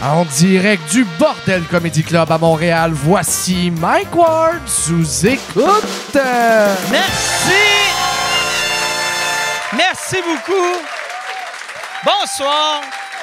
En direct du Bordel Comedy Club à Montréal, voici Mike Ward sous écoute. Merci! Merci beaucoup. Bonsoir.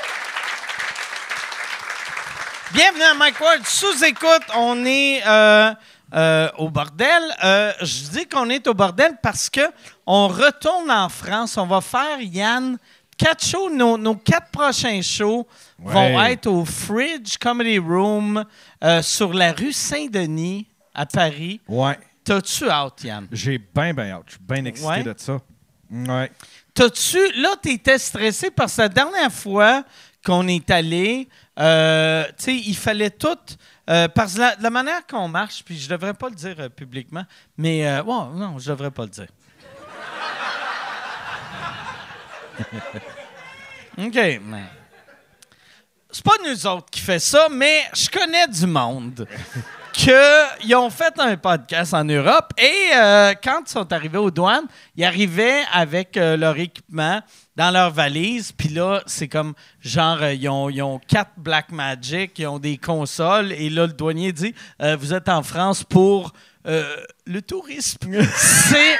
Bienvenue à Mike Ward sous écoute. On est au Bordel. Je dis qu'on est au Bordel parce que on retourne en France. On va faire, Yann, 4 shows. Nos 4 prochains shows vont être au Fridge Comedy Room sur la rue Saint-Denis à Paris. Ouais. T'as-tu hâte, Yann? J'ai bien hâte. Je suis bien excité de ça. Ouais. Là, t'étais stressé parce que la dernière fois qu'on est allé, tu sais, il fallait tout... parce que la manière qu'on marche, puis je devrais pas le dire publiquement, mais... non, je devrais pas le dire. OK, mais... C'est pas nous autres qui fait ça, mais je connais du monde qu'ils ont fait un podcast en Europe et quand ils sont arrivés aux douanes, ils arrivaient avec leur équipement dans leur valise, puis là, c'est comme, genre, ils ont 4 Blackmagic, ils ont des consoles, et là, le douanier dit « Vous êtes en France pour le tourisme. » C'est...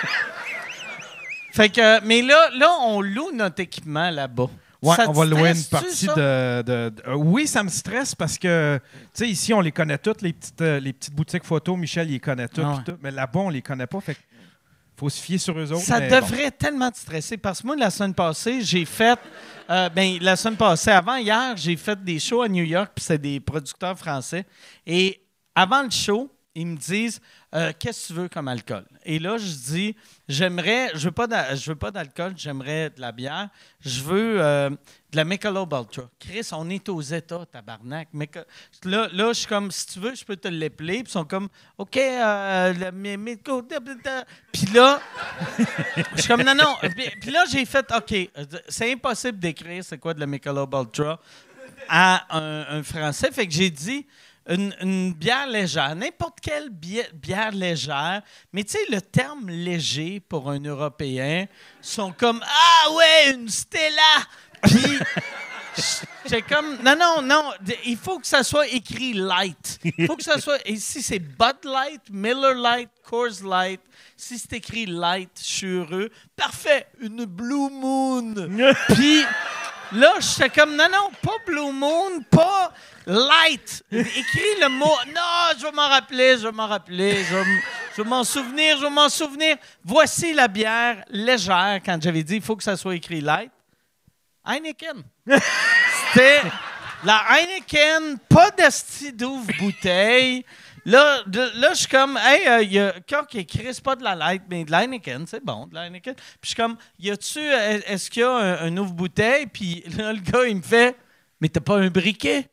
Fait que, mais là, on loue notre équipement là-bas. Ouais, Ça on va louer une stresse-tu, partie ça? Oui, ça me stresse parce que, tu sais, ici, on les connaît toutes, les petites boutiques photos. Michel, il les connaît toutes. Ah ouais. Tout, mais là-bas, on les connaît pas. Fait faut se fier sur eux autres. Ça mais devrait tellement te stresser parce que moi, la semaine passée, j'ai fait... la semaine passée, avant hier, j'ai fait des shows à New York, puis c'est des producteurs français. Et avant le show, ils me disent qu'est-ce que tu veux comme alcool? Et là, je dis je veux pas d'alcool, j'aimerais de la bière. Je veux de la Michelob Ultra. Chris, on est aux États, tabarnak. Là, je suis comme si tu veux, je peux te l'épeler. Puis ils sont comme OK, la Michelob. Puis là, je suis comme non. Puis là, j'ai fait OK, c'est impossible d'écrire c'est quoi de la Michelob Ultra à un Français. Fait que j'ai dit une bière légère, n'importe quelle bière légère, mais tu sais, le terme léger pour un Européen, sont comme « Ah ouais, une Stella! » Puis, j'ai comme « Non, il faut que ça soit écrit light. Il faut que ça soit... » Et si c'est Bud Light, Miller Light, Coors Light, si c'est écrit light, je suis heureux. Parfait, une Blue Moon. Puis... Là, j'étais comme, non, pas Blue Moon, pas light. Écris le mot. Non, je vais m'en rappeler. Je vais m'en souvenir. Voici la bière légère, quand j'avais dit, il faut que ça soit écrit light. Heineken. C'était la Heineken, pas d'asti d'ouvre-bouteille. Là, je suis comme, hey, il y a quelqu'un qui écrit, c'est pas de la light, mais de la Heineken, c'est bon, de la Heineken. Puis je suis comme, est-ce qu'il y a un ouvre-bouteille? Puis là, le gars, il me fait, mais t'as pas un briquet?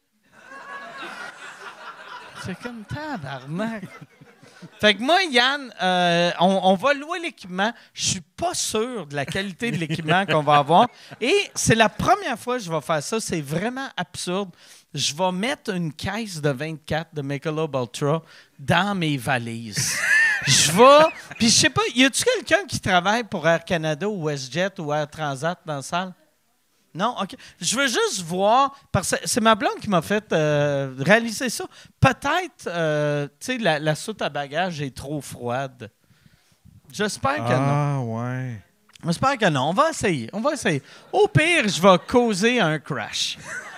C'est comme, tabarnak. Fait que moi, Yann, on va louer l'équipement. Je suis pas sûr de la qualité de l'équipement qu'on va avoir. Et c'est la première fois que je vais faire ça. C'est vraiment absurde. Je vais mettre une caisse de 24 de Michelob Ultra dans mes valises. Puis je sais pas, y a-tu quelqu'un qui travaille pour Air Canada ou WestJet ou Air Transat dans la salle? Non? OK. Je veux juste voir, parce que c'est ma blonde qui m'a fait réaliser ça. Peut-être, tu sais, la soute à bagages est trop froide. J'espère que non. Ah, ouais. J'espère que non. On va essayer. Au pire, je vais causer un crash.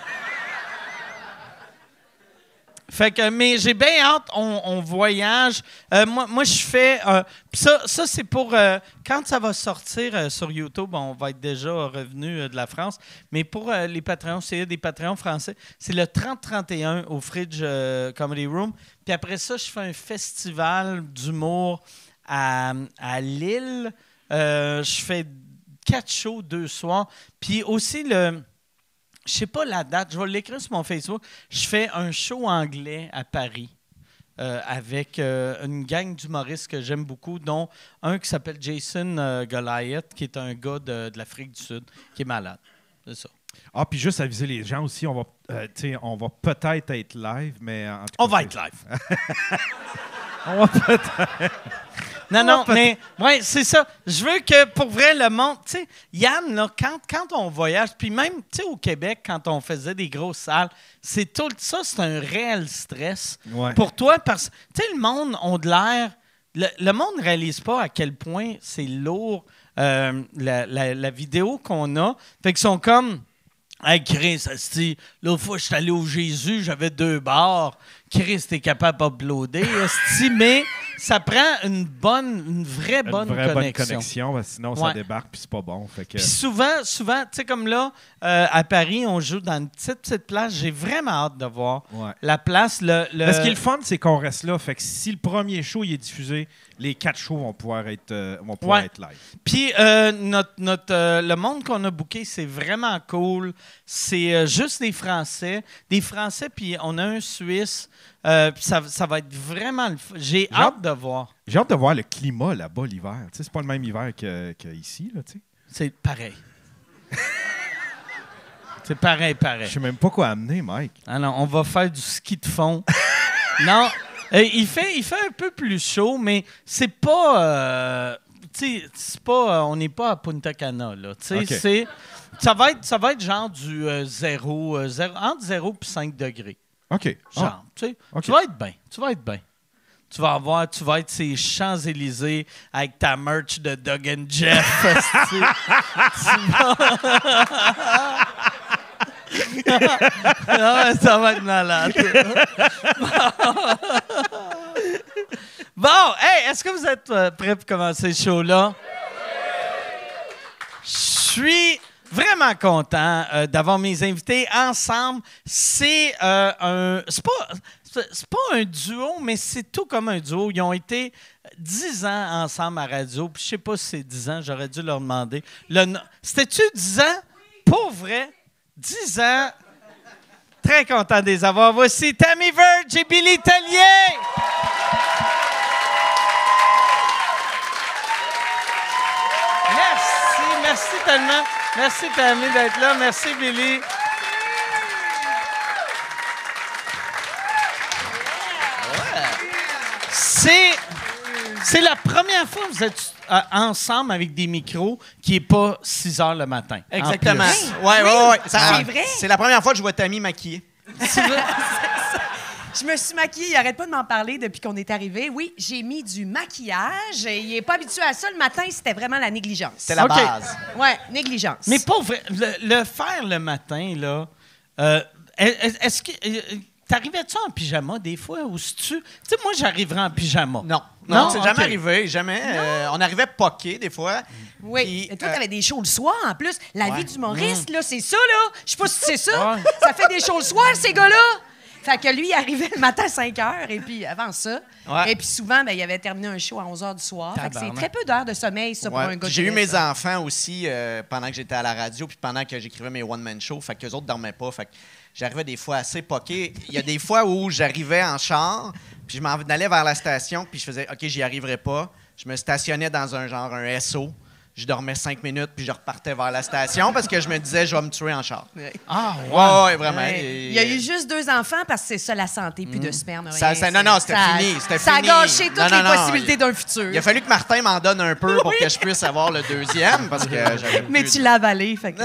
Fait que, mais j'ai bien hâte, on voyage. Moi, je fais... ça c'est pour... quand ça va sortir sur YouTube, on va être déjà revenu de la France. Mais pour les Patreons, c'est des Patreons français, c'est le 30-31 au Fridge Comedy Room. Puis après ça, je fais un festival d'humour à Lille. Je fais 4 shows, 2 soirs. Puis aussi, je sais pas la date, je vais l'écrire sur mon Facebook. Je fais un show anglais à Paris avec une gang d'humoristes que j'aime beaucoup, dont un qui s'appelle Jason Goliath, qui est un gars de l'Afrique du Sud, qui est malade. C'est ça. Ah, puis juste aviser les gens aussi, on va peut-être être live, mais en tout cas, On va être live. On va peut-être... Non, mais ouais, c'est ça. Je veux que, pour vrai, le monde... Tu sais, Yann, là, quand on voyage, puis même, tu sais, au Québec, quand on faisait des grosses salles, c'est tout ça, c'est un réel stress pour toi, parce que, tu sais, le monde a de l'air... Le monde ne réalise pas à quel point c'est lourd, la vidéo qu'on a. Fait qu'ils sont comme... Hey, Chris, l'autre fois, je suis allé au Jésus, j'avais 2 bars. Chris, t'es capable d'uploader. Mais ça prend une vraie bonne connexion. Parce que sinon, ça débarque puis c'est pas bon. Fait que... Puis souvent, tu sais, comme là, à Paris, on joue dans une petite place. J'ai vraiment hâte de voir la place. Ce qui est le fun, c'est qu'on reste là. Fait que si le premier show il est diffusé, les 4 shows vont pouvoir être live. Puis le monde qu'on a booké, c'est vraiment cool. C'est juste des Français. Puis on a un Suisse. Ça va être vraiment... J'ai hâte de voir. J'ai hâte de voir le climat là-bas l'hiver. Tu sais, c'est pas le même hiver qu'ici. C'est pareil. C'est pareil. Je sais même pas quoi amener, Mike. Alors, on va faire du ski de fond. Non, il fait un peu plus chaud, mais c'est pas... on n'est pas à Punta Cana, là. Okay. Ça va être genre du entre 0 et 5 degrés. OK. Genre, tu sais, tu vas être bien. Tu vas être ces Champs-Élysées avec ta merch de Doug and Jeff. Ça va être malade. Bon, hey, est-ce que vous êtes prêts pour commencer le show-là? Je suis vraiment content d'avoir mes invités ensemble. C'est c'est pas un duo, mais c'est tout comme un duo. Ils ont été 10 ans ensemble à radio. Puis je sais pas si c'est 10 ans, j'aurais dû leur demander. C'était-tu 10 ans? Pour vrai? 10 ans. Très content de les avoir. Voici Tammy Verge et Billy Tellier. Merci tellement. Merci Tammy d'être là. Merci Billy. C'est la première fois que vous êtes ensemble avec des micros qui n'est pas 6 heures le matin. Exactement. Oui. C'est vrai? C'est la première fois que je vois Tammy maquillée. Je me suis maquillée, il n'arrête pas de m'en parler depuis qu'on est arrivé. Oui, j'ai mis du maquillage. Il n'est pas habitué à ça. Le matin, c'était vraiment la négligence. C'était la base. Oui, négligence. Mais pas vrai. Le faire le matin, là, est-ce que... T'arrivais-tu en pyjama des fois ou si tu sais, moi, j'arriverais en pyjama. Non, c'est jamais arrivé. Jamais. On arrivait poqué des fois. Oui. Puis, et toi, t'avais des shows le soir, en plus. La vie d'humoriste, là, c'est ça, là. Je sais pas si c'est ça. Ça fait des shows le soir, ces gars-là. Fait que lui, il arrivait le matin à 5 heures, et puis avant ça. Et puis souvent, il avait terminé un show à 11 heures du soir. Fait que c'est très peu d'heures de sommeil, ça, pour un gars. J'ai eu mes enfants aussi pendant que j'étais à la radio, puis pendant que j'écrivais mes one-man shows. Fait qu'eux autres dormaient pas. Fait que j'arrivais des fois assez poqué. Il y a des fois où j'arrivais en char, puis je m'en allais vers la station, puis je faisais « OK, j'y arriverai pas ». Je me stationnais dans un SO. Je dormais 5 minutes, puis je repartais vers la station parce que je me disais « Je vais me tuer en char ». Ah, ouais, vraiment. Il y a eu juste 2 enfants parce que c'est ça la santé, plus de sperme. Non, c'était fini. Ça a gâché toutes les possibilités d'un futur. Il a fallu que Martin m'en donne un peu pour que je puisse avoir le 2e parce que j'avais Mais tu l'as avalé, fait que...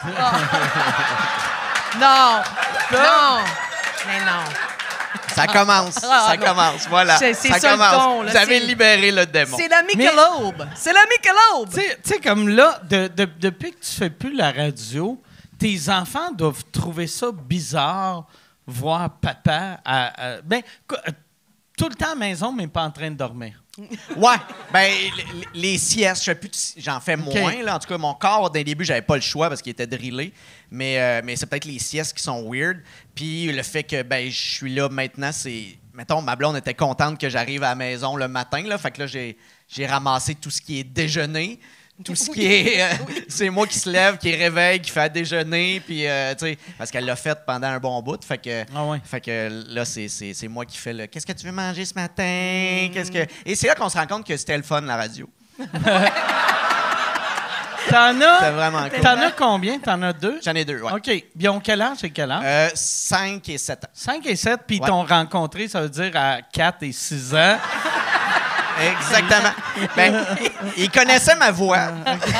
Non! Mais non! Ça commence, voilà. C'est ça ça commence. le ton, là, vous avez libéré le démon. C'est la Michelob! C'est la Michelob! Tu sais, comme là, depuis que tu fais plus la radio, tes enfants doivent trouver ça bizarre, voir papa tout le temps à la maison, mais pas en train de dormir. Ouais, ben les siestes, j'en fais moins. Là. En tout cas, mon corps, dès le début, j'avais pas le choix parce qu'il était drillé. Mais c'est peut-être les siestes qui sont weird. Puis le fait que je suis là maintenant, c'est... Mettons, ma blonde était contente que j'arrive à la maison le matin. Là, fait que là, j'ai ramassé tout ce qui est déjeuner. Tout ce qui est... c'est moi qui se lève, qui réveille, qui fait à déjeuner. Puis, tu sais, parce qu'elle l'a fait pendant un bon bout. Fait que là, c'est moi qui fais le « Qu'est-ce que tu veux manger ce matin? Et c'est là qu'on se rend compte que c'était le fun, la radio. C'était vraiment cool. T'en as combien? T'en as 2? J'en ai 2, ouais. OK. Ils ont quel âge et quel âge? 5 et 7 ans. 5 et 7, puis ils t'ont rencontré, ça veut dire à 4 et 6 ans. Exactement. Ben, il connaissait ma voix.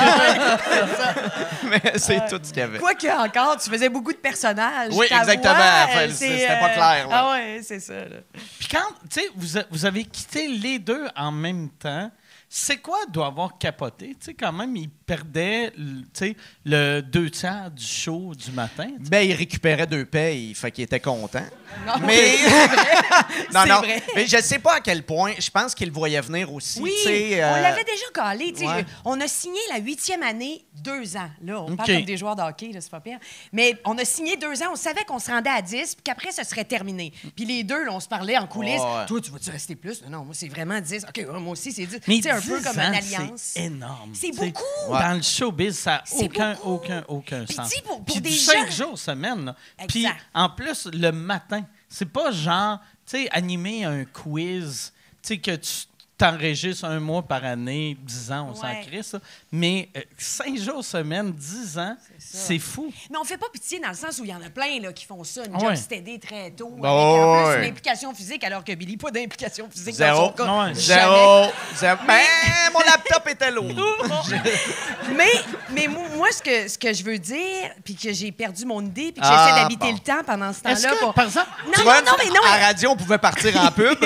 Mais c'est tout ce qu'il y avait. Quoique encore, tu faisais beaucoup de personnages. Oui, Ta exactement. voix, Enfin, c'était pas clair, là. Ah ouais, c'est ça. Là. Puis quand, tu sais, vous avez quitté les deux en même temps, c'est quoi doit avoir capoté? Tu sais, quand même, il perdait, tu sais, le 2/3 du show du matin. T'sais. Ben, il récupérait 2 payes, fait qu'il était content. Non, Mais non, C'est non. vrai. Mais je sais pas à quel point. Je pense qu'il le voyait venir aussi. Oui, tu sais, on l'avait déjà calé. tu sais, ouais. On a signé la 8e année 2 ans. Là, on OK. parle comme des joueurs de hockey, là, c'est pas pire. Mais on a signé 2 ans. On savait qu'on se rendait à 10 puis qu'après, ce serait terminé. Puis les deux, là, on se parlait en coulisses. Ouais. Toi, tu vas-tu rester plus? Non, moi, c'est vraiment 10. OK, ouais, moi aussi, c'est 10. Mais Tu sais, un peu 10 comme ans, une alliance. C'est énorme. C'est t'sais. beaucoup. Dans le showbiz, ça n'a C'est aucun Puis, sens. tu sais, pour Puis des du gens- 5 jours semaine. Là. Puis Exact. en plus, le matin, c'est pas genre, tu sais, animer un quiz, tu sais, que tu t'enregistres 1 mois par année, 10 ans, on s'en Ouais. crisse, ça. Mais 5 jours semaine, 10 ans, ça. c'est fou. Mais on fait pas pitié dans le sens où il y en a plein là, qui font ça, une Ouais. job steady très tôt, avec Bah en plus ouais. une implication physique, alors que Billy, pas d'implication physique Zéro. dans son cas. Ouais. Zéro. Ben, mon laptop était lourd. Mais moi, ce que je veux dire, puis que j'ai perdu mon idée, puis que Ah, j'essaie d'habiter bon. le temps pendant ce Est-ce temps-là. que, pour- par exemple... Non, Tu non, vois, non, mais non, à la radio, on pouvait partir en pub.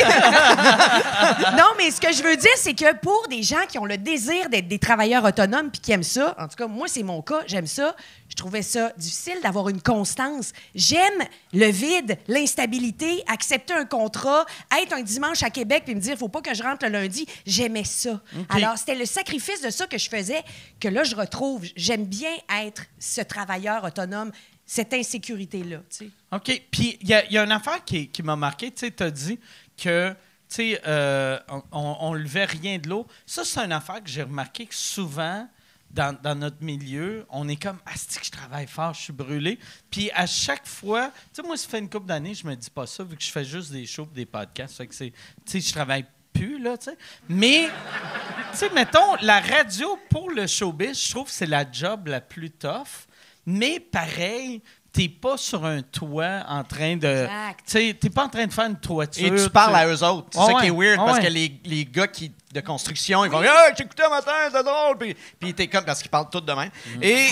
non, mais ce que je veux dire, c'est que pour des gens qui ont le désir d'être des travailleurs autonomes puis qui aiment ça, en tout cas, moi, c'est mon cas, j'aime ça. Je trouvais ça difficile d'avoir une constance. J'aime le vide, l'instabilité, accepter un contrat, être un dimanche à Québec puis me dire, faut pas que je rentre le lundi. J'aimais ça. Alors, c'était le sacrifice de ça que je faisais que là, je retrouve. J'aime bien être ce travailleur autonome, cette insécurité-là, tu sais. OK. Puis, il y a une affaire qui m'a marqué. Tu sais, tu as dit que, tu sais, on levait rien de l'eau. Ça, c'est une affaire que j'ai remarqué que souvent, dans notre milieu, on est comme « Asti que je travaille fort, je suis brûlé. » Puis, à chaque fois, tu sais, moi, ça fait une couple d'années, je me dis pas ça, vu que je fais juste des shows et des podcasts. Fait que c'est, tu sais, je travaille plus, là, tu sais. Mais, tu sais, mettons, la radio pour le showbiz, je trouve que c'est la job la plus tough. Mais pareil, t'es pas sur un toit en train de... Exact. Tu sais, t'es pas en train de faire une toiture. Et tu parles à eux autres. C'est Ah ça ouais, qui est weird, ah parce ouais. que les gars de construction, ils vont dire « Hey, j'écoutais un matin, c'est drôle! » Puis t'es comme... Parce qu'ils parlent tous de même. Et...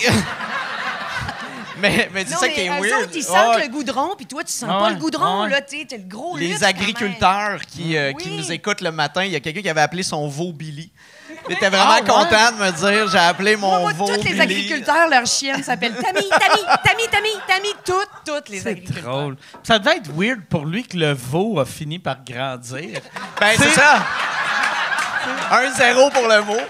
mais c'est Non, ça mais qui est eux weird. autres, ils sentent Ouais. le goudron, puis toi, tu sens Ah pas ouais, le goudron, ah ouais. là, tu sais, t'as le gros lutte, Les quand même. agriculteurs qui Oui. nous écoutent le matin, il y a quelqu'un qui avait appelé son veau Billy. Il était vraiment Ah ouais? content de me dire « J'ai appelé mon Moi, veau tous Billy. les agriculteurs, leur chienne s'appelle Tammy, toutes les C'est agriculteurs. drôle. Ça devait être weird pour lui que le veau a fini par grandir. Ben, c'est ça. 1-0 pour le veau.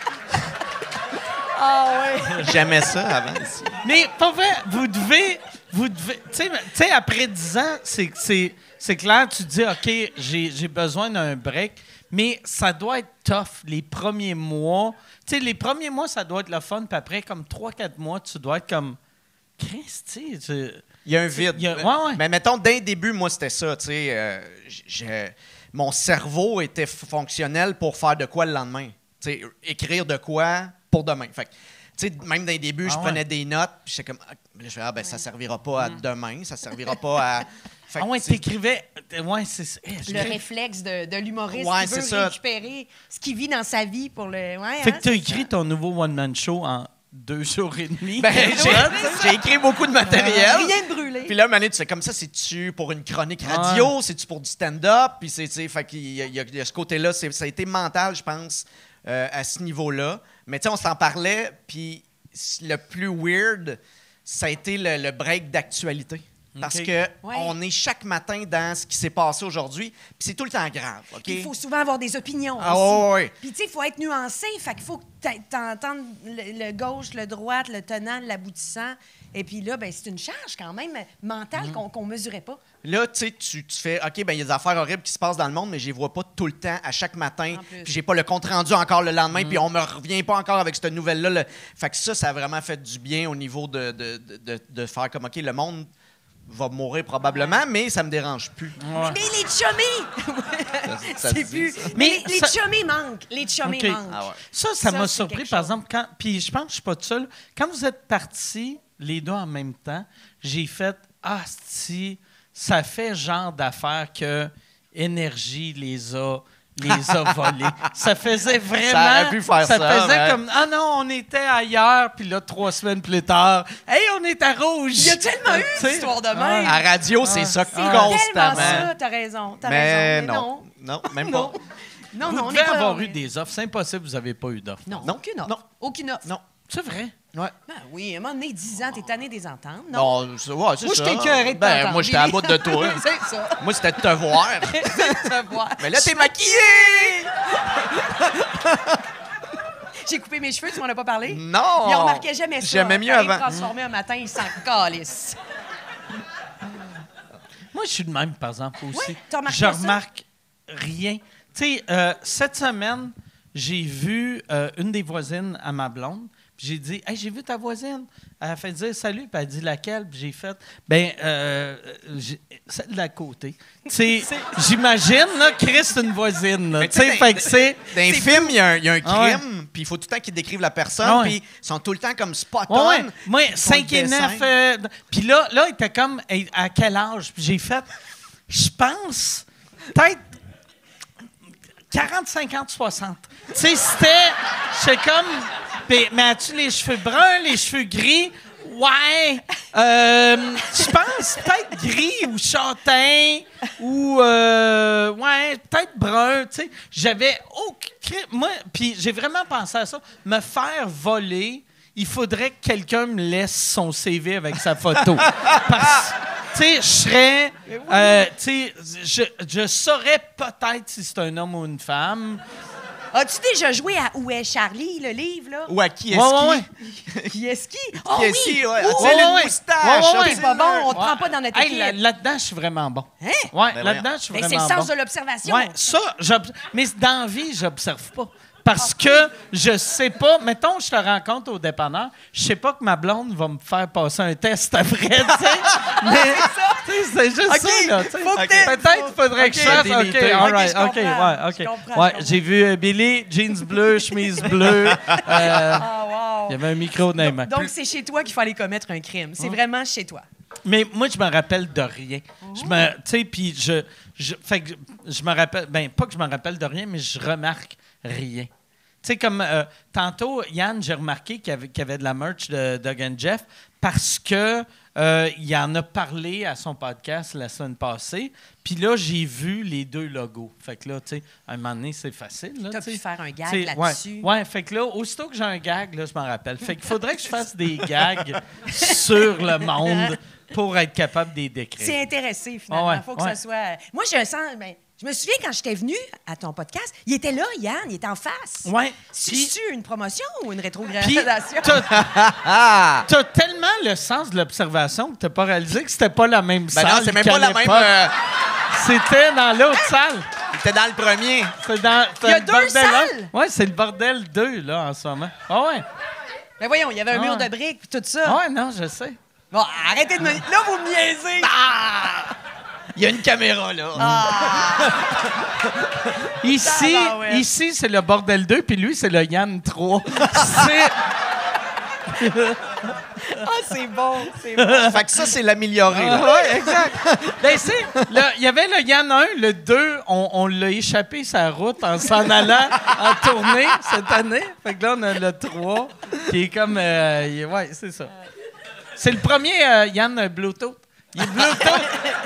Ah ouais. J'aimais ça avant. aussi. Mais pas vrai, vous devez tu sais, après 10 ans, c'est clair, tu te dis, OK, j'ai besoin d'un break, mais ça doit être tough les premiers mois. Tu sais, les premiers mois, ça doit être le fun, puis après, comme 3-4 mois, tu dois être comme, Christ, tu sais, Il y a un vide. ouais. Mais mettons, dès le début, moi, c'était ça. Tu sais, mon cerveau était fonctionnel pour faire de quoi le lendemain. Tu sais, écrire de quoi pour demain. Fait que, tu sais, même dans les débuts, je prenais des notes, puis j'étais comme, là, je fais, ben, ça servira pas à demain, ça servira pas à. Fait que, ouais, tu sais, t'écrivais, ouais, c'est Le réflexe de l'humoriste Ouais, qui veut c'est ça. récupérer ce qu'il vit dans sa vie pour le... Ouais, Fait hein, que t'as c'est écrit ça. ton nouveau one-man show en 2 jours et demi. Ben, j'ai écrit beaucoup de matériel. Rien de brûlé. Puis là, Mané, tu fais comme ça, c'est-tu pour une chronique radio, c'est-tu pour du stand-up? Puis c'est, tu sais, fait qu'il y a ce côté-là, ça a été mental, je pense, à ce niveau-là. Mais tu sais, on s'en parlait, puis le plus weird, ça a été le break d'actualité. Parce OK. que Ouais. on est chaque matin dans ce qui s'est passé aujourd'hui, puis c'est tout le temps grave, OK? Il faut souvent avoir des opinions Ah, aussi. ouais, ouais. Puis, tu sais, il faut être nuancé. Fait qu'il faut que t'entendes le gauche, le droite, le tenant, l'aboutissant. Et puis là, ben, c'est une charge quand même mentale Mm. qu'on mesurait pas. Là, tu sais, tu fais, OK, ben il y a des affaires horribles qui se passent dans le monde, mais je les vois pas tout le temps, à chaque matin. En plus. Puis j'ai pas le compte-rendu encore le lendemain, puis on me revient pas encore avec cette nouvelle-là. Fait que ça a vraiment fait du bien au niveau de faire comme, OK, le monde va mourir probablement, mais ça me dérange plus. Mais les chummies! Ça C'est se dit, plus. ça. Mais les ça- chummies manquent. Les chummies OK. manquent. Ah ouais. Ça Ça, m'a c'est surpris, quelque par chose. exemple, puis je pense que je suis pas tout seul. Quand vous êtes partis, les deux en même temps, j'ai fait « Ah, si, ça fait genre d'affaires que Énergie les a les a volés. Ça faisait vraiment... Ça aurait pu faire ça, faisait mais- comme, ah non, on était ailleurs, puis là, 3 semaines plus tard, hey, on est à Rouge. Il y a tellement eu Tu sais, d'histoires de À même. radio, c'est ça C'est tellement constamment. ça, t'as raison. Mais raison. non. Non, même Non. pas. Non, Vous non, on devez n'est pas avoir là. eu des offres. C'est impossible, vous n'avez pas eu d'offres. Non, Non. aucune offre. Non. Aucune offre. Non. C'est vrai? Ouais. Ben oui, à un moment donné, 10 ans, t'es tanné des ententes. Non. Non, c'est ça. Moi, je t'ai écœuré de Ben, t'entendre, moi, j'étais à Billy. bout de toi. C'est ça. Moi, c'était de te voir. Tu vois. Mais là, t'es maquillée! J'ai coupé mes cheveux, tu m'en as pas parlé? Non! Ils remarquaient jamais ça. J'aimais mieux Quand ils me avant. transformaient un matin, ils s'en calissent. Moi, je suis de même, par exemple, aussi. Ouais, t'as remarqué je ça? remarque rien. Tu sais, cette semaine, j'ai vu une des voisines à ma blonde. Puis j'ai dit, hey, j'ai vu ta voisine. Elle a fait dire salut. Puis elle a dit laquelle. Puis j'ai fait, celle de la côté. Tu sais, j'imagine, là, Chris, c'est une voisine. Mais Tu sais, fait que c'est. Dans les films, il y a un Ah ouais. crime, puis il faut tout le temps qu'ils décrivent la personne, Ah ouais. puis ils sont tout le temps comme spot Ouais, on. ouais. Moi, Ils font 5 le et dessin. 9. Puis là, il était comme, hey, à quel âge? Puis j'ai fait, je pense, peut-être 40, 50, 60. Tu sais, j'étais comme, mais as-tu les cheveux bruns, les cheveux gris? Ouais. Je pense peut-être gris ou châtain ou, ouais, peut-être brun. Tu sais, j'avais moi, puis j'ai vraiment pensé à ça. Me faire voler, il faudrait que quelqu'un me laisse son CV avec sa photo. Parce tu sais, je serais. Tu sais, je saurais peut-être si c'est un homme ou une femme. As-tu déjà joué à Où est Charlie, le livre, là? Ou à qui est-ce Ouais. Qui est-ce qui? Oh Qui oui! est-ce qui? Ouais. Oh, As-tu une ouais. moustache? Ouais, ouais, T'es pas bon, on te prend pas dans notre Hey, équipe. là-dedans, je suis vraiment bon. Hein? Ouais, Ben là-dedans, je suis Ben, vraiment bon. c'est le sens de l'observation. Ouais, ça, mais dans la vie, j'observe pas. Parce que je sais pas, mettons, je te rencontre au dépanneur, je sais pas que ma blonde va me faire passer un test après, tu sais. Mais, tu sais, c'est juste ça, là. tu sais. faut que t'aies- Peut-être qu'il faudrait que je fasse. OK, délité. all right, je OK, comprends, ouais, je OK. comprends, Ouais, je comprends. j'ai vu Billy, jeans bleus, chemise bleue. Ah, wow. Il y avait un micro dans les mains. Donc, c'est chez toi qu'il fallait commettre un crime. C'est vraiment chez toi. Mais moi, je me rappelle de rien. Tu sais, puis fait que je me rappelle, ben pas que je me rappelle de rien, mais je remarque rien. Tu sais, comme tantôt, Yann, j'ai remarqué qu'il y avait de la merch de Doug and Jeff parce que il en a parlé à son podcast la semaine passée. Puis là, j'ai vu les 2 logos. Fait que là, tu sais, à un moment donné, c'est facile. Tu as tu pu sais. faire un gag T'sais, là-dessus. Ouais, fait que là, aussitôt que j'ai un gag, là, je m'en rappelle. Fait qu'il faudrait que je fasse des gags sur le monde pour être capable de les décrire. C'est intéressé, finalement. Ah ouais, Faut que ouais. ça soit... Moi, j'ai un sens... Ben, je me souviens, quand j'étais venue à ton podcast, il était là, Yann, il était en face. Ouais. C'est-tu une promotion ou une Puis, rétrogradation? t'as tellement le sens de l'observation que t'as pas réalisé que c'était pas la même Ben salle. non, c'est même pas la qu'à même. l'époque. C'était dans l'autre salle. T'es dans le premier. C'est dans, Il y a le 2 bordel salles? Oui, c'est le bordel 2, là, en ce moment. Ah ouais. Ben voyons, il y avait un Ah mur ouais. de briques puis tout ça. Ah ouais, non, je sais. Bon, arrêtez de me... Là, vous me niaisez! Il y a une caméra, là. Ici, Tabarouette. ici c'est le bordel 2, puis lui, c'est le Yann 3. C'est... Ah, c'est bon, c'est bon. Fait que ça, c'est l'amélioré, là. Oui, exact. Ben, il y avait le Yann 1, le 2, on l'a échappé sa route en s'en allant en tournée cette année. Fait que là, on a le 3, qui est comme... ouais, c'est ça. C'est le premier Yann Bluetooth. Il est Bluetooth.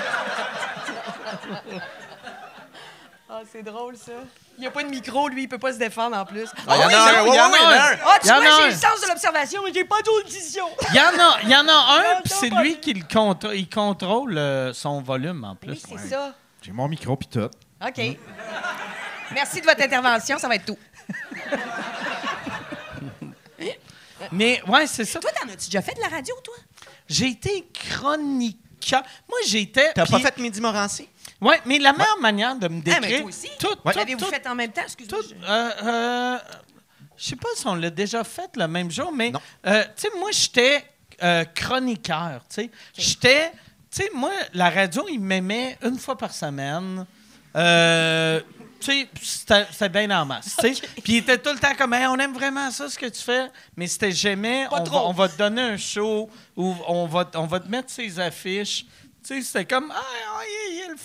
Ah, c'est drôle, ça. Il n'y a pas de micro, lui, il peut pas se défendre en plus. Ah, il y en oui, a un. il y en a un. Ah, tu Il y en vois, a j'ai un. le sens de l'observation, mais j'ai pas d'audition. Il y en a un, Non, puis non, c'est pas lui lui. qui il contrôle son volume en plus. Oui, c'est ça. J'ai mon micro pis tout. OK. Merci de votre intervention, ça va être tout. Mais ouais, c'est ça. Toi, t'en as-tu déjà fait de la radio, toi? J'ai été chroniqueur. Moi, j'étais. T'as pas puis- fait Midi Morancy? Ouais, mais la meilleure manière de me Ah, mais décrire. toi aussi. Tout, L'avez-vous tout, fait en même temps? Excuse-moi. tout, je sais pas si on l'a déjà fait le même jour, mais Non. tu sais, moi, j'étais chroniqueur. Tu sais, j'étais. Tu sais, moi, la radio, ils m'aimaient une fois par semaine. Tu sais, c'était bien en masse. tu sais. Puis il était tout le temps comme, hey, on aime vraiment ça, ce que tu fais, mais c'était jamais, on va te donner un show ou on va te mettre ces affiches. Tu sais, c'était comme, il est le fun.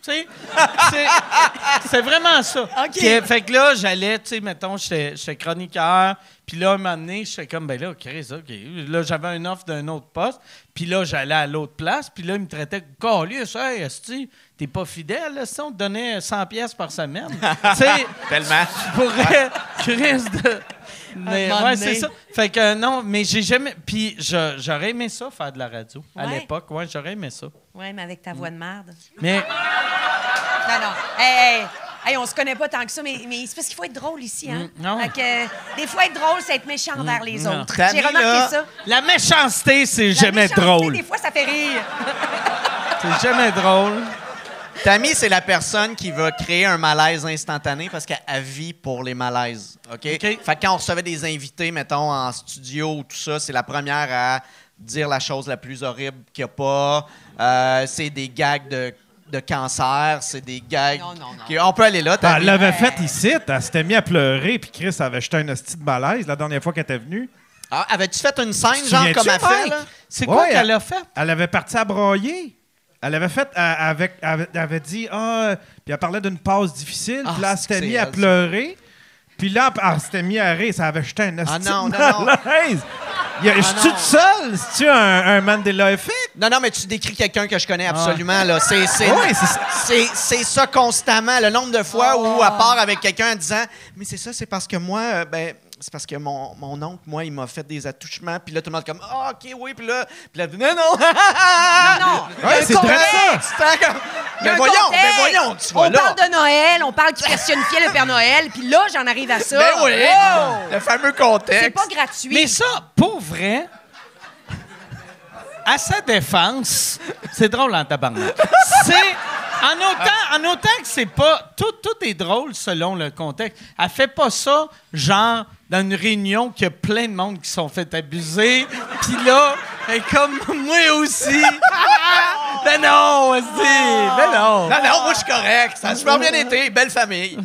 Tu sais, c'est vraiment ça. OK. Fait que là, j'allais, tu sais, mettons, j'étais chroniqueur, puis là, un moment donné, j'étais comme, ben là, Chris, OK. Là, j'avais une offre d'un autre poste, puis là, j'allais à l'autre place, puis là, il me traitait de calice, hey, esti, t'es pas fidèle, là, si on te donnait 100 pièces par semaine. Tu sais, Tellement. tu pourrais, Chris, de... Mais moment ouais, donné. c'est ça. Fait que non, mais j'ai jamais... Puis j'aurais aimé ça, faire de la radio, à Ouais. l'époque. Ouais, j'aurais aimé ça. Ouais, mais avec ta voix de merde. Mais... Non. Hey, on se connaît pas tant que ça, mais c'est parce qu'il faut être drôle ici, hein? non. Fait que, des fois, être drôle, c'est être méchant envers les non. autres. Tammy, J'ai remarqué là, ça. La méchanceté, c'est La jamais méchanceté, drôle. Des fois, ça fait rire. C'est jamais drôle. Tammy, c'est la personne qui va créer un malaise instantané parce qu'elle vit pour les malaises. OK? Fait que quand on recevait des invités, mettons, en studio ou tout ça, c'est la première à dire la chose la plus horrible qu'il n'y a pas. C'est des gags de cancer, c'est des gags... Non. On peut aller là, Tammy. Elle l'avait fait ici, elle s'était mise à pleurer, puis Chris avait jeté un hostie de malaise la dernière fois qu'elle était venue. Ah, avais-tu fait une scène, Tu genre, viens-tu, comme elle fait, Mike? là? C'est quoi Ouais, qu'elle a fait? Elle avait parti à broyer. Elle avait fait, elle avait dit, puis elle parlait d'une passe difficile, puis là, elle s'était mise à pleurer. Puis là, elle s'était mise à rire, ça avait jeté un hostie non. de malaise. Je suis tout seul? C'est-tu un Mandela Effect? Non, mais tu décris quelqu'un que je connais absolument. Là. Oui, c'est ça. C'est ça constamment. Le nombre de fois où elle part avec quelqu'un en disant « Mais c'est ça, c'est parce que moi, c'est parce que mon oncle, moi, il m'a fait des attouchements. » Puis là, tout le monde est comme « Ah, OK, oui. » Puis là, non. Non. Ouais, c'est vrai ça. C'est comme, Il y a un voyons, contexte. voyons, tu vas On là. parle de Noël, on parle qu'il personnifiait le Père Noël, puis là, j'en arrive à ça. Ben oui, Wow! le fameux contexte. C'est pas gratuit. Mais ça, pour vrai, à sa défense, c'est drôle en tabarnak. C'est... En autant que c'est pas... Tout est drôle selon le contexte. Elle fait pas ça, genre, dans une réunion qu'il y a plein de monde qui sont fait abuser, puis là, elle est comme moi aussi. Ben non, ben non. Non, moi, je suis correct. Ça a super bien été. Belle famille.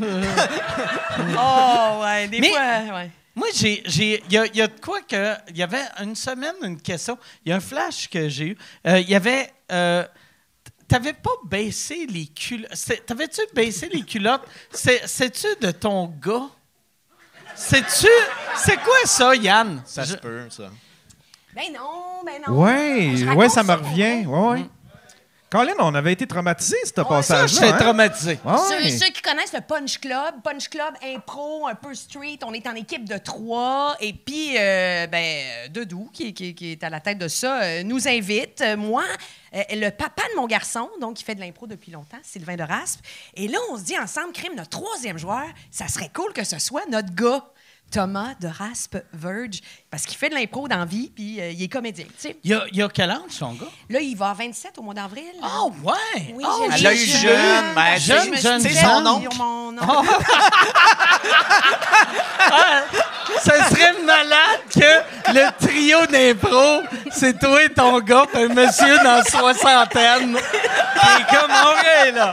Oh, ouais, des Mais- fois, ouais. Moi, il y a de quoi que... Il y avait une semaine, une question. Il y a un flash que j'ai eu. Il y avait... T'avais pas baissé les culottes. T'avais-tu baissé les culottes? C'est-tu de ton gars? C'est quoi ça, Yann? Ça se peut, ça. Ben non. Je Oui, raconte ça me pour revient. vrai. Ouais. Colin, on avait été traumatisés, ce Ça, passage-là. j'étais hein? traumatisé. Ouais. Ceux qui connaissent le Punch Club impro, un peu street, on est en équipe de 3. Et puis, Dedou, qui est à la tête de ça, nous invite. Moi, le papa de mon garçon, donc qui fait de l'impro depuis longtemps, Sylvain de Raspe. Et là, on se dit ensemble, crime, notre troisième joueur, ça serait cool que ce soit notre gars. Thomas de Raspe Verge, parce qu'il fait de l'impro dans la vie, puis il est comédien. Tu sais. Il y a quel âge, son gars? Là, il va à 27 au mois d'avril. Oh, ouais! Oui, Oh, j'ai- Elle a eu jeune. jeune, mais Jeune, Je me suis jeune, fait c'est son dire oncle. mon nom. Ça serait malade que le trio d'impro, c'est toi et ton gars, puis un monsieur dans la soixantaine. Qui est comme, OK, là.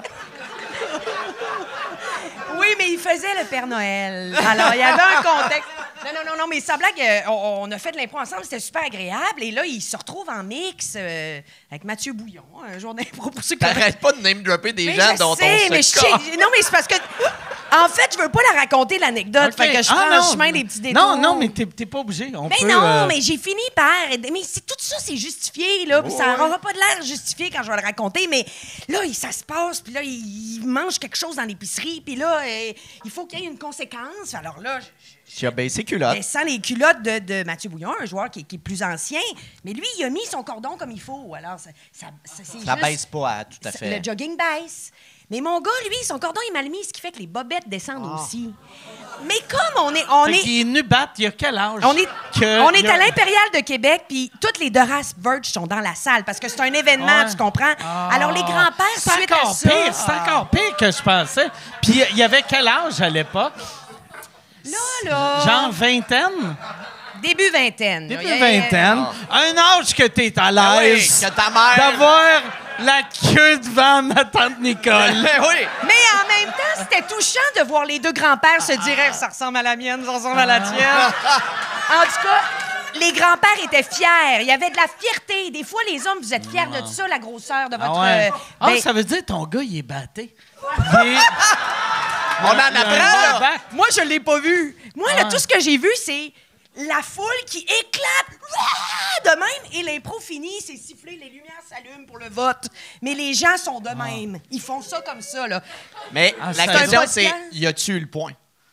Oui, mais il faisait le Père Noël. Alors, il y avait un contexte. Non, mais sans blague, on a fait de l'impro ensemble, c'était super agréable. Et là, il se retrouve en mix avec Mathieu Bouillon, un jour d'impro pour ceux qui T'arrêtes pas de name-dropper des Mais gens je dont sais, on mais se je sais. Non, mais c'est parce que... En fait, je veux pas la raconter, l'anecdote. OK. Fait que je prends Ah, le chemin des petits détours. Non, mais t'es pas obligé. On Mais peut, non, mais j'ai fini par... Mais tout ça, c'est justifié, là. Puis ça n'aura pas de l'air justifié quand je vais le raconter. Mais là, ça se passe. Puis là, il mange quelque chose dans l'épicerie. Puis là, il faut qu'il y ait une conséquence. Alors là, Tu as baissé culotte. sans les culottes de Mathieu Bouillon, un joueur qui est plus ancien. Mais lui, il a mis son cordon comme il faut. Alors, c'est Ça juste- baisse pas tout à fait. le jogging baisse. Mais mon gars, lui, son cordon est mal mis, ce qui fait que les bobettes descendent aussi. Mais comme on Fait est... qu'il est nu battre, il y a quel âge? On est il y a- à l'Impérial de Québec, puis toutes les Doras Verge sont dans la salle parce que c'est un événement, Ouais. tu comprends? Alors, les grands-pères, C'est suite à encore ça... pire, c'est encore pire que je pensais. Puis il y avait quel âge à l'époque? Là, Genre vingtaine? début vingtaine. là. Début Il y a- vingtaine. Un âge que t'es à Ah oui, l'aise que ta mère... d'avoir la queue devant ma tante Nicole. Ben oui. Mais en même temps, c'était touchant de voir les deux grands-pères se dire « Ça ressemble à la mienne, ça ressemble à la tienne. » En tout cas, les grands-pères étaient fiers. Il y avait de la fierté. Des fois, les hommes, vous êtes fiers de ça, la grosseur de votre... ça veut dire que ton gars, il est batté. On en apprend, là. Moi, je l'ai pas vu. Moi, là, tout ce que j'ai vu, c'est la foule qui éclate de même et l'impro finit, c'est sifflé, les lumières s'allument pour le vote. Mais les gens sont de même. Ils font ça comme ça, là. Mais la question, c'est, y a-tu eu le point?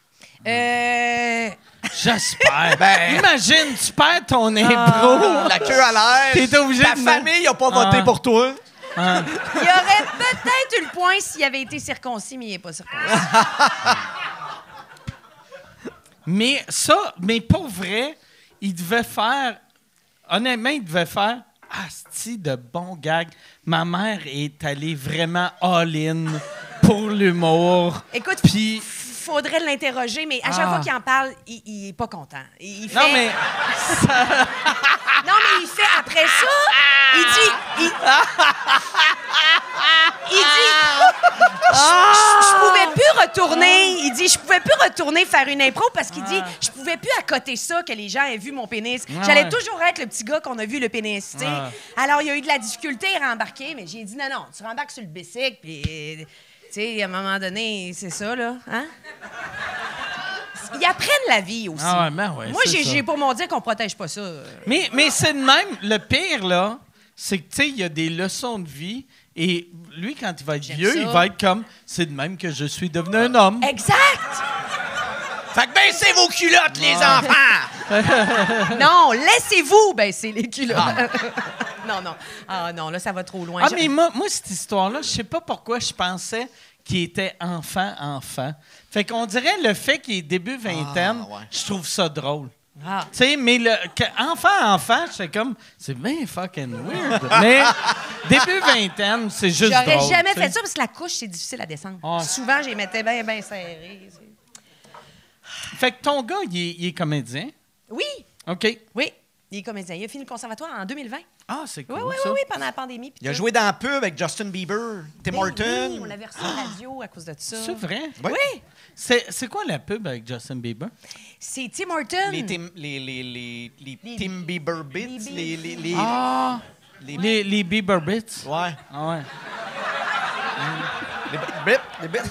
J'espère. Imagine, tu perds ton impro. La queue à l'air. T'es obligé Ta famille n'a pas voté pour toi. Il y aurait peut-être eu le point s'il avait été circoncis, mais il n'est pas circoncis. Mais pour vrai, il devait faire... Honnêtement, il devait faire... Asti de bon gag. Ma mère est allée vraiment all-in pour l'humour. Écoute, puis... faudrait l'interroger, mais à chaque fois qu'il en parle, il est pas content. Il fait... Non, mais... Non, mais il fait après ça, il dit... Je pouvais plus retourner. Il dit, je pouvais plus retourner faire une impro parce qu'il dit, je pouvais plus accoter ça que les gens aient vu mon pénis. J'allais toujours être le petit gars qu'on a vu le pénis, tu sais. Alors, il y a eu de la difficulté à rembarquer, mais j'ai dit, non, tu rembarques sur le bicycle, puis... Tu sais, à un moment donné, c'est ça, là. Hein? Ils apprennent la vie aussi. Ouais, moi, j'ai pour mon dire qu'on protège pas ça. Mais c'est de même. Le pire, là, c'est que, tu sais, il y a des leçons de vie. Et lui, quand il va être vieux, il va être comme, c'est de même que je suis devenu un homme. Exact! Fait que baissez vos culottes, les enfants! Non, laissez-vous baisser les culottes. Non. Ah non, là, ça va trop loin. Mais moi, cette histoire-là, je sais pas pourquoi je pensais qu'il était enfant. Fait qu'on dirait le fait qu'il est début vingtaine, je trouve ça drôle. Tu sais, mais enfant, j'étais comme, c'est bien fucking weird. Mais début vingtaine, c'est juste drôle. J'aurais jamais fait ça parce que la couche, c'est difficile à descendre. Souvent, je les mettais bien serrés. Fait que ton gars, il est comédien? Oui. OK. Oui, il est comédien. Il a fini le conservatoire en 2020. Ah, c'est cool, oui, pendant la pandémie. Il a joué dans la pub avec Justin Bieber, Tim Horton. Oui, on l'avait reçu à la radio à cause de ça. C'est vrai? Oui. C'est quoi la pub avec Justin Bieber? C'est Tim Horton. Les Tim Bieber Bits. Les Bieber Bits? Ouais. Ah ouais. Les bits.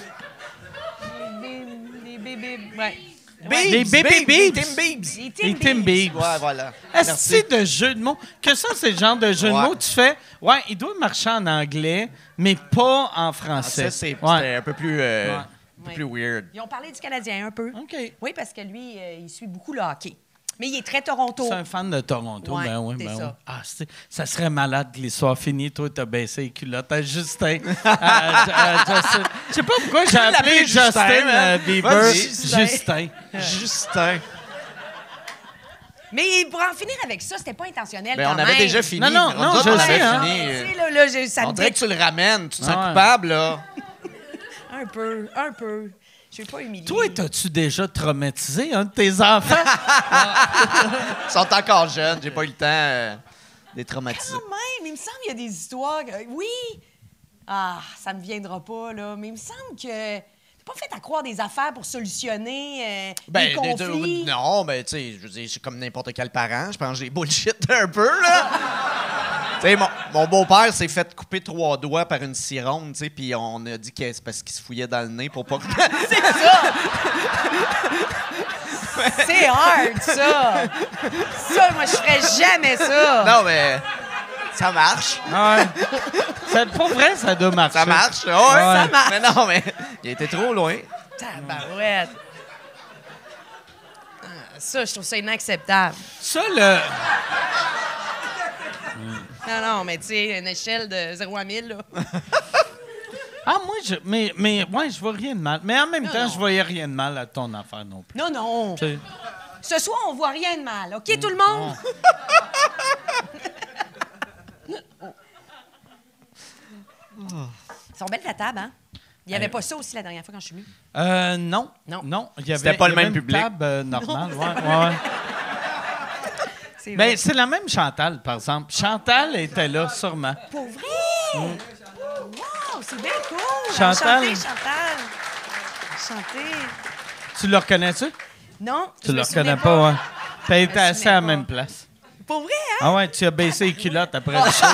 Les bébés... Ouais. Les Baby Beeps. Les Tim Biebs. Ouais, voilà. Est-ce de jeu de mots? Que ça, c'est le genre de jeu de mots tu fais, il doit marcher en anglais, mais pas en français. Ça, c'est un peu plus, plus weird. Ils ont parlé du Canadien un peu. OK. Oui, parce que lui, il suit beaucoup le hockey. Mais il est très Toronto. C'est un fan de Toronto. Ouais, ben c'est ça. Oui. Ah, ça serait malade que l'histoire finie. Toi, t'as baissé les culottes à Justin. Je sais pas pourquoi j'ai appelé Justin Bieber. Justin. Mais pour en finir avec ça, c'était pas intentionnel quand on avait même. déjà fini. Non, on sais, avait fini. Ça On dirait que tu le ramènes. Tu te sens coupable, là. Un peu. Je ne vais pas humilier. Toi, t'as-tu déjà traumatisé un de tes enfants? Ils sont encore jeunes. J'ai pas eu le temps de les traumatiser. Quand même, il me semble qu'il y a des histoires... Oui! Ah, ça me viendra pas, là. Mais il me semble que... T'as pas fait à croire des affaires pour solutionner des conflits? Non, mais tu sais, je veux dire, c'est comme n'importe quel parent. Je pense que j'ai bullshit un peu, là. Tu sais, mon beau-père s'est fait couper 3 doigts par une cironde, tu sais, puis on a dit que c'est parce qu'il se fouillait dans le nez pour pas... C'est ça! C'est hard, ça! Ça, moi, je ferais jamais ça! Non, mais... Ça marche. Pour vrai, ça doit marcher. Ça marche, ça marche. Mais non, mais il était trop loin. Tabarouette! Ça, je trouve ça inacceptable. Ça, le... Non, mais tu sais, une échelle de 0 à 1000, là. moi, je vois rien de mal. Mais en même temps, je voyais rien de mal à ton affaire non plus. Non. T'sais. Ce soir, on voit rien de mal. OK, tout le monde? Ils sont belles, la table, hein? Il n'y avait pas ça aussi la dernière fois quand je suis venue? Non. C'était pas le même public. Une table normale, ouais. C'est la même Chantal, par exemple. Chantal était là, sûrement. Pour vrai? Wow, c'est bien cool! Chantal. Chanter. Tu le reconnais-tu? Non. Tu le reconnais pas, ouais. T'as été assis à la même place. Pour vrai, hein? Ah ouais, tu as baissé les culottes après le show.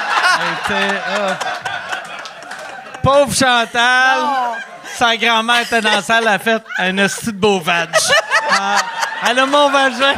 Pauvre Chantal! Non. Sa grand-mère était dans la salle, elle a fait un hostie de beau vag. Elle a mon vagin.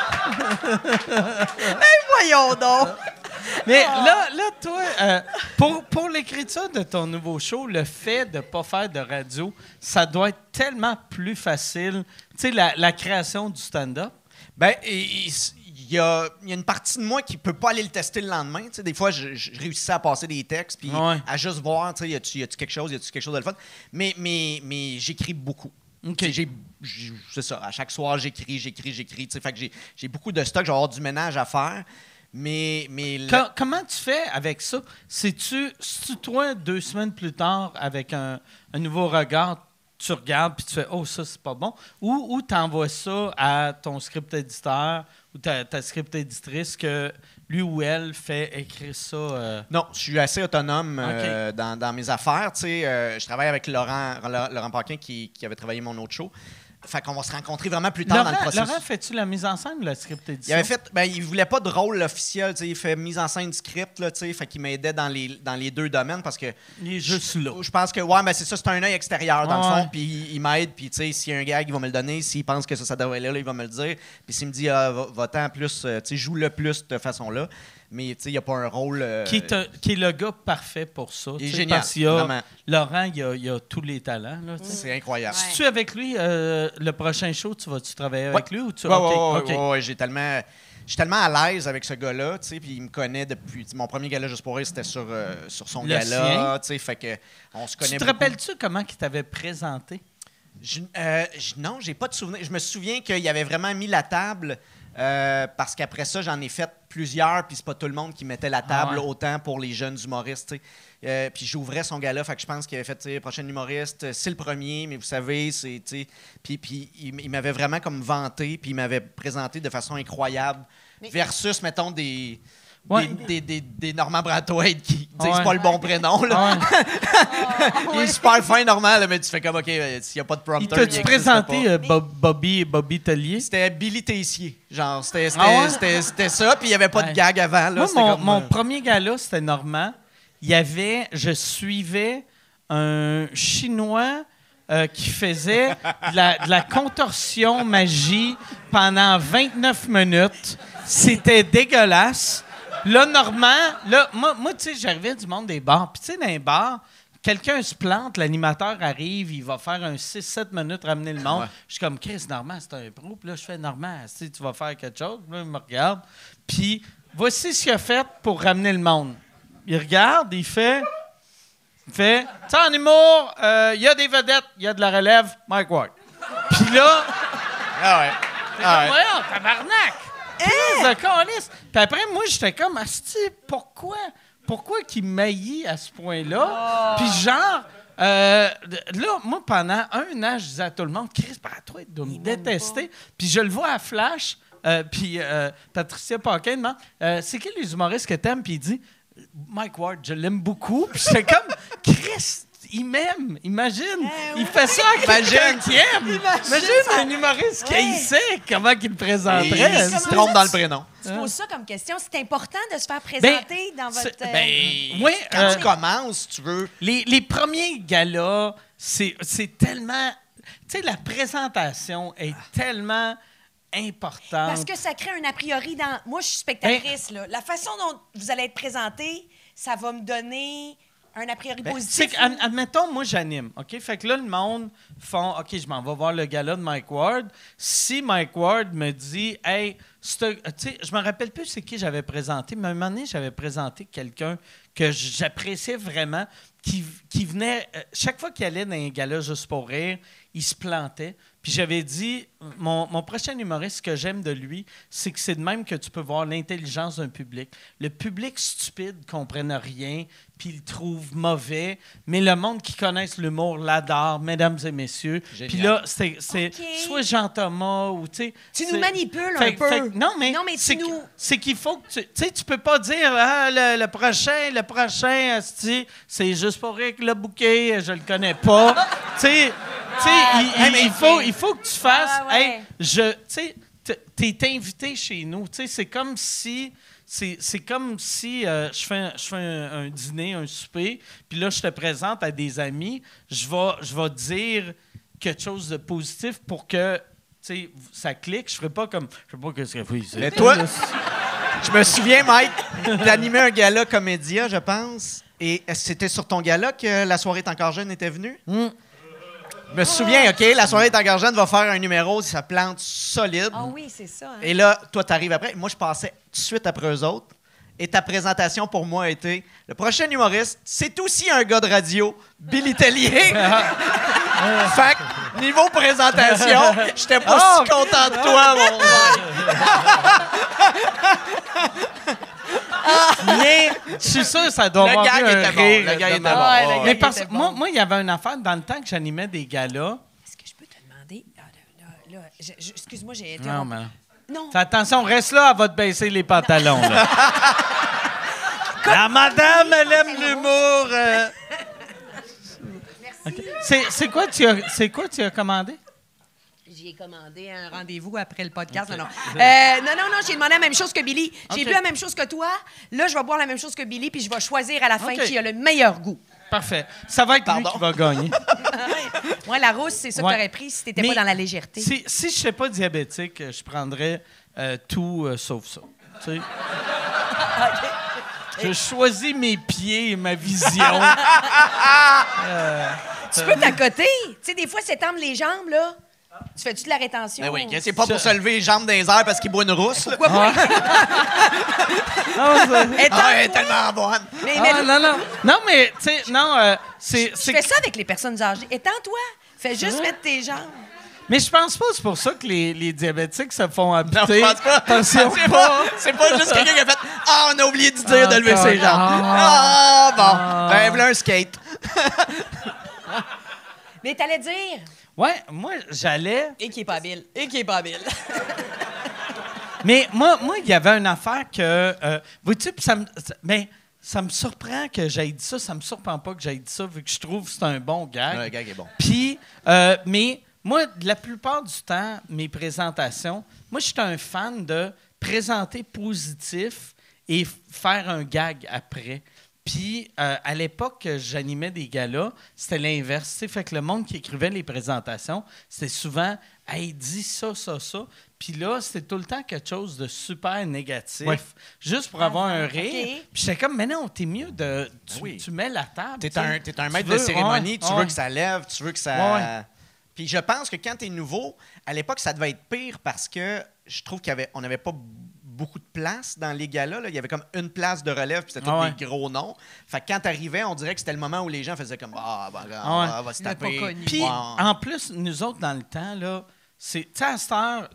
Voyons donc. Mais là toi, pour l'écriture de ton nouveau show, le fait de ne pas faire de radio, ça doit être tellement plus facile. Tu sais, la création du stand-up. Ben, il y a une partie de moi qui peut pas aller le tester le lendemain. Tu sais, des fois, je réussissais à passer des textes puis à juste voir, tu sais, y a-tu quelque chose de le fun. Mais j'écris beaucoup. Okay. C'est ça. À chaque soir, j'écris. Tu sais, fait que j'ai beaucoup de stock. Je vais avoir du ménage à faire. Mais comment tu fais avec ça? C'est-tu toi, 2 semaines plus tard, avec un nouveau regard, tu regardes puis tu fais « Oh, ça, c'est pas bon » ou tu envoies ça à ton script éditeur ou ta script éditrice que lui ou elle fait écrire ça? Non, je suis assez autonome dans mes affaires. Tu sais, je travaille avec Laurent Paquin qui avait travaillé mon autre show. Fait qu'on va se rencontrer vraiment plus tard dans le processus. Laurent, fais-tu la mise en scène ou la script édition? Il voulait pas de rôle officiel, tu sais, il fait mise en scène script, là, tu sais, fait qu'il m'aidait dans les 2 domaines parce que il est juste là. Je pense que c'est ça, c'est un œil extérieur dans le fond, puis il m'aide, puis tu sais, s'il y a un gag, il va me le donner, s'il pense que ça devrait être là, il va me le dire, puis s'il me dit va-t'en plus, tu sais, joue-le plus de façon-là. Mais tu sais, il n'y a pas un rôle. Qui est le gars parfait pour ça. Il est génial. Parce qu'il y a Laurent, il a tous les talents. Là, c'est incroyable. Si tu es avec lui, le prochain show, tu vas-tu travailler avec lui ou tu Oui, j'ai tellement. Je suis tellement à l'aise avec ce gars-là, tu sais, puis il me connaît depuis. Mon premier gala Juste pour rire, c'était sur son gala, tu sais, fait que on se connaît beaucoup. Tu te rappelles-tu comment il t'avait présenté? Non, j'ai pas de souvenir. Je me souviens qu'il avait vraiment mis la table. Parce qu'après ça, j'en ai fait plusieurs, puis c'est pas tout le monde qui mettait la table autant pour les jeunes humoristes. Puis j'ouvrais son gala, fait que je pense qu'il avait fait prochain humoriste, c'est le premier, mais vous savez, c'est. Puis il m'avait vraiment comme vanté, puis il m'avait présenté de façon incroyable, versus, mettons, des Normand Brathwaite qui c'est pas le bon prénom là. Il est super fin normal mais tu fais comme OK s'il n'y a pas de prompter. Il t'a-tu présenté Bobby Tellier? C'était Billy Tessier. Genre c'était ça puis il n'y avait pas de gag avant là. Moi mon premier gala c'était Normand. Je suivais un Chinois qui faisait de la contorsion magie pendant 29 minutes. C'était dégueulasse. Là, Normand, moi tu sais, j'arrivais du monde des bars. Puis, tu sais, dans les bars, quelqu'un se plante, l'animateur arrive, il va faire un 6-7 minutes ramener le monde. Je suis comme, Chris, Normand, c'est un pro. Puis là, je fais, Normand, tu vas faire quelque chose. Puis là, il me regarde. Puis, voici ce qu'il a fait pour ramener le monde. Il regarde, il fait, tu sais, en humour, il y a des vedettes, il y a de la relève, Mike Ward. Puis là, voyons, tabarnak! Puis après, moi, j'étais comme, asti, pourquoi qu'il maillit à ce point-là? Puis genre, là, moi, pendant 1 an, je disais à tout le monde, Chris, toi, il doit me détester. Puis je le vois à Flash, puis Patricia Paquin demande, c'est qui les humoristes que t'aimes? Puis il dit, Mike Ward, je l'aime beaucoup. Puis j'étais comme, Chris, il m'aime, imagine. Il fait ça à quelqu'un qui aime. Imagine un humoriste qui sait comment il le présenterait. Il se trompe dans le prénom. Tu poses ça comme question. C'est important de se faire présenter dans votre... Quand tu commences, tu veux... Les premiers galas, c'est tellement... Tu sais, la présentation est tellement importante. Parce que ça crée un a priori dans... Moi, je suis spectatrice, là. La façon dont vous allez être présenté, ça va me donner... un a priori positif. Admettons, moi, j'anime. OK? Fait que là, le monde font OK, je m'en vais voir le gala de Mike Ward. Si Mike Ward me dit hey, tu sais, je me rappelle plus c'est qui j'avais présenté, mais à un moment donné, j'avais présenté quelqu'un que j'appréciais vraiment, qui venait, chaque fois qu'il allait dans un gala Juste pour rire, il se plantait. Puis j'avais dit, mon prochain humoriste, ce que j'aime de lui, c'est que c'est de même que tu peux voir l'intelligence d'un public. Le public stupide ne comprenne rien, puis il le trouve mauvais, mais le monde qui connaisse l'humour l'adore, mesdames et messieurs. Génial. Puis là, c'est soit Jean-Thomas ou, tu sais... Tu nous manipules un peu. Non, mais c'est qu'il faut que tu... Tu sais, tu peux pas dire, le prochain, c'est Juste pour rire que le bouquet, je le connais pas. Tu sais... il faut que tu fasses... t'es invité chez nous. Tu sais, c'est comme si je fais un dîner, un souper, puis là, je te présente à des amis, je vais dire quelque chose de positif pour que ça clique. Je ferai pas comme... Je sais pas qu'est-ce qu'elle fait ici. Mais toi, je me souviens, Mike, d'animer un gala Comédia, je pense. Et c'était sur ton gala que La soirée est encore jeune était venue? Je me souviens, OK, La soirée est encore jeune va faire un numéro, ça plante solide. Ah oui, c'est ça. Hein? Et là, toi, t'arrives après. Moi, je passais tout de suite après eux autres. Et ta présentation pour moi a été le prochain humoriste, c'est aussi un gars de radio, Billy Tellier. Fait que, niveau présentation, j'étais pas si content de toi, mon Mais je suis sûr que ça doit avoir eu un rire. Le gars était bon. Ouais, Mais parce que moi, il y avait une affaire dans le temps que j'animais des galas. Est-ce que je peux te demander... excuse-moi, j'ai été... Non, mais... Non. Fais attention, reste là, elle va te baisser les pantalons. Là. La madame, elle aime l'humour. Okay. C'est quoi tu as commandé? J'ai commandé un rendez-vous après le podcast. Okay. Non, j'ai demandé la même chose que Billy. J'ai bu la même chose que toi. Là, je vais boire la même chose que Billy, puis je vais choisir à la fin qui a le meilleur goût. Parfait. Ça va être lui qui va gagner. Moi, la rousse, c'est ça que tu aurais pris si tu n'étais pas dans la légèreté. Si je ne suis pas diabétique, je prendrais tout sauf ça. Tu sais? Je choisis mes pieds et ma vision. Tu peux t'accoter. Tu sais, des fois, s'étendre les jambes, là. Tu fais-tu de la rétention? Ben oui, c'est pas pour se lever les jambes dans les airs parce qu'il boit une rousse. Pourquoi pas? Elle est tellement bonne. Non, mais, tu sais, c'est... Je fais ça avec les personnes âgées. Étends-toi. Fais juste mettre tes jambes. Mais je pense pas que c'est pour ça que les diabétiques se font habiter. Non, je pense pas. C'est pas juste quelqu'un qui a fait « Ah, on a oublié de dire de lever ses jambes. Bon. Ben, voilà un skate. » Mais t'allais dire... Ouais, moi, j'allais... Et qui est pas habile. Mais moi, il y avait une affaire que... vois-tu, ça me surprend que j'aille dit ça. Ça me surprend pas que j'aille dit ça, vu que je trouve que c'est un bon gag. Le gag est bon. Puis, mais moi, la plupart du temps, mes présentations, moi, je suis un fan de présenter positif et faire un gag après. Puis, à l'époque que j'animais des galas, c'était l'inverse. T'sais, fait que le monde qui écrivait les présentations, c'était souvent « Hey, dis ça, ça, ça ». Puis là, c'était tout le temps quelque chose de super négatif, juste pour avoir un rire. Okay. Puis j'étais comme « Mais non, t'es mieux de... Tu mets la table. » T'es un maître de cérémonie, tu veux que ça lève, tu veux que ça... Puis je pense que quand t'es nouveau, à l'époque, ça devait être pire parce que je trouve qu'on n'avait pas beaucoup de place dans les galas. Là. Il y avait comme une place de relève, puis c'était tous des gros noms. Fait que quand t'arrivais, on dirait que c'était le moment où les gens faisaient comme on va se taper. Puis en plus, nous autres, dans le temps, là, tu sais, à cette heure,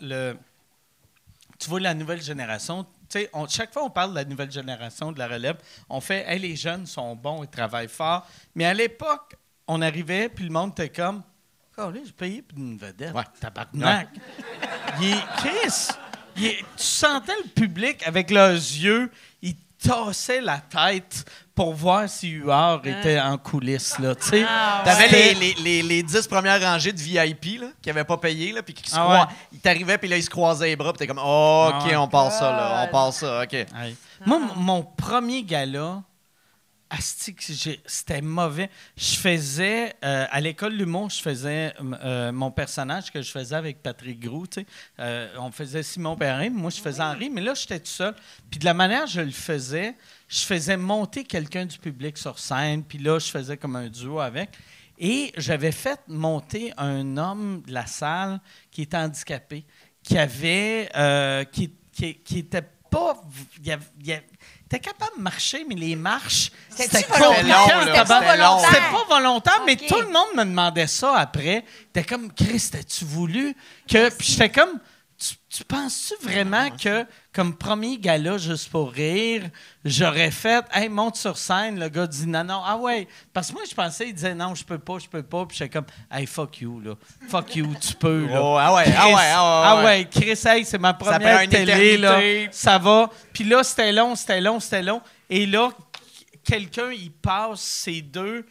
tu vois la nouvelle génération. Chaque fois on parle de la nouvelle génération, de la relève, on fait hey, les jeunes sont bons, ils travaillent fort. Mais à l'époque, on arrivait, puis le monde était comme oh, là, j'ai payé pour une vedette. Tabarnak. Chris, tu sentais le public avec leurs yeux, ils tassaient la tête pour voir si Huard était en coulisses. Là, t'avais les 10 premières rangées de VIP là, qui n'avaient pas payé, là, puis ils t'arrivaient, puis là, ils se croisaient les bras, puis t'es comme OK, on passe ça, là, on passe ça, OK. Moi, mon premier gala, c'était mauvais. Je faisais, à l'école de l'humour, je faisais mon personnage que je faisais avec Patrick Groux. On faisait Simon Perrin, moi je faisais Henri, mais là j'étais tout seul. Puis de la manière que je faisais monter quelqu'un du public sur scène, puis là je faisais comme un duo avec. Et j'avais fait monter un homme de la salle qui était handicapé, qui avait, qui était pas... T'es capable de marcher, mais les marches, c'était compliqué. C'était pas volontaire, mais tout le monde me demandait ça après. T'es comme, Chris, t'as-tu voulu que... Puis j'étais comme, tu penses-tu vraiment que, comme premier gala, juste pour rire, j'aurais fait, hey, monte sur scène, le gars dit non, ah ouais. Parce que moi, je pensais, il disait non, je peux pas. Puis j'étais comme, hey, fuck you, là. Fuck you, tu peux, là. Oh, ah ouais, Chris, hey, c'est ma première télé, là. Ça va. Puis là, c'était long. Et là, quelqu'un, il passe ses deux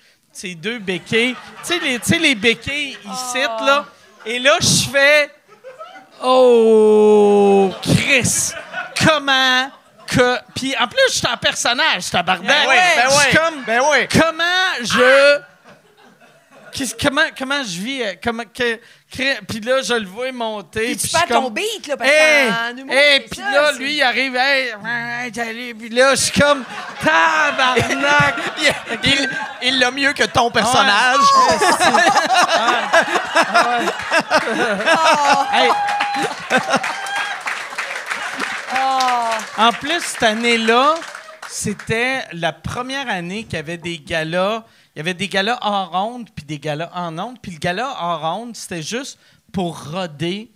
béquilles. Tu sais, les béquilles, ils citent, là. Et là, je fais... Oh, Chris! Comment que... Puis en plus, je suis en personnage, tabarnak. Ben oui. Comment je... Comment je vis? Puis là, je le vois monter. Puis tu perds ton beat, là, parce qu'en humour, c'est puis ça, là, c'est- lui, il arrive, salut. Puis là, je suis comme, tabarnak! Il l'a mieux que ton personnage. Hey. En plus, cette année-là, c'était la première année qu'il y avait des galas. Il y avait des galas hors ronde puis des galas en onde. Puis le gala hors ronde, c'était juste pour roder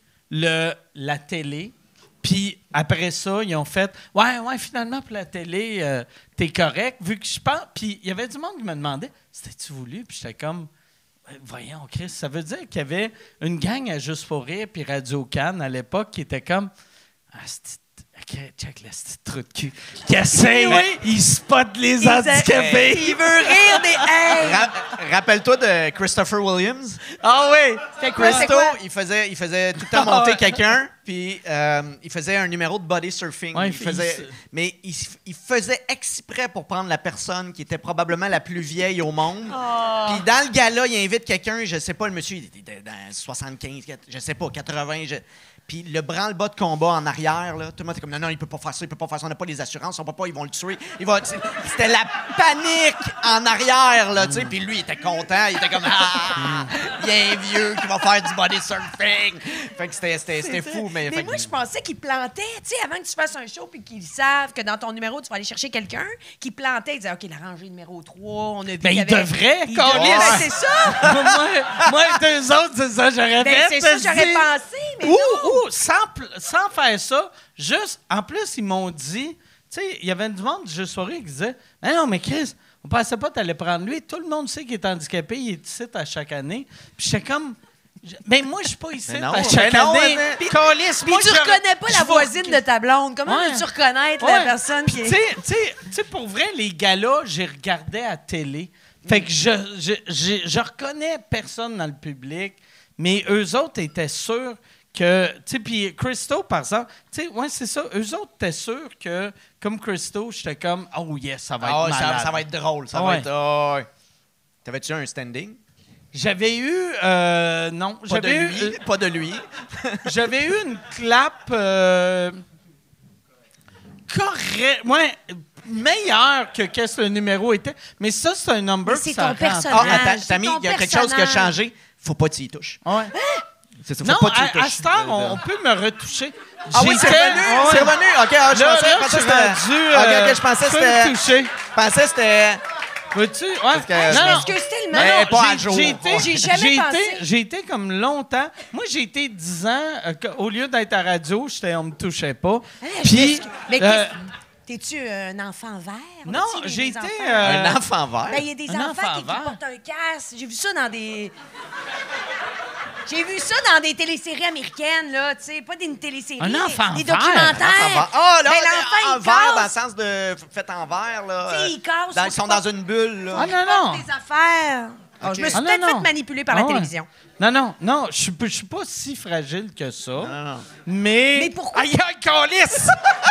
la télé. Puis après ça, ils ont fait « Ouais, finalement, pour la télé, t'es correct. » Vu que je pense... Puis il y avait du monde qui me demandait « C'était-tu voulu? » Puis j'étais comme « Voyons, Chris, ça veut dire qu'il y avait une gang à Juste pour rire puis Radio-Can à l'époque qui était comme « Ah, c'est... OK, check le petit trou de cul. Qui essaye, il spot les handicapés. Il veut rire des... Hey! Rappelle-toi de Christopher Williams. Ah oui! C'était quoi, c'est Christo, quoi? il faisait tout le temps monter quelqu'un, puis il faisait un numéro de body surfing. Ouais, Mais il faisait exprès pour prendre la personne qui était probablement la plus vieille au monde. Puis dans le gala, il invite quelqu'un, je sais pas, le monsieur, il était dans 75, je sais pas, 80... Puis le branle-bas de combat en arrière, là, tout le monde était comme non, il peut pas faire ça, on n'a pas les assurances, on peut pas, ils vont le tuer. C'était la panique en arrière, là, tu sais. Puis lui, il était content, il était comme bien vieux qui va faire du body surfing. Fait que c'était fou, mais moi, je pensais qu'ils plantaient, tu sais, avant que tu fasses un show puis qu'ils savent que dans ton numéro, tu vas aller chercher quelqu'un, qui plantait, ils disaient OK, la rangée numéro 3, on a vu. Ben, il devrait, Ben, c'est ça! moi, avec deux autres, c'est ça, j'aurais Ben, fait. c'est ça, j'aurais pensé, mais non! Sans faire ça, juste, en plus, ils m'ont dit, tu sais, il y avait du monde de Juste pour rire qui disait, non, mais Chris, on pensait pas que t'allais prendre lui. Tout le monde sait qu'il est handicapé, il est ici à chaque année. Puis j'étais comme, ben moi, je suis pas ici à chaque année. Puis tu reconnais pas la voisine de ta blonde. Comment veux-tu reconnaître la personne qui est... Tu sais, pour vrai, les galas, j'ai regardé à télé. Fait que je reconnais personne dans le public, mais eux autres étaient sûrs que, tu sais, puis Christo, par exemple, tu sais, ouais, c'est ça. Eux autres étaient sûrs que, comme Christo, j'étais comme, oh yes, ça va être malade. Ça va être drôle. Ça va être. T'avais-tu un standing? J'avais eu, non. Pas de lui. J'avais eu une clap correcte, ouais, meilleure que qu'est-ce que le numéro était. Mais ça, c'est un number. Mais c'est ça ton rentre. personnage. Attends, Tammy, il y a quelque chose qui a changé. Faut pas que tu y touches. Ouais. C'est ça, Non, faut pas que tu y touches. à cette heure, on peut me retoucher. Ah oui, c'est revenu! C'est revenu! OK, je pensais que c'était... Je pensais que c'était... Veux-tu? Ouais. Je m'excuse tellement. Mais pas à jour. J'ai jamais pensé. J'ai été comme longtemps. Moi, j'ai été 10 ans, au lieu d'être à radio, on me touchait pas. Puis... Mais t'es-tu un enfant vert? Non, j'ai été... Un enfant vert? Ben, il y a des Un enfants enfant qui vert. portent un casque. J'ai vu ça dans des... J'ai vu ça dans des téléséries américaines, là, tu sais, pas des téléséries. Un enfant des vert. documentaires. Ah, là, Ben, l'enfant, en il verre, casse. dans le sens de fait en verre, là. Tu sais, il casse. Ils sont dans une bulle, là. Ah non, non. Des affaires. Oh, je me suis Ah, non, peut-être non. fait manipuler par la Ah, ouais. télévision. Non, je suis pas si fragile que ça. Non. Mais pourquoi? Aïe, calice!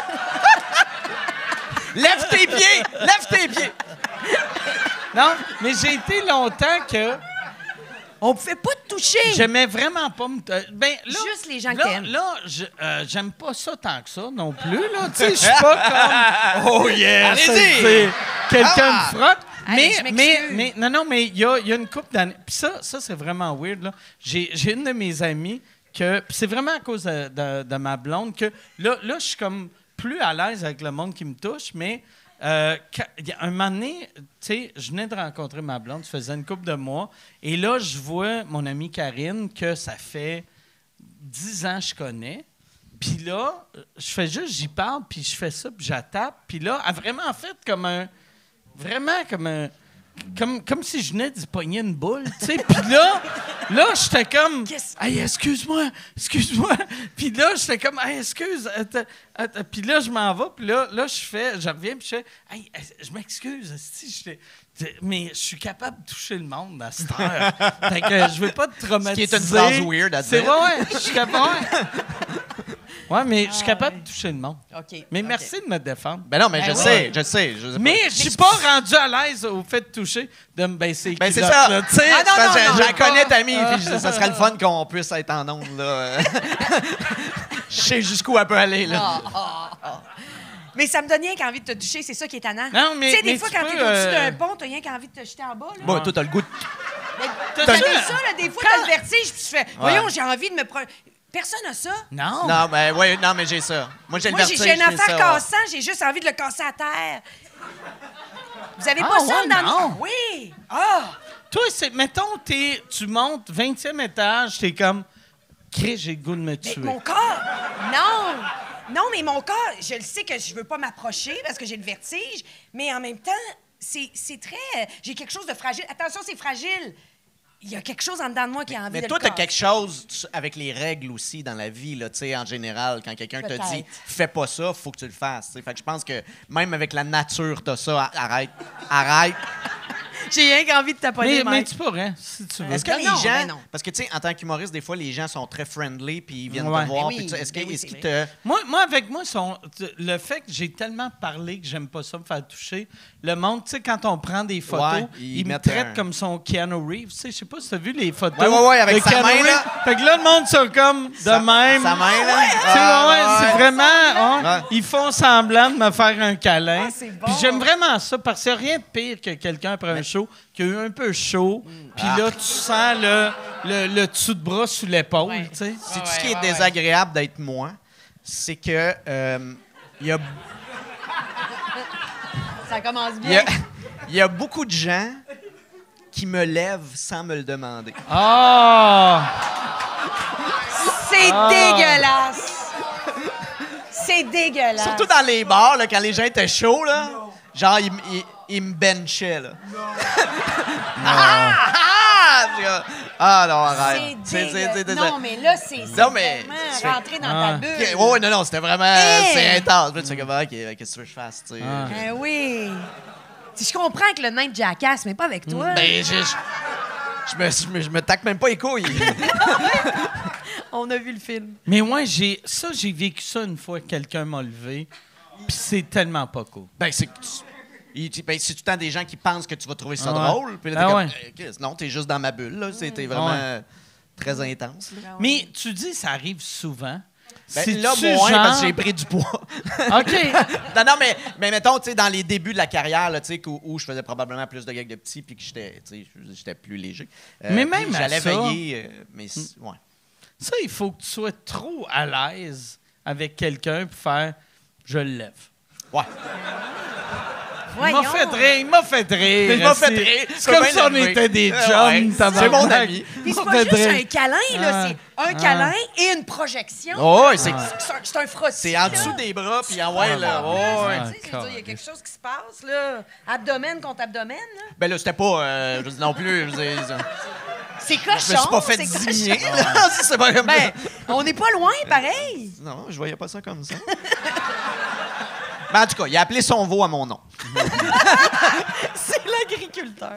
Lève tes pieds! Lève tes pieds! Non, mais j'ai été longtemps que On pouvait pas te toucher. j'aimais vraiment pas me... ben, là, Juste les gens que là, t'aimes. Là, j'aime pas ça tant que ça non plus, là. Tu sais, je suis pas comme... Oh yes! Allez-y! c'est- Quelqu'un me frotte. Allez, je m'excuse. Mais il y a une couple d'années... Puis ça, c'est vraiment weird, là. J'ai une de mes amies que... Puis c'est vraiment à cause de ma blonde que... Là, je suis comme plus à l'aise avec le monde qui me touche, mais... il y a un moment donné, tu sais, je venais de rencontrer ma blonde, ça faisait une couple de mois, et là, je vois mon amie Karine, que ça fait 10 ans que je connais, puis là, je fais juste, j'y parle, puis je fais ça, puis j'attape, puis là, elle a vraiment fait comme un... Vraiment comme un... comme si je venais d'y pogner une boule, tu sais. Puis là, j'étais comme, hey, excuse-moi. Puis là, j'étais comme, hey, excuse. Puis là, je m'en vais. Puis là, je reviens. Puis je fais, hey, je m'excuse. Mais je suis capable de toucher le monde à cette heure. Fait que je veux pas te traumatiser. Ce qui est une phrase weird à dire. C'est vrai, je suis capable. Ouais, mais je suis capable de toucher le monde. OK. Mais merci de me défendre. Ben non, mais je sais. Mais je suis pas rendu à l'aise au fait de toucher, de me baisser les Ben c'est culottes, ça. là, tu sais. Je la connais, Tammy. Puis ça serait le fun qu'on puisse être en ondes, là. Je sais jusqu'où elle peut aller, là. Mais ça me donne rien qu'envie de te toucher, c'est ça qui est tannant. Non, mais tu sais, des mais fois, tu quand peux, t'es au-dessus d'un pont, t'as rien qu'envie de te jeter en bas. Là. Bon, toi, t'as le goût de... T'as vu ça, là? Des fois, t'as le vertige, puis tu fais, voyons, j'ai envie de me... Personne n'a ça. Non. Non, mais j'ai ça. Moi, j'ai le vertige. J'ai un mais affaire ça, cassant, j'ai juste envie de le casser à terre. Vous avez pas ça ouais, dans non. Oui! Ah! Toi, mettons, tu montes 20e étage, t'es comme, Chris, j'ai le goût de me tuer. Mon corps! Non! Non, mais mon corps, je le sais que je veux pas m'approcher parce que j'ai le vertige, mais en même temps, c'est très... J'ai quelque chose de fragile. Attention, c'est fragile. Il y a quelque chose en dedans de moi qui a envie de Mais le toi, t'as casser. quelque chose avec les règles aussi dans la vie, là, tu sais, en général. Quand quelqu'un te Peut-être. dit « fais pas ça », faut que tu le fasses. T'sais. Fait que je pense que même avec la nature, t'as ça. Arrête. J'ai rien qu'envie de taponner, Mais tu pourrais, si tu veux. Est-ce que Ben les non, gens... ben non. Parce que, tu sais, en tant qu'humoriste, des fois, les gens sont très friendly puis ils viennent Ouais. te voir. Ben oui, puis est-ce ben oui, qu'ils c'est te... Moi, avec moi, le fait que j'ai tellement parlé que j'aime pas ça me faire toucher, le monde, tu sais, quand on prend des photos, Ouais, ils me mettent traite un- comme son Keanu Reeves. Tu sais, je sais pas si t'as vu les photos. Ouais, avec de sa Keanu main, Reeves. là. Fait que là, le monde sont comme de même. Sa main, là? Tu sais, c'est vraiment... Ouais. Ils font semblant de me faire un câlin. Ah, c'est bon. Puis j'aime vraiment ça parce qu'il n'y a rien de pire que quelqu'un après un show qui a eu un peu chaud. Puis là, tu sens le dessous de bras sur l'épaule. Ouais. Tu sais. C'est tout ce qui est désagréable d'être moi, c'est que il Ça commence bien. y a beaucoup de gens qui me lèvent sans me le demander. Ah! C'est dégueulasse! C'est dégueulasse. Surtout dans les bars, là, quand les gens étaient chauds, là, genre, ils me benchaient, là. Ah non, arrête. C'est dégueulasse. Non, mais là, c'est Non, mais- vraiment rentré dans ta bulle. Ouais, non, c'était vraiment... Hey! C'est intense. Puis là, tu fais comme, OK, qu'est-ce que tu veux que je fasse, tu sais? Ben oui. Je comprends que le nain de Jackass, mais pas avec toi. Ben, je me taque même pas les couilles. On a vu le film. Mais moi, j'ai vécu ça une fois que quelqu'un m'a levé. Puis c'est tellement pas cool. Ben, c'est c'est tout le temps des gens qui pensent que tu vas trouver ça Ouais. drôle. Puis là, t'es Ah comme, ouais. Chris, non, t'es juste dans ma bulle, là. T'es vraiment très intense, là. Mais tu dis ça arrive souvent. Ben, C'est-tu là, moins, genre- parce que j'ai pris du poids. OK. non, mais mettons, tu sais, dans les débuts de la carrière, là, tu sais, où je faisais probablement plus de gags de petits puis que j'étais plus léger. Mais puis même à j'allais ça- veiller, mais ouais. Ça, il faut que tu sois trop à l'aise avec quelqu'un pour faire « je le lève ». Ouais. Il m'a fait rire, il m'a fait rire. Il m'a fait rire. C'est comme si on était des chums, C'est mon ami. Puis c'est Il m'a pas fait juste rire. un câlin, là. C'est un câlin et une projection. Oh, ouais, c'est C'est un frottis. c'est en dessous des bras, puis en ouais, là. Ouais, Oh, ouais. tu sais, je veux dire, il y a quelque chose qui se passe, là. Abdomen contre abdomen, là. Ben là, c'était pas, je dis non plus, C'est cochon. je me suis pas fait c'est digner, cochon. là. C'est pas comme... Ben, on n'est pas loin, pareil. Non, je voyais pas ça comme ça. Mais en tout cas, il a appelé son veau à mon nom. C'est l'agriculteur.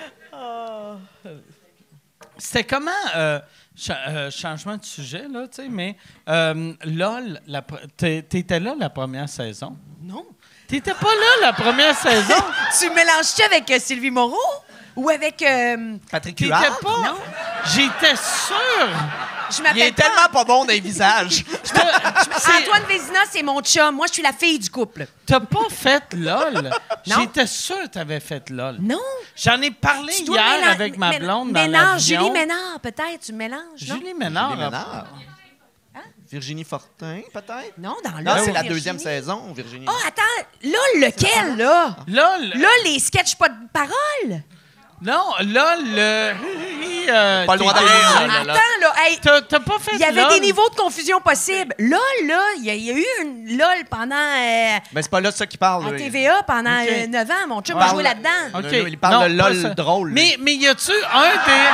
C'était comment... changement de sujet, là, tu sais, mais LOL, t'étais là la première saison? Non. T'étais pas là la première saison? Tu mélanges-tu avec Sylvie Moreau ou avec... Patrick T'étais Huard. pas... Non. J'étais sûr! Je Il m'appelle est tellement pas bon dans les visages. Antoine Vézina, c'est mon chum. Moi, je suis la fille du couple. T'as pas fait LOL? Non. J'étais sûr que t'avais fait LOL. Non. J'en ai parlé Tu dois hier mélan- avec ma blonde dans Ménard, l'avion. Julie Ménard, peut-être. Tu me mélanges, non? Julie Ménard. Julie là. Ménard. Virginie Fortin, peut-être? Non, dans Non, LOL, c'est la Virginie. deuxième saison, Virginie. Ah, attends. Là, lequel, là? LOL. Là, les sketchs pas de parole. Non, LOL, le... Pas le droit tes d'aller, deux- là. Attends, là, hey, T'as pas fait il y avait LOL? des niveaux de confusion possibles. LOL, là, il y a eu une LOL pendant... Ben, c'est pas là de ça qu'il parle. à là. TVA pendant OK. 9 ans. Mon chum Il a joué parle- là-dedans. OK. Il parle de pas LOL ça. drôle. Mais y a-tu un des...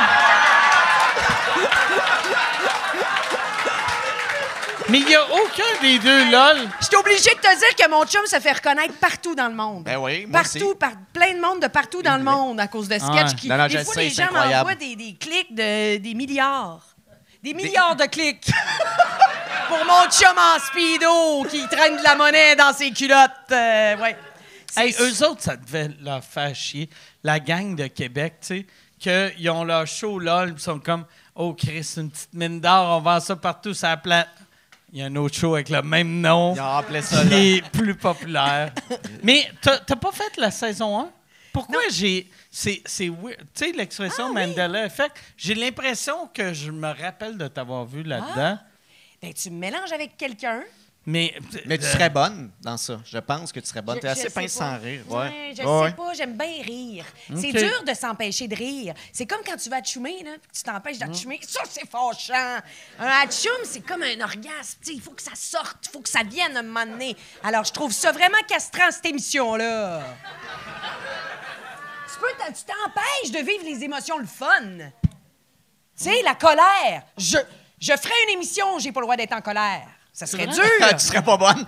Mais il n'y a aucun des deux LOL. Je suis obligée de te dire que mon chum se fait reconnaître partout dans le monde. Ben oui, moi aussi. Partout, plein de monde de partout dans le monde à cause de sketchs Ouais. qui... Non, non, je des le fois, sais, les c'est gens incroyable. m'envoient des clics de des milliards. Des milliards de clics. Pour mon chum en speedo qui traîne de la monnaie dans ses culottes. Ouais. Hey, eux autres, ça devait leur faire chier. La gang de Québec, tu sais, qu'ils ont leur show LOL, ils sont comme « Oh, Chris, une petite mine d'or, on vend ça partout sur la planète. » Il y a un autre show avec le même nom Ils ont appelé ça qui là. est plus populaire. Mais t'as pas fait la saison 1? Pourquoi j'ai... C'est weird. Tu sais, l'expression Mandela Effect, j'ai l'impression que je me rappelle de t'avoir vu là-dedans. Ben, tu me mélanges avec quelqu'un. Mais Mais tu serais bonne dans ça. Je pense que tu serais bonne. Je- T'es assez je sais pince pas. sans rire. Ouais, je Ouais. sais pas, j'aime bien rire. C'est OK. dur de s'empêcher de rire. C'est comme quand tu vas te choumer, là, puis tu t'empêches de te choumer. Ça, c'est fâchant. Un hatchoum, c'est comme un orgasme. Tu sais, il faut que ça sorte, il faut que ça vienne à un moment donné. Alors, je trouve ça vraiment castrant, cette émission-là. Tu t'empêches de vivre les émotions, le fun. Tu sais, la colère. Je ferais une émission, j'ai pas le droit d'être en colère. Ça serait dur. Tu serais pas bonne.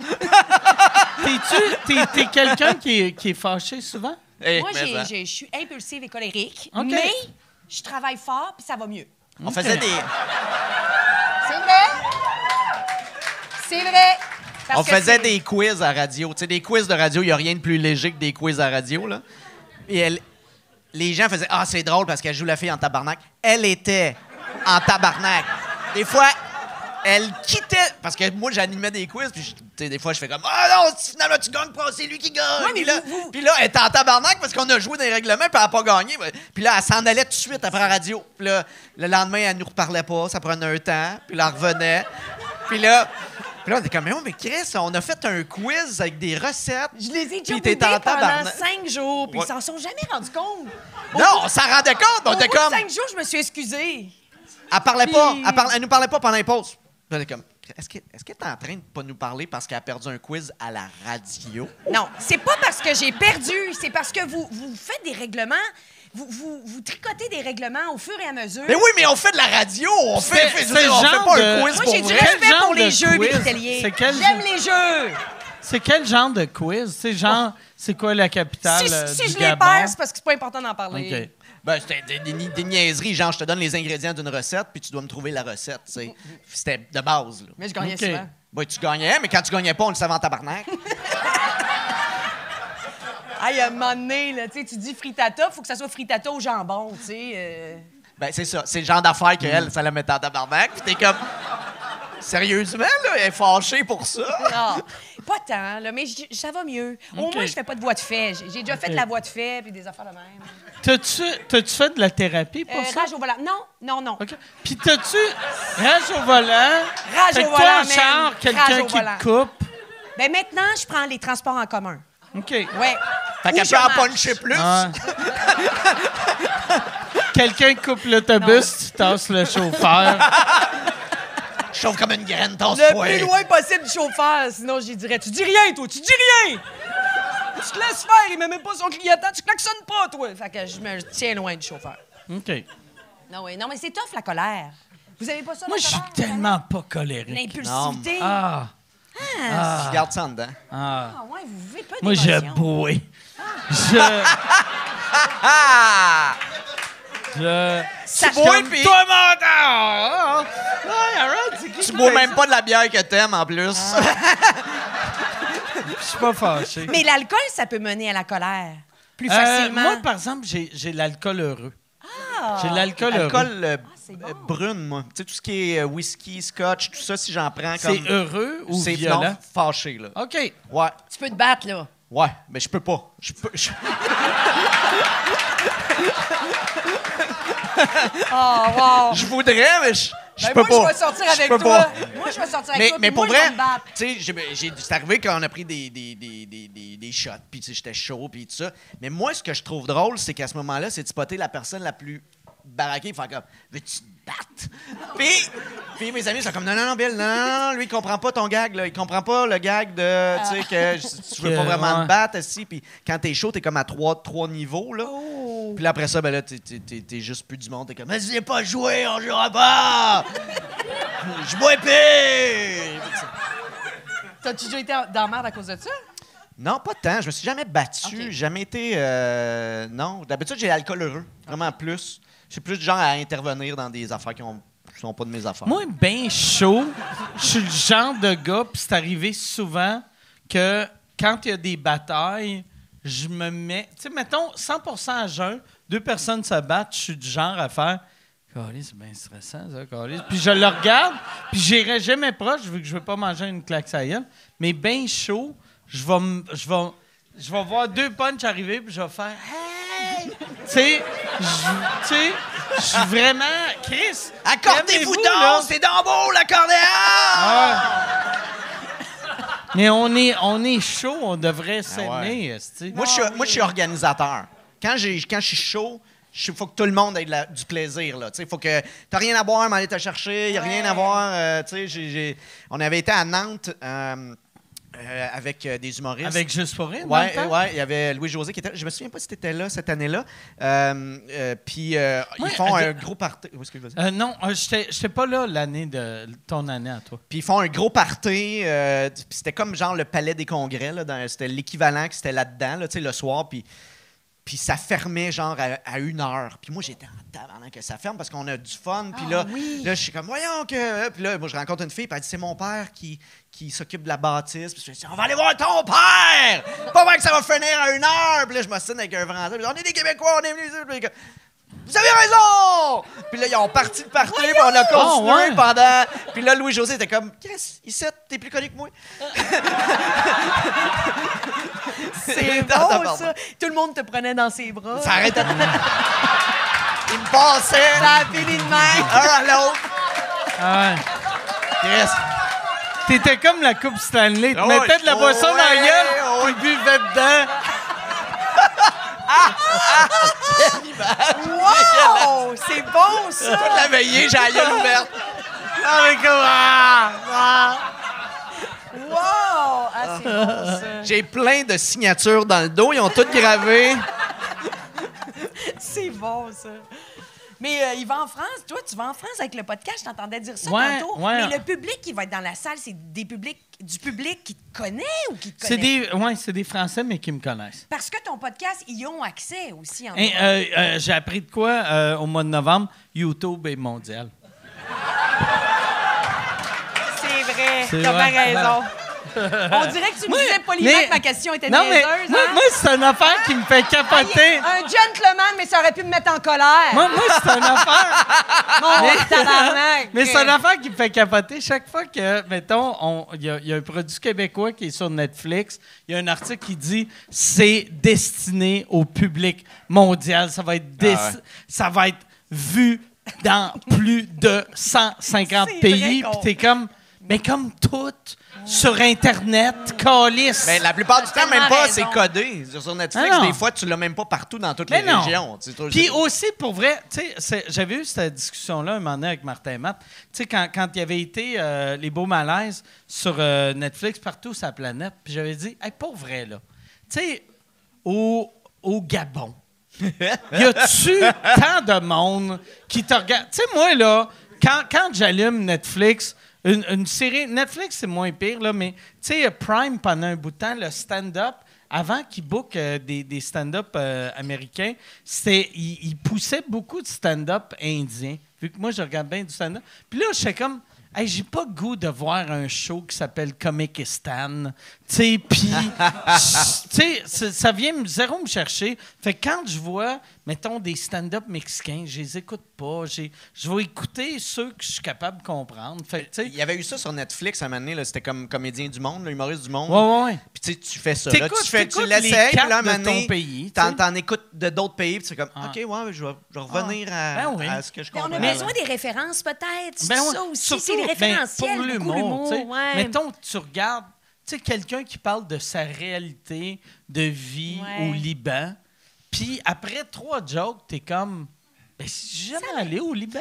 t'es quelqu'un qui est fâché souvent? Eh, Moi, mais ça. je suis impulsive et colérique, OK. mais je travaille fort puis ça va mieux. On faisait des... C'est vrai? C'est vrai. Parce On que faisait c'est- des quiz à radio. Tu sais, des quiz de radio, il n'y a rien de plus léger que des quiz à radio, là. Et les gens faisaient « Ah, c'est drôle parce qu'elle joue la fille en tabarnak. » Elle était en tabarnak. Des fois, elle quittait... Parce que moi, j'animais des quiz, puis tu sais, des fois, je fais comme « Ah non, finalement, tu gagnes pas, c'est lui qui gagne! Ouais, mais Puis là, elle était en tabarnak parce qu'on a joué dans les règlements, puis elle n'a pas gagné. Puis là, elle s'en allait tout de suite après la radio. Puis là, le lendemain, elle nous reparlait pas, ça prenait un temps, puis là, elle revenait. Puis là, on était comme, mais Chris, on a fait un quiz avec des recettes. Je les ai Puis déjà t'es boudés en pendant tabarnak. 5 jours, puis Ouais. ils s'en sont jamais rendus compte. Non, on s'en rendait compte. On Au était bout de comme, 5 jours, je me suis excusée. elle parlait pas, Puis- elle nous parlait pas pendant les pauses. Puis on était comme, est-ce qu'elle est en train de pas nous parler parce qu'elle a perdu un quiz à la radio? Non, c'est pas parce que j'ai perdu, c'est parce que vous faites des règlements, vous tricotez des règlements au fur et à mesure. Mais oui, mais on fait de la radio. On fait, C'est je veux dire, le on fait genre pas de- un quiz Moi, pour j'ai du vrai. respect genre pour les de jeux quiz? des Italiens. C'est quel J'aime genre- les jeux. C'est quel genre de quiz? C'est genre, c'est quoi la capitale Si du je les Gabon? perds, c'est parce que c'est pas important d'en parler. OK. Ben, c'était des niaiseries. Genre, je te donne les ingrédients d'une recette, puis tu dois me trouver la recette. Tu sais. C'était de base. Là. Mais je gagnais OK. souvent. Ben, tu gagnais, mais quand tu gagnais pas, on le savait en tabarnak. Aïe, à un moment donné, là, tu sais, tu dis frittata, faut que ça soit frittata au jambon, tu sais. Ben, c'est ça. C'est le genre d'affaire qu'elle, ça la mettait en tabarnak. Puis t'es comme... Sérieusement, là, elle est fâchée pour ça. Non, pas tant, là, mais ça va mieux. Au OK. moins, je fais pas de voix de fait. J'ai déjà fait de la voix de fait puis des affaires de même. T'as-tu fait de la thérapie pour ça? Rage au volant. Non. OK. Puis t'as-tu rage au volant? Rage Fait au que toi, volant, en char, man. quelqu'un Rage au qui volant. te coupe. Ben maintenant, je prends les transports en commun. OK. Ouais. Fait Ou qu'elle je peut en marche. puncher plus. Ah. Quelqu'un coupe l'autobus, tu tasses le chauffeur. Chauffe comme une graine, Le tasse-toi. plus loin possible du chauffeur, sinon j'y dirais. Tu dis rien, toi, tu dis rien! Tu te laisses faire, il met même pas son clignotant, tu klaxonnes pas, toi! Fait que je me tiens loin du chauffeur. OK. Non, mais c'est tough, la colère. Vous avez pas ça, Moi, la je suis colère? tellement pas colérique. L'impulsivité. Ah, Je garde ça en dedans. ah. Ah ouais, vous vivez pas Moi, je d'émotions. bouille. Je... Ah! Ça bois, Comme puis- toi, menteur! Ouais, arrête, c'est qui Tu qui bois fait même ça? pas de la bière que t'aimes, en plus. Je suis pas fâché. Mais l'alcool, ça peut mener à la colère. Plus facilement. Moi, par exemple, j'ai l'alcool heureux. J'ai l'alcool heureux. Alcool c'est bon. brune, moi. Tu sais, tout ce qui est whisky, scotch, tout ça, si j'en prends comme... C'est heureux ou C'est violent? non, fâché, là. OK. Ouais. Tu peux te battre, là. Ouais, mais je peux pas. Oh, wow. Je voudrais, mais je Ben, peux moi, pas. je vais sortir avec peux toi. pas. Moi, je vais sortir avec toi. Mais puis pour moi, je vrai, vais me battre. tu sais, c'est arrivé quand on a pris des shots, puis tu sais, j'étais chaud, puis tout ça. Mais moi, ce que je trouve drôle, c'est qu'à ce moment-là, c'est de spotter la personne la plus baraquer et faire comme « Veux-tu te battre? » Puis mes amis sont comme « Non, Bill, non, lui, il comprend pas ton gag, là. Il comprend pas le gag de, tu sais, que tu veux pas vraiment te battre, aussi. Puis quand t'es chaud, t'es comme à trois niveaux, là. Oh. Puis là, après ça, ben là, t'es juste plus du monde. T'es comme « Mais j'ai pas joué, on jouera pas! Je bois épée! » T'as-tu déjà été dans la merde à cause de ça? Non, pas tant. Je me suis jamais battu. Okay. Jamais été... non. D'habitude, j'ai l'alcool heureux. Vraiment plus. Je suis plus du genre à intervenir dans des affaires qui sont pas de mes affaires. Moi, ben chaud, je suis le genre de gars, puis c'est arrivé souvent que quand il y a des batailles, je me mets... Tu sais, mettons, 100% à jeun, 2 personnes se battent, je suis du genre à faire... Câlisse, c'est bien stressant, ça, câlisse. Puis je le regarde, puis j'irai jamais proche, vu que je veux pas manger une claque à la gueule. Mais ben chaud, je vais voir 2 punchs arriver, puis je vais faire « Hey! » Tu sais, je suis vraiment... Chris, accordez-vous calmez-vous, donc! là. C'est dans beau, l'accordéon! Mais on est chaud, on devrait s'aimer, esti. Moi, je suis organisateur. Quand je suis chaud, il faut que tout le monde ait du plaisir. Il faut que tu n'as rien à boire, m'aller te chercher. Il n'y a rien à boire. On avait été à Nantes avec des humoristes. Avec Juste pour rire, Oui, il y avait Louis-José qui était là. Je me souviens pas si tu étais là cette année-là. Puis ils font un gros party. Où est-ce que non, je n'étais pas là l'année de ton année à toi. Puis ils font un gros party. Puis c'était comme genre le palais des congrès. C'était l'équivalent que c'était là-dedans, là, le soir. Puis ça fermait genre à 1h. Puis moi, j'étais en tabarnak que ça ferme parce qu'on a du fun. Puis là, je suis comme, voyons que... Puis là, moi, je rencontre une fille, puis elle dit, c'est mon père qui s'occupe de la bâtisse. Puis je dis, on va aller voir ton père! Pas vrai que ça va finir à 1h! Puis là, je me signe avec un Français. Puis on est des Québécois, on est venus ici. Vous avez raison! Puis là, ils ont parti de partir, puis on a continué pendant... Puis là, Louis-José était comme, Chris, ici, t'es plus connu que moi. C'est beau, ça. Tout le monde te prenait dans ses bras. Ça arrêtait de... Il me passait... Ça a fini de même. Un à l'autre. Ah ouais. Chris. T'étais comme la coupe Stanley. Tu mettais de la boisson dans la gueule, puis buvais dedans. Wow! C'est bon, ça! Toute la veillée, j'ai la gueule ouverte. Wow! Ah, c'est bon, ça. J'ai plein de signatures dans le dos. Ils ont toutes gravé. C'est bon, ça. Mais il va en France. Toi, tu vas en France avec le podcast. Je t'entendais dire ça tantôt. Ouais. Mais le public qui va être dans la salle, c'est du public qui te connaît ou qui te connaît? C'est des Français, mais qui me connaissent. Parce que ton podcast, ils y ont accès aussi. J'ai appris de quoi au mois de novembre? YouTube est mondial. C'est vrai. C'est T'as vrai. bien raison. On dirait que tu me disais poliment que ma question était niaiseuse. Moi, c'est une affaire qui me fait capoter. Un gentleman, mais ça aurait pu me mettre en colère. Moi, c'est une affaire... Tabarnak. Mais c'est une affaire qui me fait capoter. Chaque fois que, mettons, il y a un produit québécois qui est sur Netflix, il y a un article qui dit « C'est destiné au public mondial. Ça va être vu dans plus de 150 pays. » Puis t'es comme... Mais comme tout, sur Internet, câlisse. Mais la plupart du temps, même pas, c'est codé. Sur Netflix, Ah des fois, tu l'as même pas partout dans toutes les non. régions. Puis aussi, pour vrai, tu sais, j'avais eu cette discussion-là un moment donné avec Martin et Matt. Tu sais, quand il y avait été Les Beaux Malaises sur Netflix, partout sur la planète, puis j'avais dit, hey, pour vrai, là, tu sais, au Gabon, y a-tu tant de monde qui te regarde? Tu sais, moi, là, quand j'allume Netflix, une série... Netflix, c'est moins pire, là, mais tu sais, Prime, pendant un bout de temps, le stand-up, avant qu'ils bookent des stand-up américains, ils poussaient beaucoup de stand-up indiens. Vu que moi, je regarde bien du stand-up. Puis là, je suis comme... Hey, j'ai pas le goût de voir un show qui s'appelle Comicistan. Tu sais, puis... tu sais, ça vient zéro me chercher. Fait que quand je vois, mettons, des stand-up mexicains, je les écoute pas. Je vais écouter ceux que je suis capable de comprendre. Fait que, tu sais... Il y avait eu ça sur Netflix à un moment donné, là, c'était comme Comédien du Monde, humoriste du monde. Ouais. Puis tu sais, tu fais ça. T'écoutes Tu les l'essayes, puis cartes là, à un de moment donné, ton pays, t'en écoutes de d'autres pays, puis tu fais comme, Ah. OK, ouais, je vais revenir à ce que je Mais comprends. on a besoin des références, peut-être. C'est Ben ça ouais, aussi. surtout, C'est les référentiels. pour beaucoup l'humour. tu sais. ouais. Mettons, tu regardes, tu sais, quelqu'un qui parle de sa réalité de vie Ouais. au Liban, puis après 3 jokes, t'es comme, Ben, si je suis jamais allé au Liban,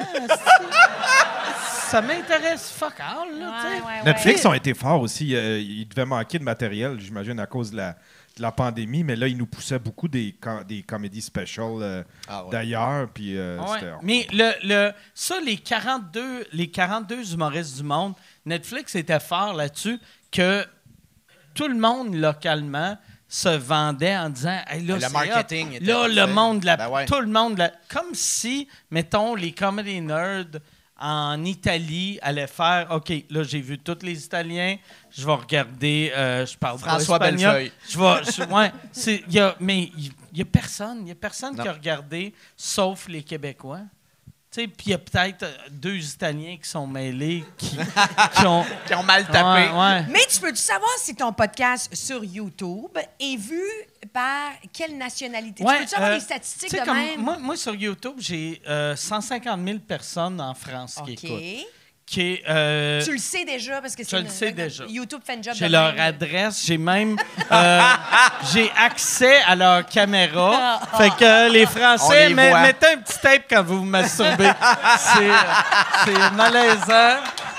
ça m'intéresse fuck all, là, tu sais. Netflix ont été forts aussi. Ils devaient manquer de matériel, j'imagine, à cause de la pandémie, mais là, ils nous poussaient beaucoup des comédies specials d'ailleurs. Puis, mais ça, les 42 humoristes du monde, Netflix était fort là-dessus que tout le monde localement se vendait en disant hey, là, le marketing hot. était là, le monde, tout le monde, comme si, mettons, les comedy nerds en Italie allaient faire OK, là, j'ai vu tous les Italiens, je vais regarder, je parle François pas espagnol. Bellefeuille. Mais il n'y a personne qui a regardé, sauf les Québécois. Puis il y a peut-être 2 Italiens qui sont mêlés, qui ont mal tapé. Ouais. Mais tu peux-tu savoir si ton podcast sur YouTube est vu par quelle nationalité? Tu peux-tu avoir des statistiques de même? Moi, sur YouTube, j'ai 150 000 personnes en France qui écoutent. Tu le sais déjà parce que c'est le sais déjà. YouTube fait une job. J'ai leur adresse, j'ai même j'ai accès à leur caméra. Fait que les Français mettez un petit tape quand vous vous masturbez. C'est malaisant.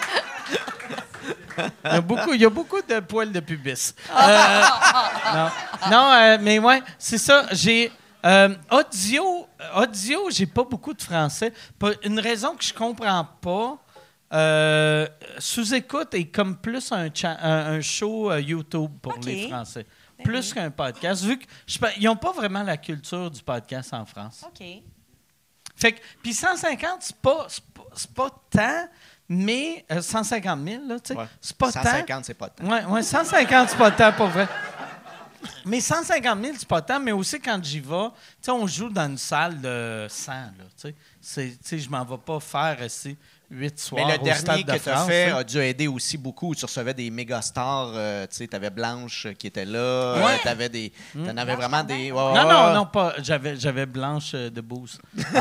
Il y a beaucoup de poils de pubis. Mais ouais, c'est ça. J'ai audio, j'ai pas beaucoup de français. Une raison que je comprends pas. Sous-écoute est comme plus un show YouTube pour les Français. Plus qu'un podcast. Vu qu'ils n'ont pas vraiment la culture du podcast en France. OK. Fait que, puis 150, c'est pas tant, mais 150 000, là, tu sais, c'est pas 150, tant. c'est pas tant. Ouais, 150, c'est pas tant, pour vrai. Mais 150 000, c'est pas tant, mais aussi quand j'y vais, tu sais, on joue dans une salle de 100, là, tu sais. Je m'en vais pas faire ici 8 soirs mais le dernier que tu as fait hein. a dû aider aussi beaucoup. Tu recevais des méga stars. Tu sais, avais Blanche qui était là. Tu avais des. T'en avais vraiment des. Non, pas. J'avais Blanche de Boost.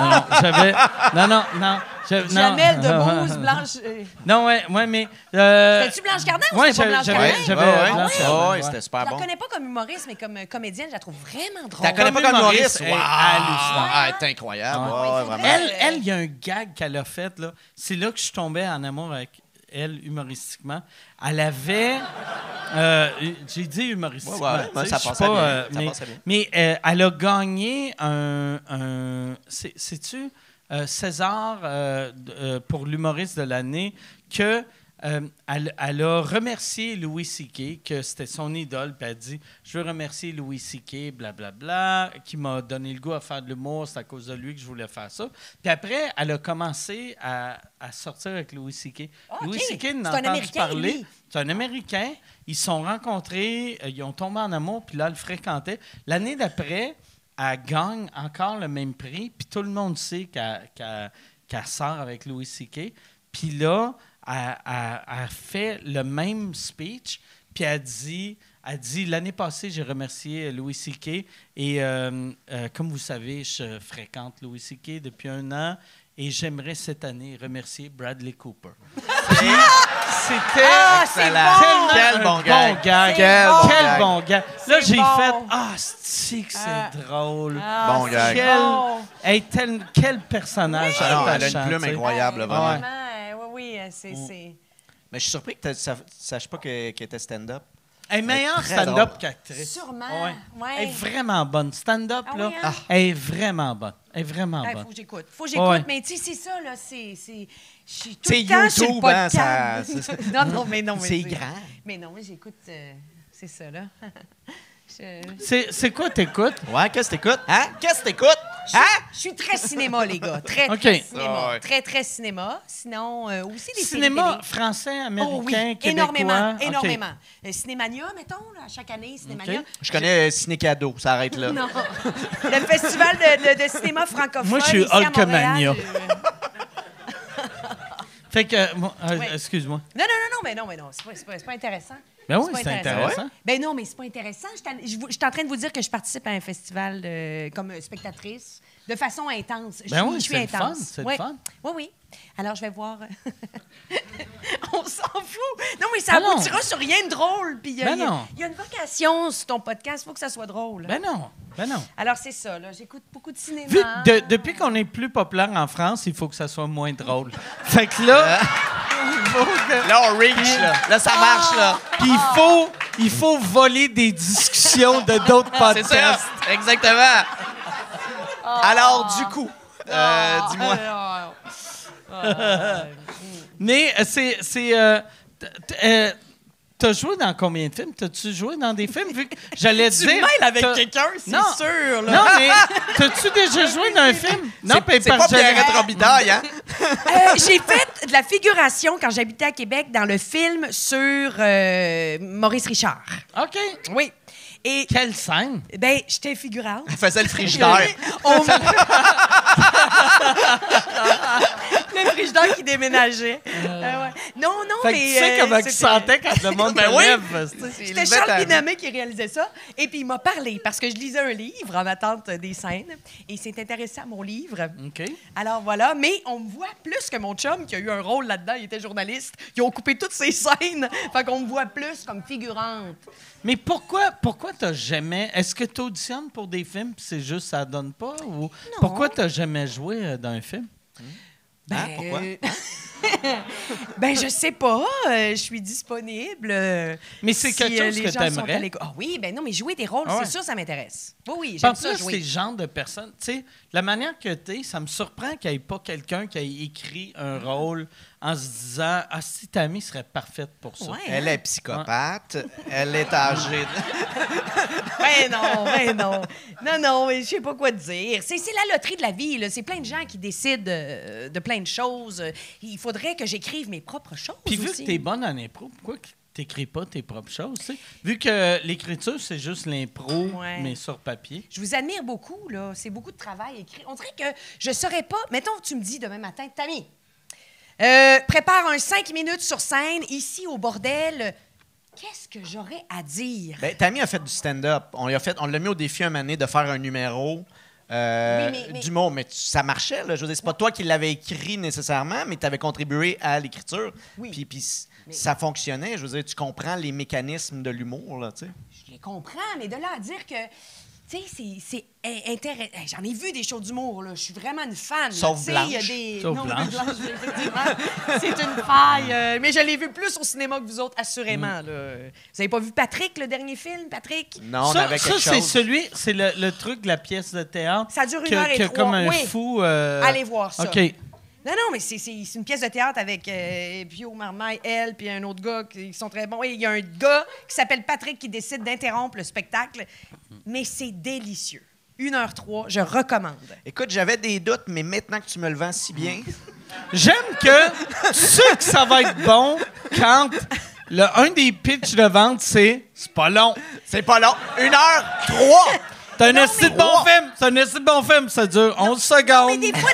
Jamel de Boost, Blanche. Non, ouais, mais. C'était-tu Blanche Cardin ou c'était pas Blanche Cardin? J'avais Blanche Cardin. Oui, c'était super bon. Je la connais pas comme humoriste, mais comme comédienne, je la trouve vraiment drôle. Tu la connais pas comme humoriste? Wow! Ah, elle est incroyable. Vraiment. Elle, il y a un gag qu'elle a fait, là. C'est là que je suis tombé en amour avec elle, humoristiquement. Elle avait... j'ai dit humoristiquement. Ça passait bien. Mais elle a gagné un sais-tu, César pour l'humoriste de l'année que... elle a remercié Louis C.K., que c'était son idole, puis elle a dit « Je veux remercier Louis C.K., blablabla, qui m'a donné le goût à faire de l'humour, c'est à cause de lui que je voulais faire ça. » Puis après, elle a commencé à sortir avec Louis C.K. Louis C.K. n'a entendu parler. Lui. C'est un Américain. Ils se sont rencontrés, ils ont tombé en amour, puis là, elle le fréquentait. L'année d'après, elle gagne encore le même prix, puis tout le monde sait qu'elle sort avec Louis C.K. Puis là, a fait le même speech, puis a dit l'année passée, j'ai remercié Louis C.K. et comme vous savez, je fréquente Louis C.K. depuis 1 an et j'aimerais cette année remercier Bradley Cooper. Puis c'était tellement quel bon gag. Quel bon gag. Là, j'ai fait c'est drôle. Bon gag. Quel personnage attachant. Elle a une plume incroyable, vraiment. Oui, c'est... Mais je suis surpris que tu ne saches pas qu'elle était stand-up. Elle est meilleure stand-up qu'actrice. Sûrement. Ouais. Elle est vraiment bonne. Stand-up, là, hein? elle est vraiment bonne. Elle est vraiment bonne. Faut que j'écoute. Mais tu sais, c'est ça, là, c'est... Je suis tout le temps YouTube, sur le podcast. Non, mais c'est grand. Mais non, mais j'écoute... c'est ça, là. C'est quoi t'écoutes? Ouais, qu'est-ce que t'écoutes? Hein? Qu'est-ce que t'écoutes? Je suis très cinéma, les gars. Très cinéma. Très cinéma. Sinon, aussi des cinéma français, américain, québécois. Énormément. Cinémania, mettons, là, chaque année, Cinémania. Je connais Ciné Cadeau, ça arrête là. Non. Le festival de cinéma francophone. Moi, je suis Hulkamania. Fait que, excuse-moi. Non, mais non, c'est pas intéressant. Ben oui, c'est intéressant. Ben non, mais c'est pas intéressant. Je suis en train de vous dire que je participe à un festival comme spectatrice de façon intense. Je suis intense. C'est le fun. Oui, oui. Alors, je vais voir. On s'en fout. Non, mais ça aboutira sur rien de drôle. Puis il y a une vocation sur ton podcast. Il faut que ça soit drôle. Ben non. Alors, c'est ça. Là. J'écoute beaucoup de cinéma. Depuis qu'on est plus populaire en France, il faut que ça soit moins drôle. Fait que là... Là, on reach, là. Là, ça marche, là. Puis il faut voler des discussions de d'autres podcasts. C'est ça, exactement. Alors, du coup, dis-moi. Mais t'as joué dans combien de films? T'as-tu joué dans des films? Vu que j'allais dire... Tu mêles avec quelqu'un, c'est sûr. Là. Non, mais t'as-tu déjà joué dans un film? Non, c'est pas Pierrette Robitaille, hein? J'ai fait de la figuration quand j'habitais à Québec dans le film sur Maurice Richard. OK. Oui. Et quelle scène? Ben, j'étais figurante. Elle faisait le frigidaire. Le frigidaire qui déménageait. Ouais. Non, fait mais... que tu sais comment tu sentais quand le monde te lève. C'était Charles Binamé qui réalisait ça. Et puis, il m'a parlé parce que je lisais un livre en attente des scènes. Et il s'est intéressé à mon livre. OK. Alors, voilà. Mais on me voit plus que mon chum qui a eu un rôle là-dedans. Il était journaliste. Ils ont coupé toutes ces scènes. Fait qu'on me voit plus comme figurante. Mais pourquoi t'as jamais... Est-ce que tu auditionnes pour des films puis c'est juste ça donne pas? Ou non. Pourquoi t'as jamais joué dans un film? Ben, pourquoi? Ben, je sais pas. Je suis disponible. Mais c'est quelque chose que t'aimerais? Ah oui, ben non, mais jouer des rôles, c'est sûr, ça m'intéresse. Oui, j'aime ça jouer. C'est le genre de personne... Tu sais, la manière que t'es, ça me surprend qu'il n'y ait pas quelqu'un qui ait écrit un rôle en se disant « Ah, si ta amie serait parfaite pour ça. Ouais, ». Elle est psychopathe. Elle est âgée. Non, mais je sais pas quoi te dire. C'est la loterie de la vie, là. C'est plein de gens qui décident de plein de choses. Il faudrait que j'écrive mes propres choses. Puis vu aussi. que t'es bonne en impro, pourquoi t'écris pas tes propres choses, tu sais? Vu que l'écriture, c'est juste l'impro, mais sur papier. Je vous admire beaucoup, là. C'est beaucoup de travail écrit. On dirait que je saurais pas... Mettons, tu me dis demain matin, Tammy, prépare un 5 minutes sur scène, ici, au bordel. Qu'est-ce que j'aurais à dire? Ben, Tammy a fait du stand-up. On l'a mis au défi un moment donné de faire un numéro d'humour. Mais ça marchait, là. Je veux dire, c'est pas toi qui l'avais écrit nécessairement, mais tu avais contribué à l'écriture. Oui. Puis ça fonctionnait. Je veux dire, tu comprends les mécanismes de l'humour, là, tu sais. Je les comprends, mais de là à dire que... Tu sais, c'est intéressant. J'en ai vu des shows d'humour, là. Je suis vraiment une fan. Sauf Blanche. Sauf Blanche. Effectivement, c'est une faille. Mais je l'ai vu plus au cinéma que vous autres, assurément. Là. Vous avez pas vu Patrick, le dernier film, Patrick? Non, on avait quelque chose. C'est le truc de la pièce de théâtre. Ça dure 1h03. Comme un fou... Allez voir ça. OK. Non, mais c'est une pièce de théâtre avec Pio Marmaille, elle, puis un autre gars qui sont très bons. Il y a un gars qui s'appelle Patrick qui décide d'interrompre le spectacle, mais c'est délicieux. 1h03, je recommande. Écoute, j'avais des doutes, mais maintenant que tu me le vends si bien... J'aime que tu sais que ça va être bon quand un des pitchs de vente, c'est pas long. C'est pas long. 1h03! C'est un esti de bon film. C'est un esti de bon film. Ça dure 11 secondes. Mais des fois,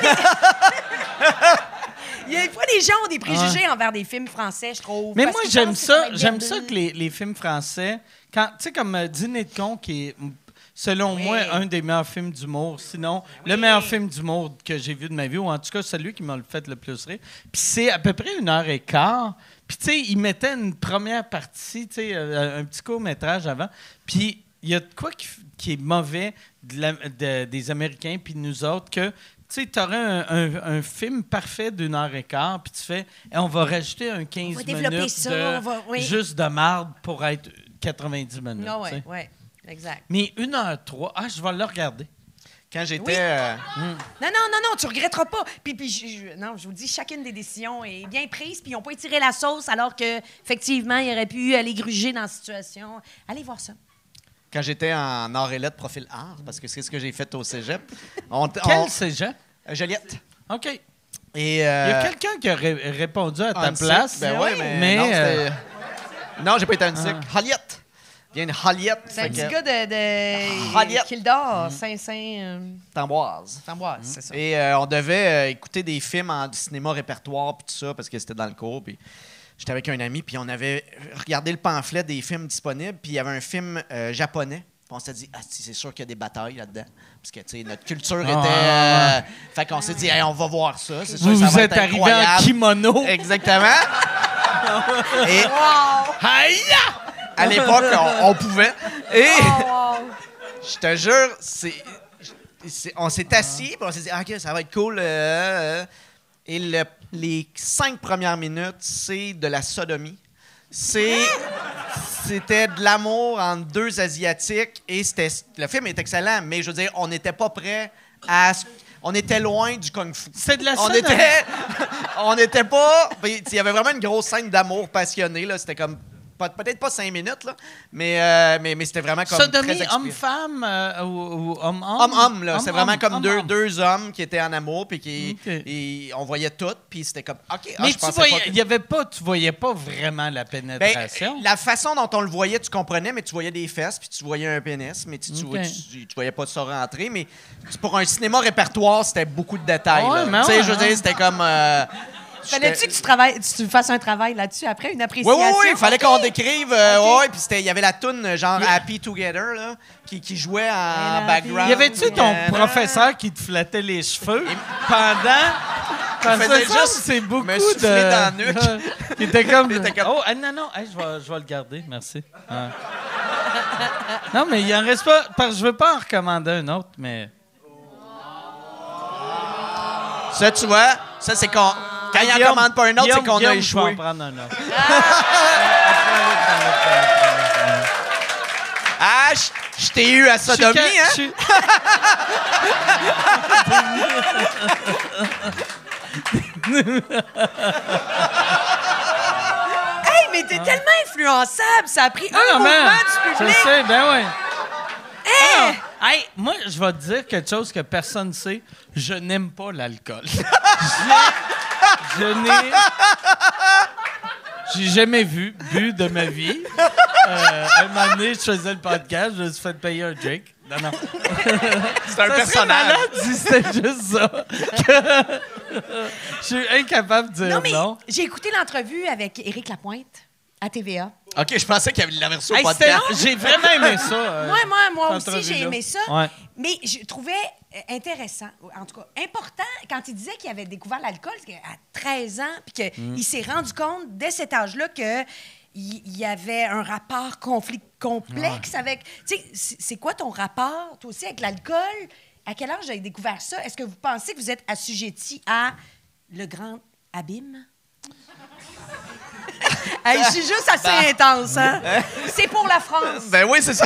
il y a des fois, les gens ont des préjugés envers des films français, je trouve. Mais moi, j'aime ça. J'aime ça que les films français... Tu sais, comme Dîner de con, qui est, selon moi, un des meilleurs films d'humour. Sinon, le meilleur film d'humour que j'ai vu de ma vie, ou en tout cas, celui qui m'a le fait le plus rire. Puis c'est à peu près 1h15. Puis, tu sais, ils mettaient une première partie, tu sais, un petit court-métrage avant. Puis... Il y a de quoi qui est mauvais des Américains puis de nous autres que, tu sais, tu aurais un film parfait d'1h15 puis tu fais, on va rajouter un 15 minutes ça, juste de marde pour être 90 minutes. Non, oui, exact. Mais 1h03, je vais le regarder. Quand j'étais... Non, tu regretteras pas. Puis je vous dis, chacune des décisions est bien prise, puis ils n'ont pas étiré la sauce alors qu'effectivement, ils auraient pu aller gruger dans la situation. Allez voir ça. Quand j'étais en art et lettres, profil art, parce que c'est ce que j'ai fait au cégep. Quel cégep? Joliette. OK. Et, il y a quelqu'un qui a répondu à ta place. Ben oui, mais non, j'ai pas été à Annecy. Joliette. Il y a une Joliette. C'est un petit gars de Kildare, Tamboise, c'est ça. Et on devait écouter des films en cinéma répertoire puis tout ça, parce que c'était dans le cours. Puis j'étais avec un ami, puis on avait regardé le pamphlet des films disponibles, puis il y avait un film japonais. On s'est dit, c'est sûr qu'il y a des batailles là-dedans. Parce que, tu sais, notre culture était... fait qu'on s'est dit, hey, on va voir ça. C'est sûr, ça va être arrivé incroyable. en kimono. Exactement. Et à l'époque, on pouvait. Et je te jure, on s'est assis, puis on s'est dit, OK, ça va être cool. Et les 5 premières minutes, c'est de la sodomie. C'était de l'amour entre 2 Asiatiques et le film est excellent, mais je veux dire, on n'était pas prêt à... On était loin du kung-fu. C'est de la On était pas... Il y avait vraiment une grosse scène d'amour passionné, là. C'était comme... Peut-être pas 5 minutes, là, mais c'était vraiment comme sodomie, très homme-femme ou homme-homme? Homme-homme, là. C'est vraiment comme homme-homme. deux hommes qui étaient en amour, puis on voyait tout, puis c'était comme... OK, mais je pensais tu voyais pas vraiment la pénétration? La façon dont on le voyait, tu comprenais, mais tu voyais des fesses, puis tu voyais un pénis, mais tu voyais pas ça rentrer, mais pour un cinéma répertoire, c'était beaucoup de détails. Tu sais, je veux dire, c'était comme... Fallait-tu que tu fasses un travail là-dessus après, une appréciation? Oui, il fallait qu'on décrive. Ouais, puis il y avait la toune genre Happy Together là, qui jouait en background. Y avait-tu ton professeur qui te flattait les cheveux pendant faisait ça, juste c'est beaucoup me souffler dans la nuque. Il était comme... Oh, non, hey, je vais le garder, merci. Non, mais il en reste pas... Parce que je veux pas en recommander un autre, mais... Ça, tu vois, ça, c'est quand il en commande pas un autre, c'est qu'on a échoué. Je vais en prendre un autre. Je t'ai eu à sodomie, hein? Hey, mais t'es tellement influençable, ça a pris un mouvement du public. Je sais, ben ouais. Hey, moi, je vais te dire quelque chose que personne ne sait. Je n'aime pas l'alcool. J'ai jamais bu de ma vie. Un moment donné, je faisais le podcast, je me suis fait payer un drink. Non. C'est un personnage. Malade si c'était juste ça. Je suis incapable de dire non. J'ai écouté l'entrevue avec Éric Lapointe à TVA. OK, je pensais qu'il l'avait reçu au podcast. J'ai vraiment aimé ça. Moi aussi, j'ai aimé ça. Ouais. Mais je trouvais intéressant, en tout cas important, quand il disait qu'il avait découvert l'alcool à 13 ans, puis qu'il s'est rendu compte, dès cet âge-là, qu'il y avait un rapport complexe avec... Tu sais, c'est quoi ton rapport, toi aussi, avec l'alcool? À quel âge vous avez découvert ça? Est-ce que vous pensez que vous êtes assujetti à le grand abîme? Hey, je suis juste assez intense, hein? C'est pour la France. Ben oui, c'est ça.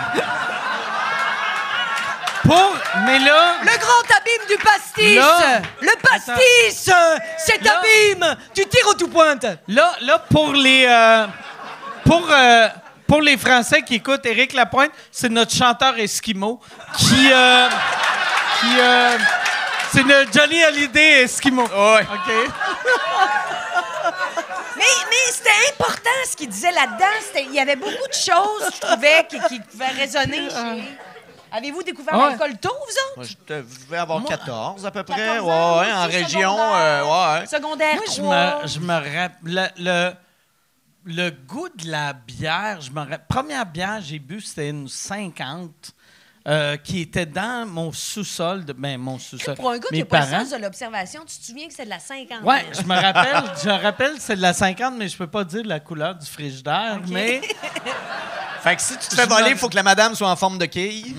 Mais là... Le grand abîme du pastis! Là, le pastis! Cet abîme! Tu tires au tout pointe! Là pour les Français qui écoutent Éric Lapointe, c'est notre chanteur esquimau qui c'est le Johnny Hallyday esquimau. Ouais. OK? Mais c'était important ce qu'il disait là-dedans. Il y avait beaucoup de choses, je trouvais, qui pouvaient résonner chez... Avez-vous découvert l'alcool tôt, vous autres? Moi, je devais avoir 14 à peu près. 14 ans, ouais, en région. Secondaire, Moi, 3. je me rappelle... Le goût de la bière, première bière que j'ai bu, c'était une 50 qui était dans mon sous-sol. Mon sous-sol. Pour un gars qui n'a pas le sens de l'observation, tu te souviens que c'est de la 50? Oui, je me rappelle, c'est de la 50, mais je peux pas dire la couleur du frigidaire, mais... Fait que si tu te fais voler, il faut que la madame soit en forme de quille.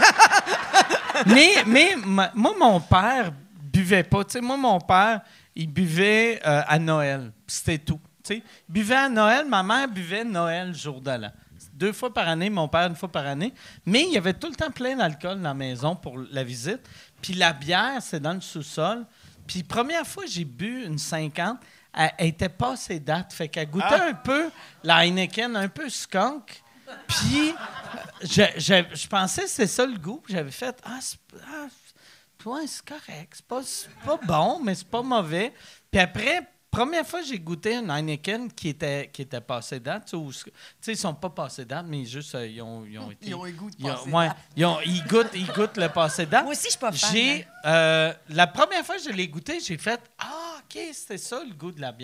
mais moi, mon père buvait pas. Tu sais, moi, mon père, il buvait à Noël. C'était tout. Tu sais, il buvait à Noël. Ma mère buvait Noël jour de l'an. 2 fois par année, mon père 1 fois par année. Mais il y avait tout le temps plein d'alcool dans la maison pour la visite. Puis la bière, c'est dans le sous-sol. Puis première fois que j'ai bu une 50, elle était passée date. Fait qu'elle goûtait un peu la Heineken, un peu skunk. Puis, je pensais que c'était ça le goût. Puis j'avais fait, c'est correct. C'est pas bon, mais c'est pas mauvais. Puis après, première fois que j'ai goûté une Heineken qui était passée date, tu sais, ils sont pas passés date, mais juste, ils ont été... Ils ont un goût de passé date. Ils goûtent le passé date. Moi aussi, je suis pas fan. La première fois que je l'ai goûté, j'ai fait, OK, c'était ça le goût de la bière.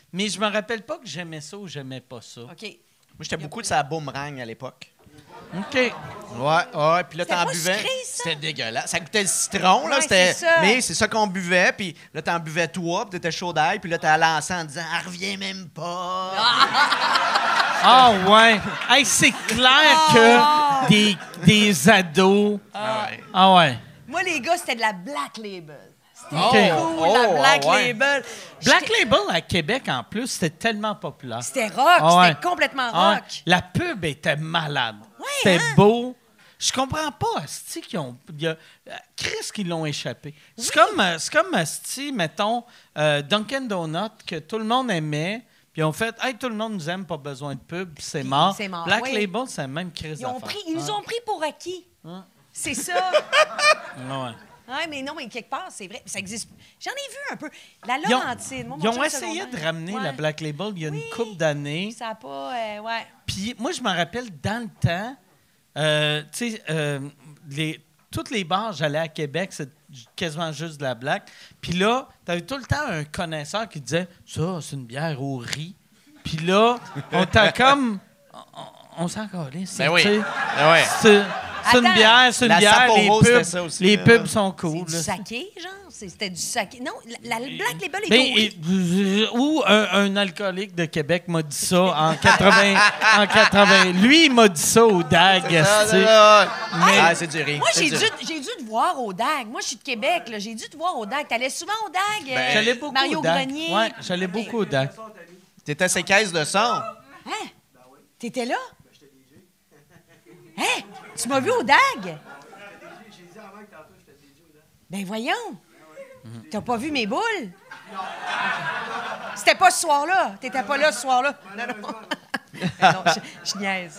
Mais je me rappelle pas que j'aimais ça ou j'aimais pas ça. OK. Moi, j'étais beaucoup de sa boomerang à l'époque. OK. Ouais. Puis là, t'en pas buvais. sucré, ça? C'était dégueulasse. Ça goûtait le citron, là. Ouais, C'était... c'est ça. Mais c'est ça qu'on buvait. Puis là, t'en buvais toi, puis t'étais chaud d'ail. Puis là, t'as lancé en disant, elle revient même pas. Ah ouais. Hey, c'est clair que des ados. Ah ouais. Moi, les gars, c'était de la Black Label. C'était OK. cool, la Black ouais. Label. Black Label à Québec, en plus, c'était tellement populaire. C'était rock, Ah ouais. c'était complètement Ah ouais. rock. La pub était malade. Ouais, C'était hein? beau. Je comprends pas, asti, Chris qui l'ont échappé. C'est comme asti, mettons, Dunkin' Donut, que tout le monde aimait, puis on fait, hey, tout le monde nous aime, pas besoin de pub, puis c'est mort. c'est mort, Black oui. Label, c'est la même crise Ils nous ont pris pour acquis. C'est ça. Ouais. Ouais, mais non, mais quelque part, c'est vrai. Ça existe. J'en ai vu un peu. La Ils ont, Laurentide. Moi, mon ils ont chum essayé secondaire. de ramener Ouais. la Black Label il y a Oui. une couple d'années. Ça n'a pas. Ouais. Puis moi, je me rappelle, dans le temps, tu sais, tous les bars, j'allais à Québec, c'est quasiment juste de la black. Puis là, tu avais tout le temps un connaisseur qui disait « Ça, c'est une bière au riz. » Puis là, on t'a comme... On s'en calisse. Ben oui. tu sais. Ben ouais. C'est une Attends. bière, c'est une La bière. Sapporo, c'était ça aussi, Les là. pubs sont C'est cool. du là. saké, genre? C'était du saké. Non, la Black Label est Ben, dorée. ou un alcoolique de Québec m'a dit ça en 80. Lui, il m'a dit ça au DAG. tu sais. Ah, c'est du riz. Moi, C'est j'ai du dû, riz. j'ai dû te voir au DAG. Moi, je suis de Québec. Là. J'ai dû te voir au DAG. T'allais souvent au DAG? J'allais beaucoup Mario au DAG. Grenier. Ouais, j'allais beaucoup au DAG. T'étais ses caisses de son. Hein? T'étais là? Hein? Tu m'as vu au DAG? Ben voyons. T'as pas vu mes boules? C'était pas ce soir-là. T'étais pas là ce soir-là. Non. Non, je niaise.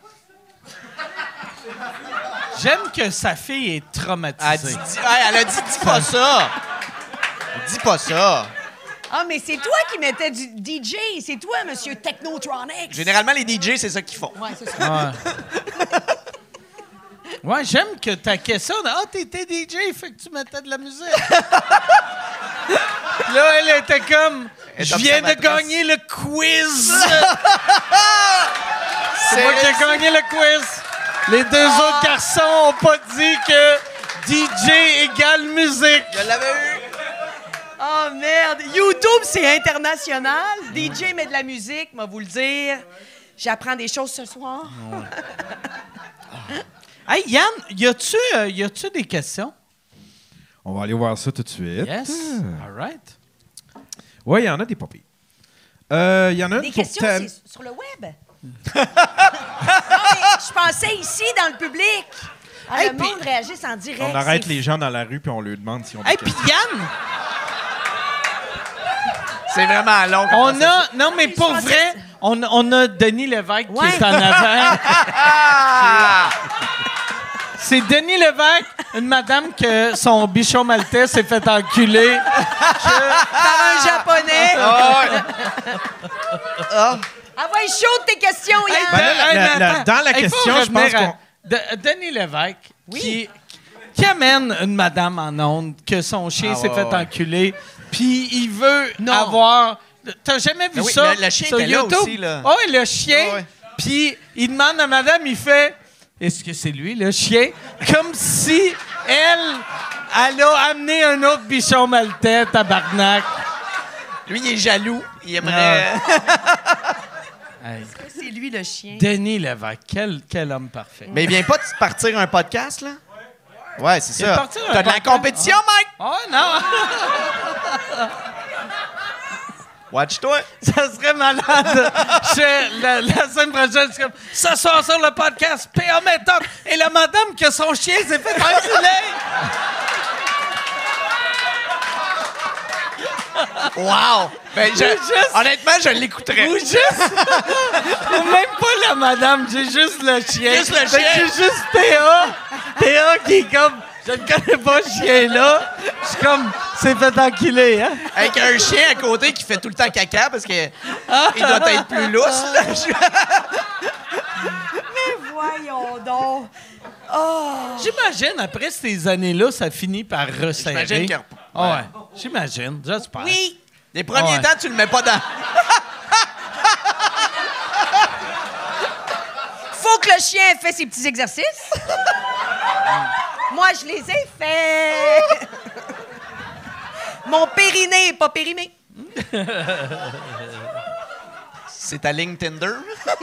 J'aime que sa fille est traumatisée. Elle a dit, dis pas ça. Dis pas ça. Ah, mais c'est toi qui mettais du DJ. C'est toi, monsieur Technotronics. Généralement, les DJ, c'est ça qu'ils font. Ouais, c'est ça. Ouais, j'aime que ta question de « Ah, t'étais DJ, fait que tu mettais de la musique. » Là, elle était comme « Je viens de gagner le quiz. » C'est moi qui ai gagné le quiz. Les deux autres garçons ont pas dit que DJ égale musique. Je l'avais eu. Oh, merde. YouTube, c'est international. DJ met de la musique, moi vous le dire. J'apprends des choses ce soir. Hey, Yann, y a-tu des questions? On va aller voir ça tout de suite. Yes. All right. Oui, il y en a des papiers. Il y en a Des une pour questions, Tam- c'est sur le web. Non, mais je pensais ici, dans le public. Ah, Hey, le puis- monde réagisse en direct. On arrête c'est les gens dans la rue puis on leur demande si on Hey, puis Yann, C'est vraiment long. on a... Non, mais Je pour pensais- vrai, on a Denis Lévesque Ouais. qui est en avant. C'est Denis Lévesque, une madame que son bichon maltais s'est fait enculer. par un Japonais. Ah. Ah ouais, chaude tes questions, Yann. Ben là, mais attends. dans la Il faut question, je pense revenir à qu'on... Denis Lévesque, Oui. qui amène une madame en onde que son chien s'est fait enculer, puis il veut avoir... T'as jamais vu Ben oui, ça le chien sur était là YouTube? aussi, là. Oh, le chien, Ah ouais. puis il demande à madame, il fait... Est-ce que c'est lui, le chien? Comme si elle a amené un autre bichon maltais, tabarnak. Lui, il est jaloux. Il aimerait... Hey. C'est lui, le chien. Denis Lévesque, quel homme parfait. Mais il vient pas de partir un podcast, là? Ouais, c'est Il est ça. parti un T'as de la podcast? compétition, Mike? Oh non! Watch-toi. Ça serait malade. La semaine prochaine, c'est comme ce soir sur le podcast, P.A. méthode et la madame que son chien s'est fait enculer. Wow! Ben, juste- honnêtement, je l'écouterais. Ou juste. Ou même pas la madame, j'ai juste le chien. Juste le Fait que chien. j'ai juste P.A. P.A. qui est comme. Je ne connais pas ce chien-là. Je suis comme. C'est fait enculer, hein? Avec un chien à côté qui fait tout le temps caca parce que il doit être plus lousse, là. Voyons donc. Oh. J'imagine, après ces années-là, ça finit par resserrer. J'imagine que... Ah ouais, j'imagine, j'espère. Oui. Les premiers temps, tu le mets pas dans... Faut que le chien ait fait ses petits exercices. Moi, je les ai faits. Mon périnée n'est pas périmé. C'est ta ligne Tinder?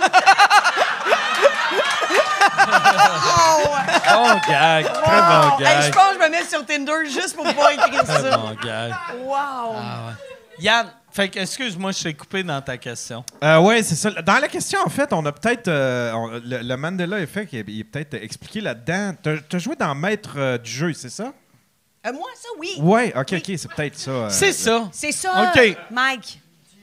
Bon gag. Très bon Hey, gag. je pense que je me mets sur Tinder juste pour pouvoir écrire Très ça. bon gag. Wow. Yann, fait que, excuse-moi, je t'ai coupé dans ta question. Oui, c'est ça. Dans la question, en fait, on a peut-être... le Mandela Effect, il est peut-être expliqué là-dedans. T'as joué dans Maître du jeu, c'est ça? Moi, ça, oui. Oui, OK, c'est peut-être ça. C'est ça. C'est ça, OK. Mike.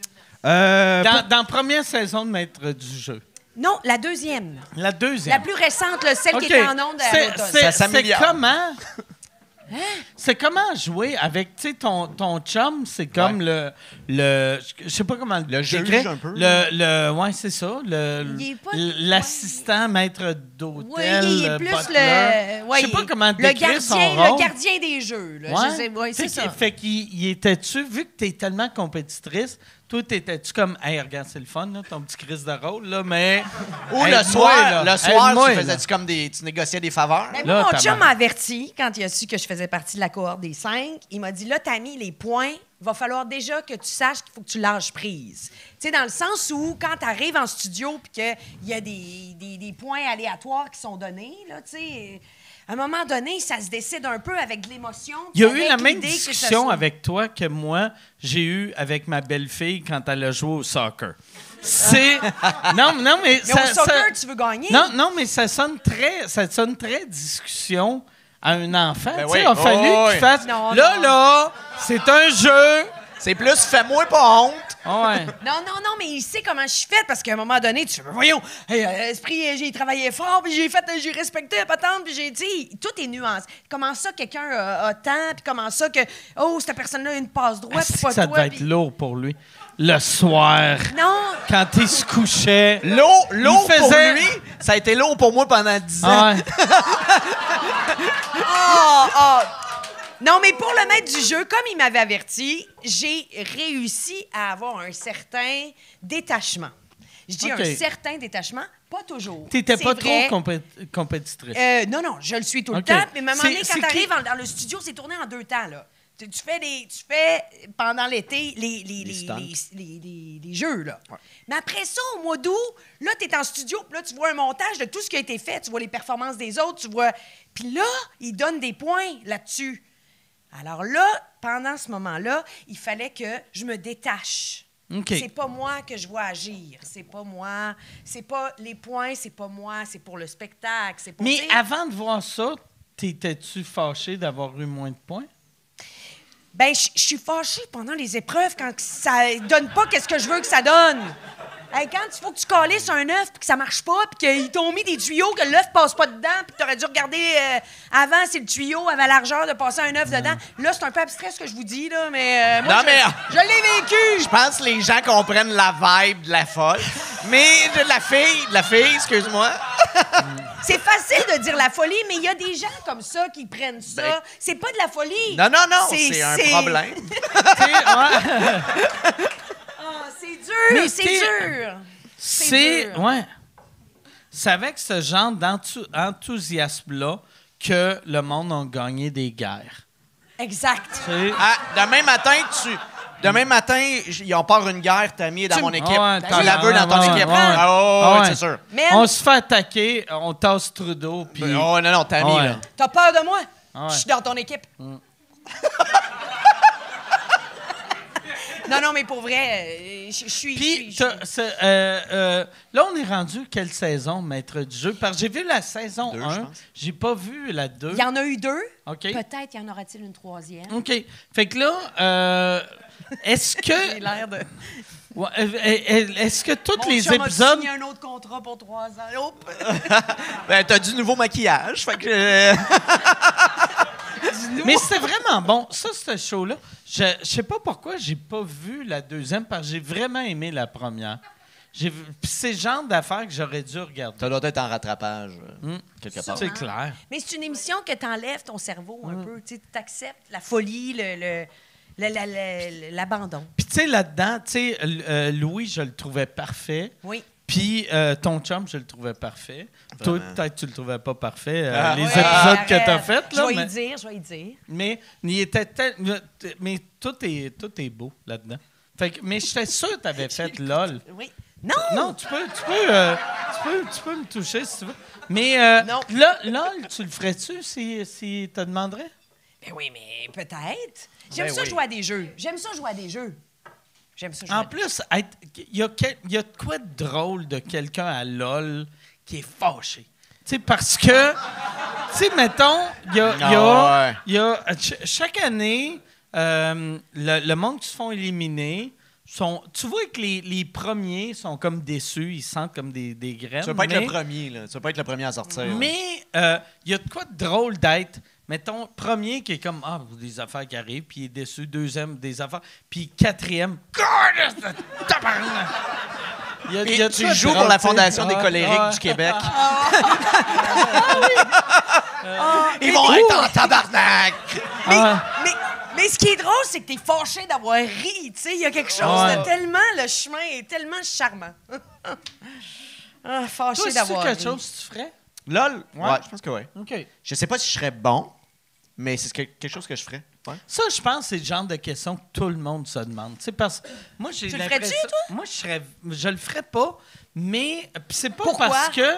Dans la première saison de Maître du jeu. Non, la deuxième. La deuxième. La plus récente, là, celle OK. qui était en ondes à l'automne. Ça C'est s'améliore. comment... C'est comment jouer avec, tu sais, ton chum, c'est comme le je sais pas comment Le juge, décrire. un peu. Ouais, c'est ça, Il est pas- l'assistant maître d'hôtel. Oui, il est plus butler. le... Je sais pas comment le décrire son gardien, rôle. le gardien des jeux. Là. Ouais. Je sais, ouais, c'est ça. Fait qu'il était-tu, vu que tu es tellement compétitrice, toi, t'étais-tu comme, hey, regarde, c'est le fun, là, ton petit crise de rôle, là, mais. Ou Aide-moi, le soir, là. tu Aide-moi, faisais-tu comme tu négociais des faveurs? Mais Là, moi, mon t'as chum mal. m'a averti quand il a su que je faisais partie de la cohorte des 5. Il m'a dit, là, Tammy, les points, va falloir déjà que tu saches qu'il faut que tu lâches prise. Tu sais, dans le sens où, quand tu arrives en studio puis qu'il y a des points aléatoires qui sont donnés, là, tu sais, à un moment donné, ça se décide un peu avec de l'émotion. Il y a puis eu avec la même l'idée que ça discussion soit- avec toi que moi, j'ai eu avec ma belle-fille quand elle a joué au soccer. C'est. Non, mais. Mais au soccer, tu veux gagner? Non, mais ça sonne très discussion à un enfant. Ben Tu sais, oui. il a fallu Oh, qu'il oui. fasse. Non, là, non. là, c'est un jeu. C'est plus fais-moi pas honte. Ah ouais. Non, mais il sait comment je suis faite parce qu'à un moment donné, tu fais, voyons, hey, esprit, j'ai travaillé fort, puis j'ai respecté la patente, puis j'ai dit, tout est nuancé. Comment ça, quelqu'un a tant, puis comment ça que, oh, cette personne-là a une passe droite, puis Est-ce pas que ça toi. devait être puis- lourd pour lui. Le soir, Non, quand il se couchait. L'eau Il pour faisait- lui, ça a été lourd pour moi pendant 10 ans. Ah ouais. Non, mais pour le maître du jeu, comme il m'avait averti, j'ai réussi à avoir un certain détachement. Je dis OK. un certain détachement, pas toujours. T'étais C'est pas vrai. trop compétitrice. Non, je le suis tout le OK. temps. Mais à un moment donné, C'est quand qui- tu arrives dans le studio, c'est tourné en 2 temps. Là. Tu fais pendant l'été les jeux. Là. Mais après ça, au mois d'août, là, tu es en studio, puis là, tu vois un montage de tout ce qui a été fait. Tu vois les performances des autres, tu vois. Puis là, ils donnent des points là-dessus. Alors là, pendant ce moment-là, il fallait que je me détache. OK. C'est pas moi que je vois agir. C'est pas moi. C'est pas les points, c'est pas moi. C'est pour le spectacle. C'est pour, Mais tu sais, avant de voir ça, t'étais-tu fâché d'avoir eu moins de points? ben, je suis fâchée pendant les épreuves quand ça donne pas qu'est-ce que je veux que ça donne. Hey, quand il faut que tu calisses un œuf puis que ça marche pas puis qu'ils t'ont mis des tuyaux que l'œuf passe pas dedans puis que t'aurais dû regarder avant si le tuyau avait la largeur de passer un œuf dedans. Là, c'est un peu abstrait ce que je vous dis là, mais moi Non, je, mais- je l'ai vécu. Je pense que les gens comprennent la vibe de la folle. Mais de la fille, excuse-moi. C'est facile de dire la folie, mais il y a des gens comme ça qui prennent ça. Ben- C'est pas de la folie. Non, c'est un problème. Ah, c'est dur, Mais c'est t'es- dur. C'est. dur. Ouais. C'est avec ce genre d'enthousiasme-là que le monde a gagné des guerres. Exact. Tu sais? Demain matin, on part une guerre, Tammy est dans mon équipe. Ouais, Tu la veux dans ton ouais, équipe. ouais. Ah, Ouais. c'est sûr. Man, On se fait attaquer, on tasse Trudeau, puis. Oh, non, Tammy, Ouais. là. t'as peur de moi? Ah ouais. Je suis dans ton équipe. Non, mais pour vrai, je suis... Puis, je suis- là, on est rendu quelle saison, maître du jeu? Parce que j'ai vu la saison 2, 1, je pense. j'ai pas vu la 2. Il y en a eu 2. OK. Peut-être y en aura-t-il une 3e. OK. Fait que là, est-ce que... J'ai l'air de... Ouais, est-ce que tous Mon les chum a épisodes... signé un autre contrat pour 3 ans. Hop. Ben, t'as du nouveau maquillage. Fait que. Mais c'était vraiment bon. Ça, ce show-là, je sais pas pourquoi j'ai pas vu la deuxième, parce que j'ai vraiment aimé la première. Puis c'est le genre d'affaires que j'aurais dû regarder. Ça doit être en rattrapage, quelque part. C'est clair. Mais c'est une émission que t'enlèves ton cerveau un peu. Tu acceptes la folie, l'abandon. Puis, tu sais, là-dedans, tu sais, Louis, je le trouvais parfait. Oui. Puis, ton chum, je le trouvais parfait. Toi, peut-être tu le trouvais pas parfait, les Ouais, épisodes que tu as arrête. faits. Je vais y dire. Mais il était mais tout est beau là-dedans. Fait que, mais j'étais sûr que tu avais fait LOL. Oui. Non! Non, tu peux me toucher si tu veux. Mais Non. là, LOL, tu le ferais-tu si te demanderais? Ben oui, mais peut-être. J'aime ça jouer à des jeux. En plus, il y a de quoi de drôle de quelqu'un à LOL qui est fâché. Tu sais, parce que, tu sais, mettons, il y a chaque année, le monde qui se font éliminer, tu vois que les premiers sont comme déçus, ils se sentent comme des graines. Tu vas pas être le premier, là. Tu vas pas être le premier à sortir. Mais il y a de quoi de drôle d'être, mettons, premier qui est comme, des affaires qui arrivent, puis il est déçu, deuxième, des affaires, puis quatrième, tabarnak! Et tu joues pour la Fondation des colériques du Québec. Ils vont être en tabarnak! Mais ce qui est drôle, c'est que t'es fâché d'avoir ri. Tu sais, il y a quelque chose de tellement... Le chemin est tellement charmant. Fâché Toi, d'avoir c'est ri. quelque chose que tu ferais? LOL? Ouais, je pense que oui. OK. Je sais pas si je serais bon, mais c'est quelque chose que je ferais. Ouais. Ça, je pense que c'est le genre de question que tout le monde se demande. Tu sais, parce que moi, j'ai Tu le ferais-tu, toi? Moi, je le ferais pas, mais puis c'est pas Pourquoi? parce que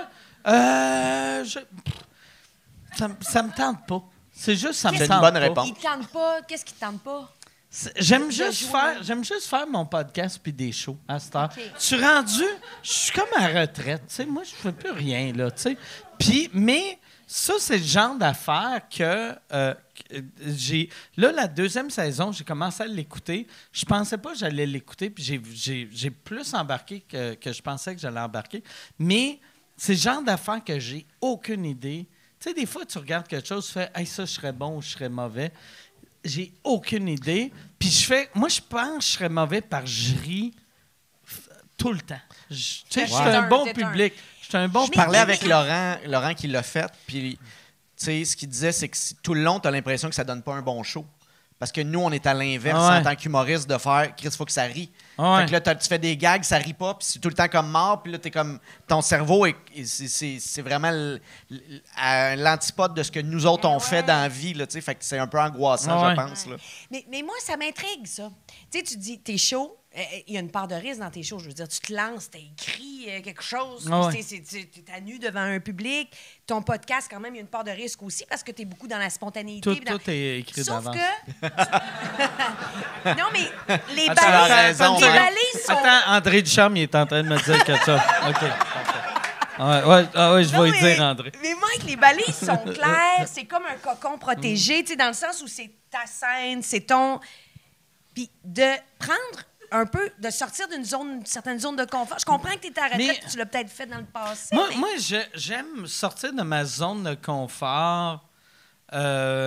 ça me tente pas. C'est juste ça me C'est tente une bonne pas. réponse. Il te tente pas. Qu'est-ce qui te tente pas? J'aime juste faire mon podcast puis des shows à cette heure. OK. Je suis rendu, je suis comme à la retraite, tu sais, moi je fais plus rien là, tu sais. Puis mais ça c'est le genre d'affaire que j'ai là la deuxième saison, j'ai commencé à l'écouter. Je pensais pas que j'allais l'écouter puis j'ai plus embarqué que je pensais que j'allais embarquer. Mais c'est le genre d'affaire que j'ai aucune idée. Tu sais, des fois, tu regardes quelque chose, tu fais « Hey, ça, je serais bon ou je serais mauvais. » J'ai aucune idée. Puis moi, je pense que je serais mauvais parce que je ris tout le temps. Tu sais, je suis un bon public. Je parlais avec Laurent qui l'a fait, puis tu sais, ce qu'il disait, c'est que tout le long, tu as l'impression que ça donne pas un bon show. Parce que nous, on est à l'inverse en tant qu'humoriste de faire « Chris, il faut que ça rie ». Fait que là, tu fais des gags, ça rit pas, puis c'est tout le temps comme mort, puis là, t'es comme... Ton cerveau, c'est vraiment l'antipode de ce que nous autres, on fait dans la vie, là, tu sais. Fait que c'est un peu angoissant, je pense, là. Mais moi, ça m'intrigue, ça. Tu sais, tu dis, t'es chaud, il y a une part de risque dans tes shows. Je veux dire, tu te lances, t'as écrit quelque chose, t'es à nu devant un public. Ton podcast, quand même, il y a une part de risque aussi parce que t'es beaucoup dans la spontanéité. Tout est écrit d'avance. Sauf que... non, mais les balais sont... Attends, André Ducharme, il est en train de me dire que ça. OK, ouais, je vais lui dire, André. Mais Mike, les balises sont claires. C'est comme un cocon protégé, tu sais, dans le sens où c'est ta scène, c'est ton... Puis de prendre un peu, de sortir d'une certaine zone de confort. Je comprends que tu es à la retraite, tu l'as peut-être fait dans le passé. Moi, j'aime sortir de ma zone de confort. Tu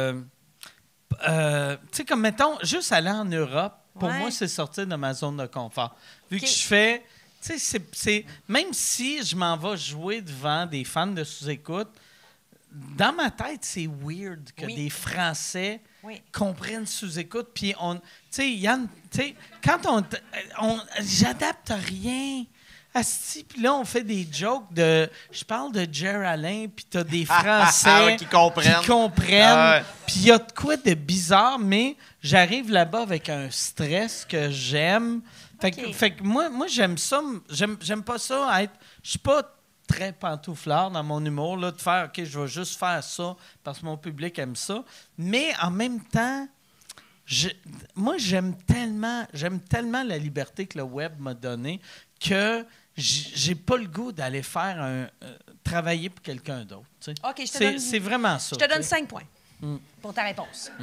sais, comme, mettons, juste aller en Europe, pour moi, c'est sortir de ma zone de confort. Vu que je fais... Tu sais, même si je m'en vais jouer devant des fans de sous-écoute, dans ma tête, c'est weird que des Français comprennent sous-écoute. Puis, tu sais, Yann, tu sais, quand j'adapte rien. Asti, puis là, on fait des jokes de... Je parle de Jer Alain, puis t'as des Français qui comprennent. Puis il y a de quoi de bizarre, mais j'arrive là-bas avec un stress que j'aime. Fait que moi j'aime ça. J'aime pas ça être... Je suis pas très pantouflard dans mon humour, là, de faire « OK, je vais juste faire ça parce que mon public aime ça. » Mais en même temps... moi, j'aime tellement la liberté que le web m'a donnée que j'ai pas le goût d'aller faire travailler pour quelqu'un d'autre. OK, c'est vraiment ça. Je te donne 5 points pour ta réponse.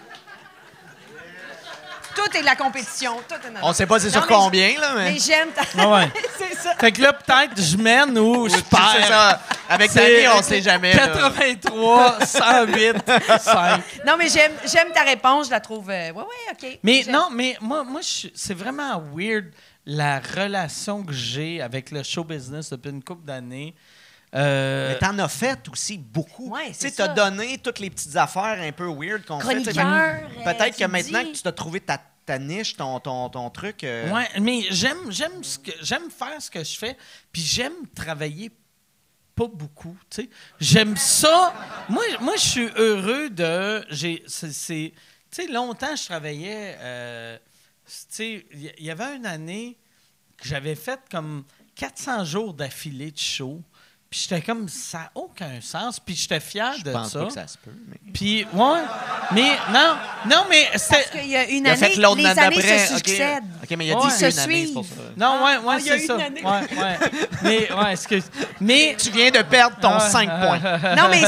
Tout est de la compétition. On sait pas c'est sur combien, là, mais... Mais j'aime ta... C'est ça. Fait que là, peut-être, je mène ou je perds. C'est ça. Avec Danny, on sait jamais. 83, 108, 5. Non, mais j'aime ta réponse. Je la trouve... OK. Mais non, mais moi c'est vraiment weird la relation que j'ai avec le show business depuis une couple d'années. Mais t'en as fait aussi beaucoup. Ouais, tu c'est sais, t'as ça. donné toutes les petites affaires un peu weird qu'on fait. Chroniqueur, Peut-être tu que maintenant dis. que tu t'as trouvé ta niche, ton truc. Ouais, mais j'aime faire ce que je fais, puis j'aime travailler pas beaucoup, tu sais. J'aime ça. Moi, je suis heureux de... Tu sais, longtemps, je travaillais... tu sais, il y avait une année que j'avais fait comme 400 jours d'affilée de show. Puis j'étais comme, ça n'a aucun sens. Puis j'étais fier de ça. Je pense pas que ça se peut. Mais... Puis, ouais. Mais, non, mais c'était... Parce qu'il y a une Il a année, fait l'autre les d'après. années se OK. succèdent. OK, mais il a Ouais. dit Ils se une année, c'est pour ça. suivent. Non, ouais, il y a c'est une ça. année. Ouais. Mais, ouais, excuse. Mais... Tu viens de perdre ton 5 points. Non, mais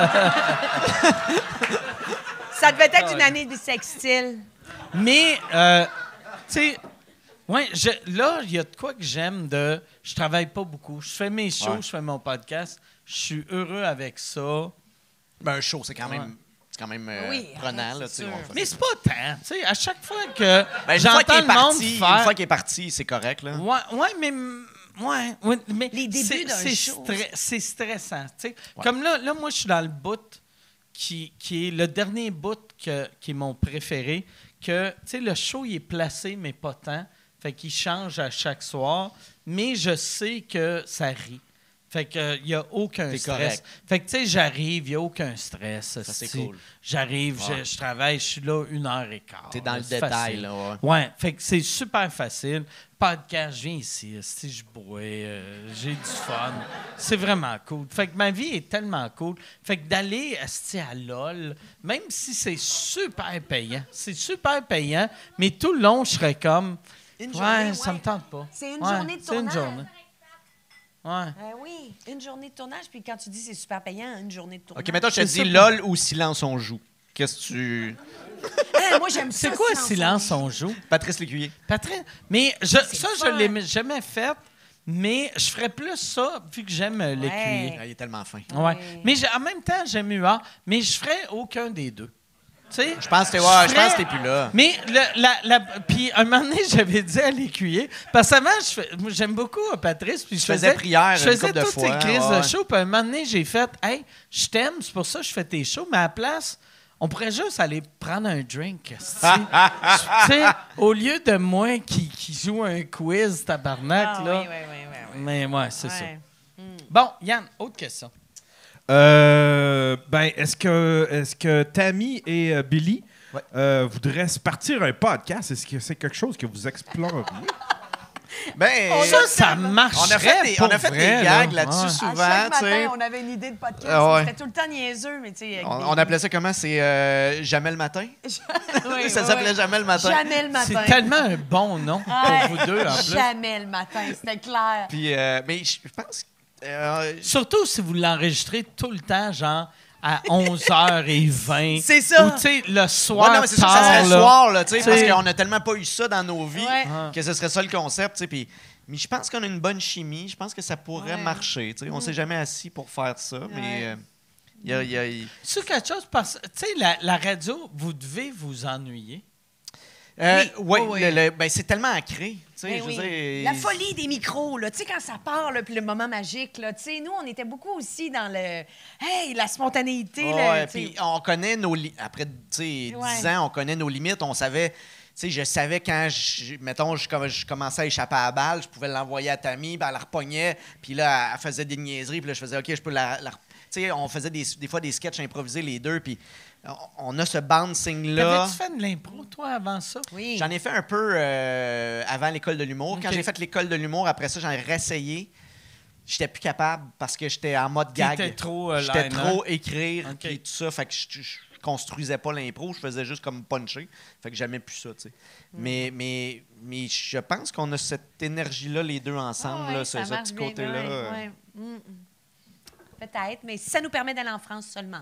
ça devait être une année bissextile. Mais, tu sais, ouais, là, il y a de quoi que j'aime de... Je travaille pas beaucoup. Je fais mes shows, Ouais. je fais mon podcast. Je suis heureux avec ça. Ben, un show, c'est quand même, Oui, prenant. Là, c'est tu sais, sûr. Mais c'est pas tant. Tu sais, à chaque fois que ben, une fois j'entends qu'il est le monde parti, faire... une fois qu'il est parti, c'est correct. Là. Ouais, mais... Ouais, mais Les débuts d'un show. c'est stressant. Tu sais. Comme là, moi, je suis dans le bout qui est le dernier bout qui est mon préféré. Que, tu sais, le show, il est placé, mais pas tant. Fait qu'il change à chaque soir. Mais je sais que ça rit. Fait qu'il n'y a aucun T'es stress. correct. Fait que, tu sais, j'arrive, il n'y a aucun stress. Ça, c'est Si cool. J'arrive, Ouais. je travaille, je suis là 1h15. T'es dans le C'est détail. facile. Là, ouais. Ouais, fait que c'est super facile. Podcast, je viens ici, si je bois, j'ai du fun. C'est vraiment cool. Fait que ma vie est tellement cool. Fait que d'aller à LOL, même si c'est super payant, mais tout le long, je serais comme, Une journée, ça ouais. me tente pas. C'est une Ouais, journée de c'est une tournage. journée. Ouais. Oui, une journée de tournage. Puis quand tu dis c'est super payant, une journée de tournage. OK, maintenant, je te C'est dis ça. LOL ou silence on joue. Qu'est-ce que tu... Moi, j'aime ça. C'est quoi silence on joue? Patrice Lécuyer. Patrick, mais ça, je fun. l'ai jamais fait, mais je ferais plus ça vu que j'aime l'écuyer. Ah, il est tellement fin. Ouais. Ouais. Mais en même temps, j'aime UA, mais je ferais aucun des deux. Tu sais? Je pense que t'es plus là. Mais puis un moment donné, j'avais dit à l'écuyer, parce qu'avant, moi, j'aime beaucoup Patrice, puis je faisais prière je une faisais couple de toutes fois, ces crises ouais. de show, puis un moment donné, j'ai fait, hey, je t'aime, c'est pour ça que je fais tes shows, mais à la place, on pourrait juste aller prendre un drink. Tu sais, au lieu de moi qui joue un quiz tabarnak, Ah, là. oui. Mais ouais, c'est ça. Ouais. Bon, Yann, autre question. Ben, est-ce que Tammy et Billy voudraient se partir un podcast? Est-ce que c'est quelque chose que vous exploreriez? Ben, Ça marcherait on a fait des vrai, gags là. là-dessus Ouais. souvent. À chaque tu sais. matin, on avait une idée de podcast. Ah ouais. C'était tout le temps niaiseux, mais tu sais... avec On des- appelait ça comment? C'est Jamais le matin? Oui, Ça oui, s'appelait oui. Jamais le matin. Jamais le matin. C'est tellement un bon nom Ouais. pour vous deux, en plus. Jamais le matin, c'était clair. Puis, mais je pense... Surtout si vous l'enregistrez tout le temps, genre à 11h20. C'est ça. Ou, tu sais, le soir, Ouais, non, mais c'est sûr, tard, ça serait le là. soir, là, tu sais, parce T'sais- qu'on n'a tellement pas eu ça dans nos vies Ouais. que ce serait ça le concept, tu sais. Puis, mais je pense qu'on a une bonne chimie. Je pense que ça pourrait Ouais. marcher, tu sais. On s'est jamais assis pour faire ça, mais C'est quelque chose parce que, tu sais, la radio, vous devez vous ennuyer. oui, oui. ben, c'est tellement ancré, tu sais. Ben je oui. veux dire, La folie des micros, là. Tu sais, quand ça part, là, puis le moment magique, là. Tu sais, nous, on était beaucoup aussi dans le... Hey, la spontanéité, là. Ouais, tu sais. puis on connaît nos après, tu sais, 10 Ouais. ans, on connaît nos limites. On savait, tu sais, je savais quand, mettons, je commençais à échapper à la balle, je pouvais l'envoyer à Tammy, puis elle la repognait, puis là, elle faisait des niaiseries, puis là, je faisais, OK, je peux la tu sais, on faisait des fois des sketchs improvisés les deux, puis on a ce bouncing-là. T'avais-tu fait de l'impro, toi, avant ça? Oui. J'en ai fait un peu avant l'école de l'humour. Quand OK. j'ai fait l'école de l'humour, après ça, j'en ai réessayé. J'étais plus capable parce que j'étais en mode gag. T'étais trop J'étais liner. trop écrire OK. et tout ça. Fait que je construisais pas l'impro, je faisais juste comme puncher. Fait que j'aimais plus ça, tu sais. Mais je pense qu'on a cette énergie-là, les deux ensemble, Ah ouais, là, ça ce marche petit bien, côté-là. ouais, ouais. Peut-être, mais si ça nous permet d'aller en France seulement.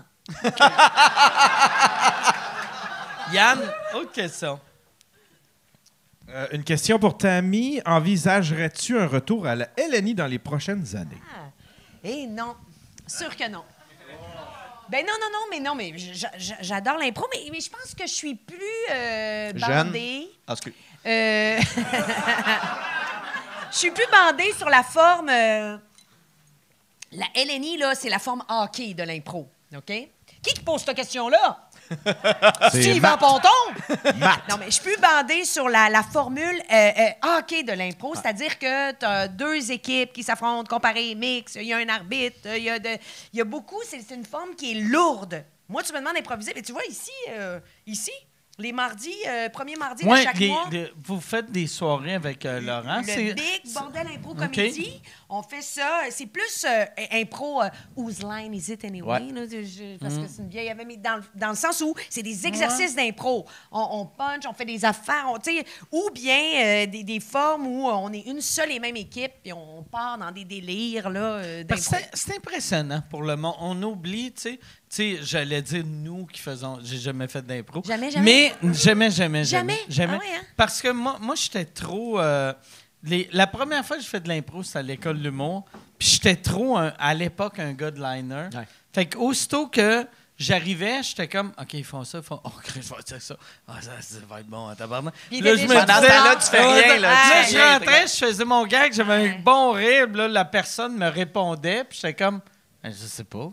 Yann, autre question. Une question pour Tammy. Envisagerais-tu un retour à la LNI dans les prochaines années? Eh non, sûr que non. Ben non, mais j'adore l'impro, mais je pense que je suis plus bandée. Ah, excuse. Je suis plus bandée sur la forme La LNI, là, c'est la forme hockey de l'impro. OK? Qui pose cette question-là? C'est Yvan Ponton? Non, mais je peux bander sur la formule hockey de l'impro, c'est-à-dire que tu as 2 équipes qui s'affrontent, comparées, mix, il y a un arbitre, il y a beaucoup, c'est une forme qui est lourde. Moi, tu me demandes d'improviser, mais tu vois, ici, les mardis, premier mardi de chaque mois. Vous faites des soirées avec Laurent. Le Big Bordel Impro Comédie. On fait ça. C'est plus impro Whose Line Is It Anyway? Là, parce que c'est une vieille... Mais dans le sens où c'est des exercices d'impro. On punch, on fait des affaires. Ou bien des formes où on est une seule et même équipe et on part dans des délires d'impro. C'est impressionnant pour le monde. On oublie, tu sais, j'allais dire nous qui faisons... J'ai jamais fait d'impro. Jamais? Mais jamais. Jamais? Ah ouais, hein? Parce que moi j'étais trop... la première fois que j'ai fait de l'impro, c'était à l'école de l'humour. Puis j'étais trop, à l'époque, un gars de liner. Ouais. Fait qu'aussitôt que j'arrivais, j'étais comme, OK, ils font ça, ils font, oh, je vais dire ça. Ah, ça va être bon, tabarnak. Là, je me disais, là, tu fais rien. Là, je rentrais, je faisais mon gag, j'avais un bon rire. Là, la personne me répondait, puis j'étais comme, je sais pas.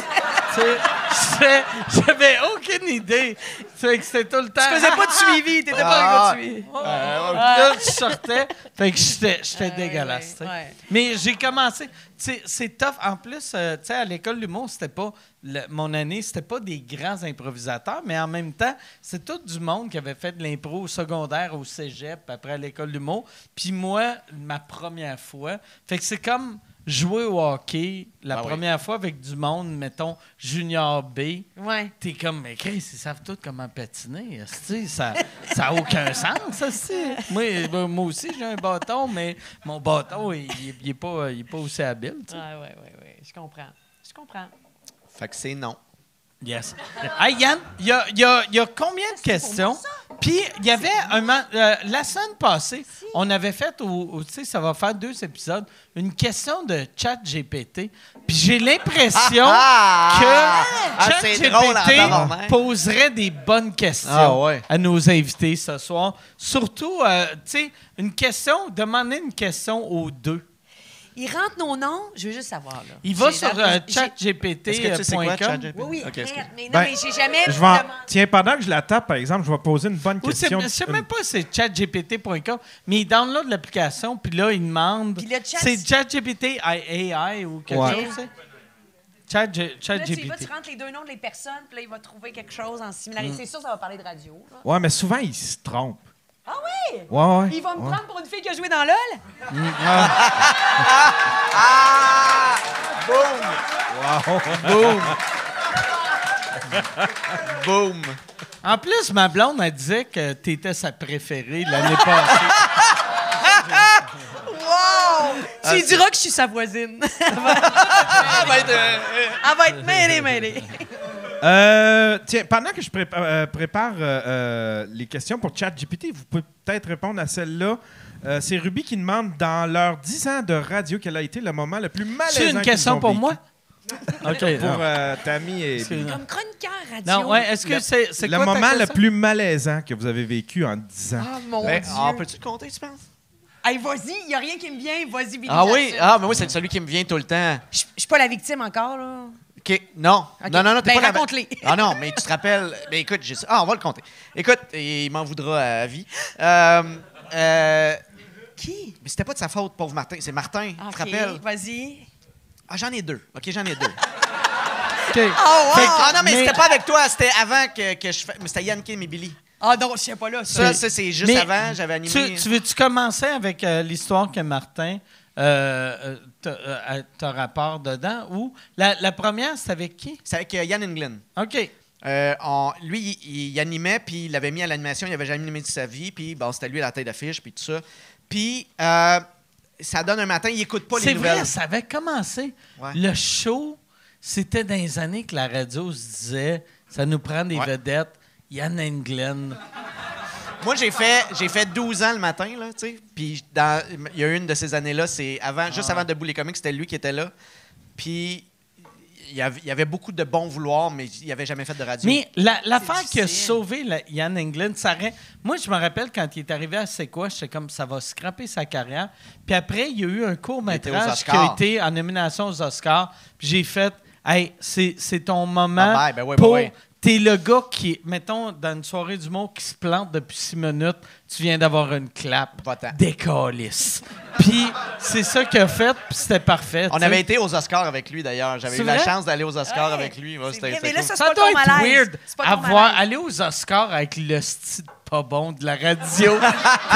J'avais aucune idée. C'était tout le temps. Tu faisais pas de suivi, t'étais pas un gars de suivi. Là, tu sortais. Fait que j'étais dégueulasse. Ouais. Mais j'ai commencé. C'est tough. En plus, à l'école de l'humour, c'était pas. Mon année, c'était pas des grands improvisateurs, mais en même temps, c'est tout du monde qui avait fait de l'impro au secondaire, au cégep, après à l'école de l'humour. Puis moi, ma première fois. Fait que c'est comme jouer au hockey la première fois avec du monde, mettons, junior B. Ouais. T'es comme, mais Chris, ils savent tous comment patiner. Ça n'a aucun sens, ça, moi aussi, j'ai un bâton, mais mon bâton, il est pas aussi habile. Oui. Je comprends. Fait que c'est non. Yes. Hey, Yann, il y a combien de questions? Puis, il y avait la semaine passée, on avait fait, tu sais, ça va faire 2 épisodes, une question de ChatGPT. Puis j'ai l'impression que ChatGPT poserait des bonnes questions à nos invités ce soir. Surtout, tu sais, demander une question aux 2. Ils rentrent nos noms, je veux juste savoir. Là. Il va sur chatgpt.com. Est-ce que tu sais quoi, ChatGPT? Oui, okay, mais j'ai jamais... Tiens, pendant que je la tape, par exemple, je vais poser une bonne question. Je ne sais même pas si c'est chatgpt.com, mais il download l'application, puis là, il demande... C'est ChatGPT AI ou quelque chose, ChatGPT. Là, tu rentres les 2 noms des personnes, puis là, il va trouver quelque chose en similarité. C'est sûr, ça va parler de radio. Là. Ouais, mais souvent, il se trompe. Ah oui? Ouais. Il va me prendre pour une fille qui a joué dans LOL? Boum! Boum! En plus, ma blonde, elle disait que t'étais sa préférée l'année passée. Wow! Tu lui diras que je suis sa voisine. Elle va être mêlée. Tiens, pendant que je prépare les questions pour ChatGPT, vous pouvez peut-être répondre à celle-là. C'est Ruby qui demande, dans leurs 10 ans de radio, quel a été le moment le plus malaisant. C'est une question pour moi? OK. Pour Tammy et... Comme chroniqueur radio. Non, ouais, est-ce que c'est le quoi moment le plus malaisant que vous avez vécu en 10 ans? Ah, mon Dieu. Peux-tu le compter, tu penses? Hey, vas-y, il n'y a rien qui me vient. Vas-y, Billy Ah oui? Jackson. Mais moi, c'est celui qui me vient tout le temps. Je suis pas la victime encore, là. OK. Non. Okay. Non, t'es pas raconte-les. Ah non, mais tu te rappelles... Ben écoute, on va le compter. Écoute, il m'en voudra à vie. Qui? Mais c'était pas de sa faute, pauvre Martin. C'est Martin, tu te rappelles? Vas-y. Ah, j'en ai 2. OK, j'en ai 2. OK. Oh, wow. Non, mais c'était pas avec toi. C'était avant que je fasse... Mais c'était Yann Kim et Billy. Ah non, je sais pas là. Ça, c'est juste avant. J'avais animé... Tu veux-tu commencer avec l'histoire que Martin... t'as rapport dedans, ou la première, c'est avec qui? C'est avec Yann Englund. OK. Lui, il animait, puis il l'avait mis à l'animation, il avait jamais animé de sa vie, puis bon, c'était lui à la tête d'affiche, puis tout ça. Puis, ça donne un matin, il écoute pas les nouvelles. C'est vrai, ça avait commencé. Ouais. Le show, c'était dans les années que la radio se disait, ça nous prend des vedettes. Yann Englund. Moi, j'ai fait 12 ans le matin, là, tu sais. Puis, il y a une de ces années-là, c'est juste avant Debout les comics, c'était lui qui était là. Puis, il y avait beaucoup de bon vouloir, mais il n'avait jamais fait de radio. Mais l'affaire qui a difficile. sauvé Ian Englund, moi, je me rappelle quand il est arrivé à C'est quoi, j'étais comme, ça va scraper sa carrière. Puis après, il y a eu un court-métrage qui a été en nomination aux Oscars. Puis j'ai fait, hey, c'est ton moment Bye-bye. Ben oui, pour... ben oui. T'es le gars qui, mettons, dans une soirée d'humour qui se plante depuis 6 minutes, tu viens d'avoir une clap. Va-t'en. Décalisse. Puis c'est ça qu'il a fait, puis c'était parfait. On tu sais. avait été aux Oscars avec lui, d'ailleurs. J'avais C'est eu la vrai? chance d'aller aux Oscars Ouais. avec lui. Ouais, C'est c'était vrai, mais cool. là, ça, c'est Ça pas doit ton être malaise. weird C'est pas ton malaise. aller aux Oscars avec le style pas bon de la radio. T'es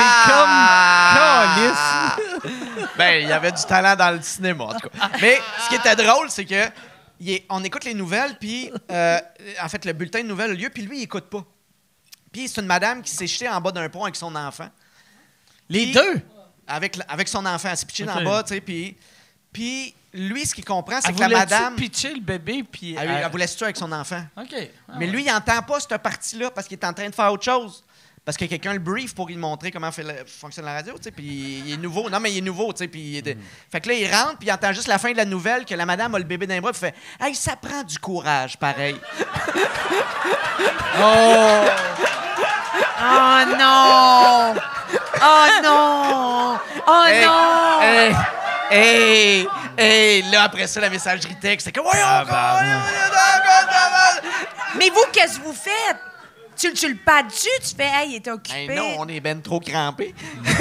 Ah! comme calice. Ben, il y avait du talent dans le cinéma, en tout cas. Mais ce qui était drôle, c'est que on écoute les nouvelles, puis en fait, le bulletin de nouvelles a lieu, puis lui, il écoute pas. Puis c'est une madame qui s'est jetée en bas d'un pont avec son enfant. Les Puis, deux? Avec son enfant. Elle s'est pitchée Ok. en bas, tu sais, puis lui, ce qu'il comprend, c'est Elle que la voulait-tu madame... pitcher le bébé, puis... Elle voulait se tuer avec son enfant. OK. Mais lui, il n'entend pas cette partie-là parce qu'il est en train de faire autre chose. Parce que quelqu'un le brief pour lui montrer comment fonctionne la radio, tu sais, puis il est nouveau. Non, mais il est nouveau, tu sais, puis fait que là, il rentre, puis il entend juste la fin de la nouvelle que la madame a le bébé dans les bras, puis fait « Hey, ça prend du courage, pareil. » Oh non! Oh non! Oh Hey, non! hey, là, après ça, la messagerie texte, c'est que « Voyons, Mais vous, qu'est-ce que vous faites? Tu le pas dessus, tu fais, hey, il est occupé. Hey, non, on est ben trop crampés.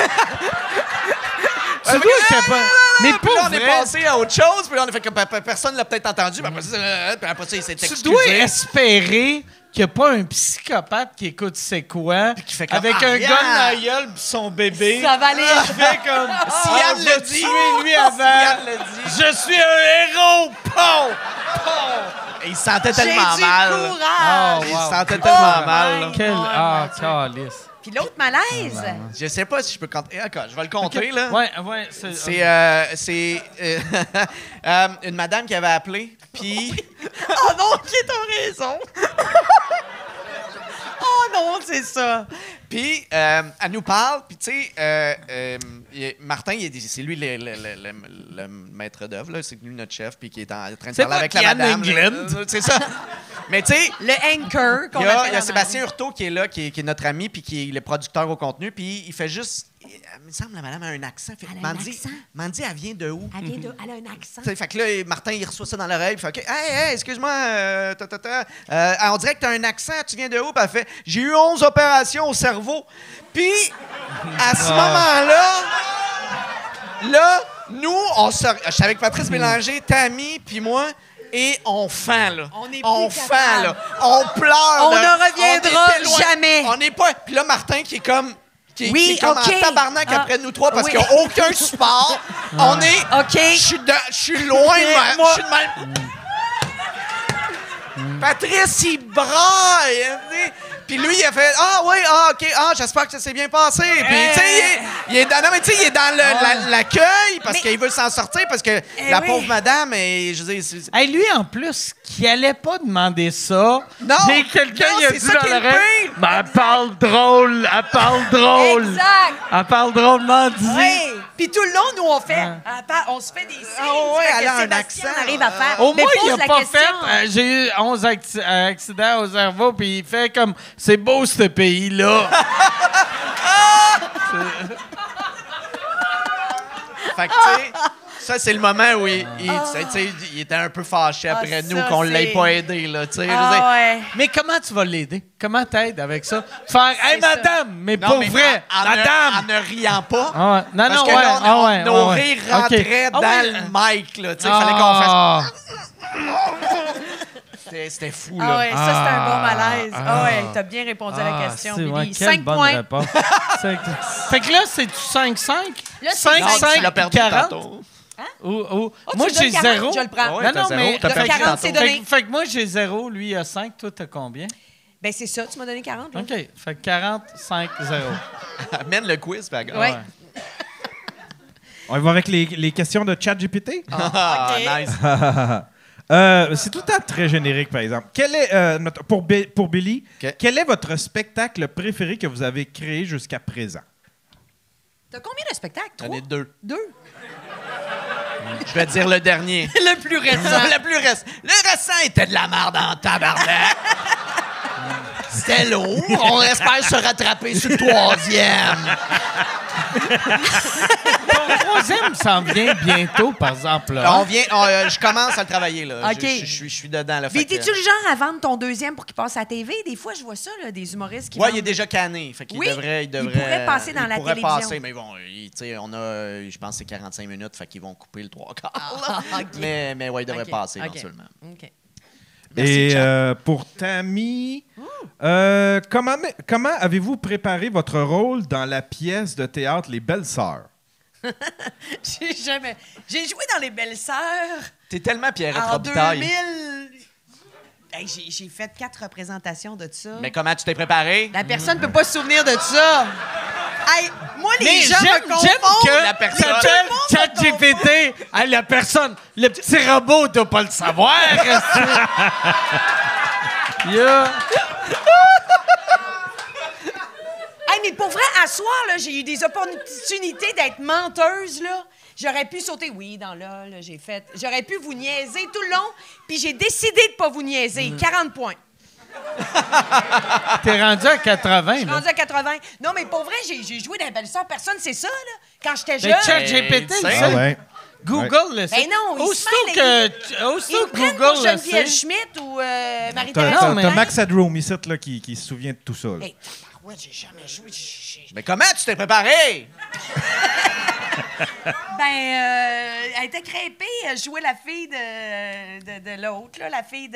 Tu dois être pas... Mais Puis pour là, on est vrai, passé à autre chose, puis là, on a fait comme personne l'a peut-être entendu, puis après ça, il s'est tu excusé. dois espérer qu'il n'y a pas un psychopathe qui écoute C'est quoi, qui fait comme, avec un Ariane! gun dans la gueule puis son bébé. Ça va aller. Il fait comme... Si Yann on va le dit. tuer lui avant. Yann le dit. Je suis un héros! Pau! Et il se sentait J'ai tellement du mal. courage. Il se sentait tellement Oh mal. my là. Quel... God, Ah, my calice. Puis l'autre malaise. Je sais pas si je peux compter. D'accord, je vais le compter, là. Ouais, C'est une madame qui avait appelé, puis... Oh non, ok, t'as raison. Oh non, c'est ça. Puis, elle nous parle, puis tu sais, Martin, c'est lui le maître d'œuvre, là, c'est lui notre chef, puis qui est en train de C'est parler pas avec la Ian madame. là. Englund. C'est ça. Mais tu sais, Le anchor qu'on il y appelle a en Sébastien anglais. Hurtaud qui est là, qui est notre ami, puis qui est le producteur au contenu, puis il fait juste... Il me semble que la madame a un accent. Fait, Elle a un accent? Mandy, elle vient de où? Elle a un accent. T'sais, fait que là, Martin, il reçoit ça dans l'oreille. Il fait OK, hey, excuse-moi, on dirait que tu as un accent, tu viens de où? Puis elle fait j'ai eu 11 opérations au cerveau. Puis, à ce moment-là, nous, je suis avec Patrice Bélanger, Tammy, puis moi. Et on fend, là. On est plus On capable. fend, là. On pleure. On là. ne reviendra On était loin. jamais. On n'est pas. Puis là, Martin, qui est comme. Qui Oui, est comme OK. en tabarnak Ah. après nous trois parce Oui. qu'il n'y a aucun support. On est. OK. Je suis loin de ma. Moi- Je suis de ma. Patrice, il braille. Hein, puis lui, il a fait oui, OK, j'espère que ça s'est bien passé. Puis, tu sais, il est dans, non, mais tu sais, il est dans l'accueil parce qu'il veut s'en sortir parce que la oui. pauvre madame, je veux dire, Hey, lui, en plus, qui allait pas demander ça. Non! Mais quelqu'un Non, il a c'est dit ça dans qui est le l'oreille. pire. Ben, elle parle drôle. Elle parle drôle. Exact. Elle parle drôlement dit. Oui. Puis tout le long, nous, on fait. On se fait des signes. ouais, fait que elle a un Sébastien accent. arrive à faire. Au Mais moins, il pose a la pas question. fait. J'ai eu 11 accidents au cerveau, puis il fait comme c'est beau ce pays-là. Fait que, tu sais, ça, c'est le moment où tu sais, il était un peu fâché après ça, nous qu'on ne l'ait c'est- pas aidé, là, tu sais. je veux dire. Ouais. Mais comment tu vas l'aider? Comment t'aides avec ça? Faire Hey, ça. madame! Mais Non, pour mais vrai! en Madame! ne riant pas. Ah ouais. Non, Parce non, que ouais. là, Ah ouais, nos ouais, ouais. rires rentraient OK. Ah dans ouais. le mic, là. Tu sais, il fallait qu'on fasse. Ah. C'était fou, Ah là. ouais, ça, c'est un bon Ah. malaise. Ah. Ah ouais, t'as bien répondu à la question, c'est- ouais, Billy. quelle 5 bonne points. réponse. Fait que là, c'est-tu 5-5? Là, c'est 5, Non, 5, tu l'as perdu 40? tantôt. Ou- Oh, tu moi, me donnes j'ai 40, 0. je le prends. Ouais, non, t'as non, zéro, mais t'as perdu 40, c'est donné. Fait que moi, j'ai 0, lui, il a 5. Toi, t'as combien? Ben, c'est ça, tu m'as donné 40. là. OK. Fait que 40, 5, 0. Amène le quiz, par exemple. Ouais. On va avec les questions de ChatGPT. Ah, OK. nice. C'est tout le temps très générique, par exemple. Quel est, pour Billy, OK. quel est votre spectacle préféré que vous avez créé jusqu'à présent? T'as combien de spectacles? J'en ai 3? 2. 2? Je vais te dire le dernier. Le plus récent. Le récent était de la merde en tabarnak. C'était lourd. On espère se rattraper sur le troisième. Ton troisième s'en vient bientôt, par exemple. Là. Je commence à le travailler, là. OK. Je suis dedans, là. Mais t'es-tu le genre à vendre ton deuxième pour qu'il passe à la TV? Des fois, je vois ça, là, des humoristes qui vendent... il est déjà canné. Fait qu'il Oui, devrait, il pourrait passer dans la pourrait télévision. passer, mais bon, tu sais, on a, je pense que c'est 45 minutes, fait qu'ils vont couper le 3/4. OK. Mais ouais, il devrait OK, passer OK, éventuellement. OK. Merci, Et Chad. pour Tammy, comment avez-vous préparé votre rôle dans la pièce de théâtre Les Belles Sœurs? J'ai joué dans Les Belles-Sœurs T'es tellement Pierrette en Robitaille. 2000... Hey, j'ai fait 4 représentations de ça. Mais comment tu t'es préparé? La personne ne peut pas se souvenir de ça. Hey, moi, les Mais gens j'aime me confondent. que la personne- ChatGPT, la personne, le petit robot doit pas le savoir. Yeah. Hey, mais pour vrai, à soir, là, j'ai eu des opportunités d'être menteuse, là. J'aurais pu sauter, oui, dans LOL, j'ai fait. J'aurais pu vous niaiser tout le long, puis j'ai décidé de pas vous niaiser. 40 points. T'es rendu à 80. Je suis Là. rendu à 80. Non, mais pour vrai, j'ai joué dans la Belle-Sœur. Personne sait ça, là. Quand j'étais jeune. Mais ChatGPT, tu le sais. sait. ouais. Google le sait. Ben non, ils se Aussitôt mêlent, que Ils me prennent Google pour le Geneviève sait. Schmidt ou T'as Marie-Thérèse. Non, mais- t'as Max Headroom ici là, qui se souvient de tout ça. Là. Hey, tabarouette, j'ai jamais joué. Mais comment tu t'es préparé? Elle était crêpée. Elle jouait la fille de l'autre, là. La fille de...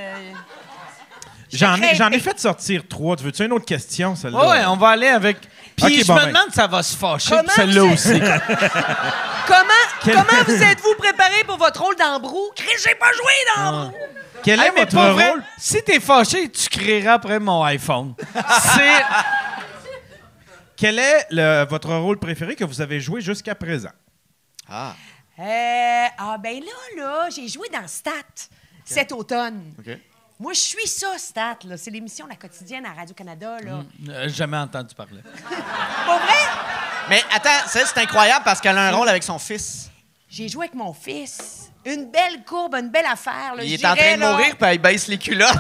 J'en ai fait sortir 3. Tu veux-tu une autre question, celle-là? Ouais, on va aller avec. Puis Ok, je bon, me ben. demande si ça va se fâcher, Comment puis celle-là vous- aussi. Comment vous êtes-vous préparé pour votre rôle d'Ambrou? Chris, j'ai pas joué d'Ambrou! Quel Hey, est mais votre pour vrai, rôle? si t'es fâché, tu crieras après mon iPhone. C'est. Quel est votre rôle préféré que vous avez joué jusqu'à présent? Ah, Ben là, j'ai joué dans Stat cet automne. OK. Moi, je suis ça, Stat, là. C'est l'émission La Quotidienne à Radio-Canada, là. Jamais entendu parler. Pas vrai? Mais attends, c'est incroyable parce qu'elle a un rôle avec son fils. J'ai joué avec mon fils. Une belle courbe, une belle affaire, là. Il je est en train dirais, de là. mourir, puis il baisse les culottes.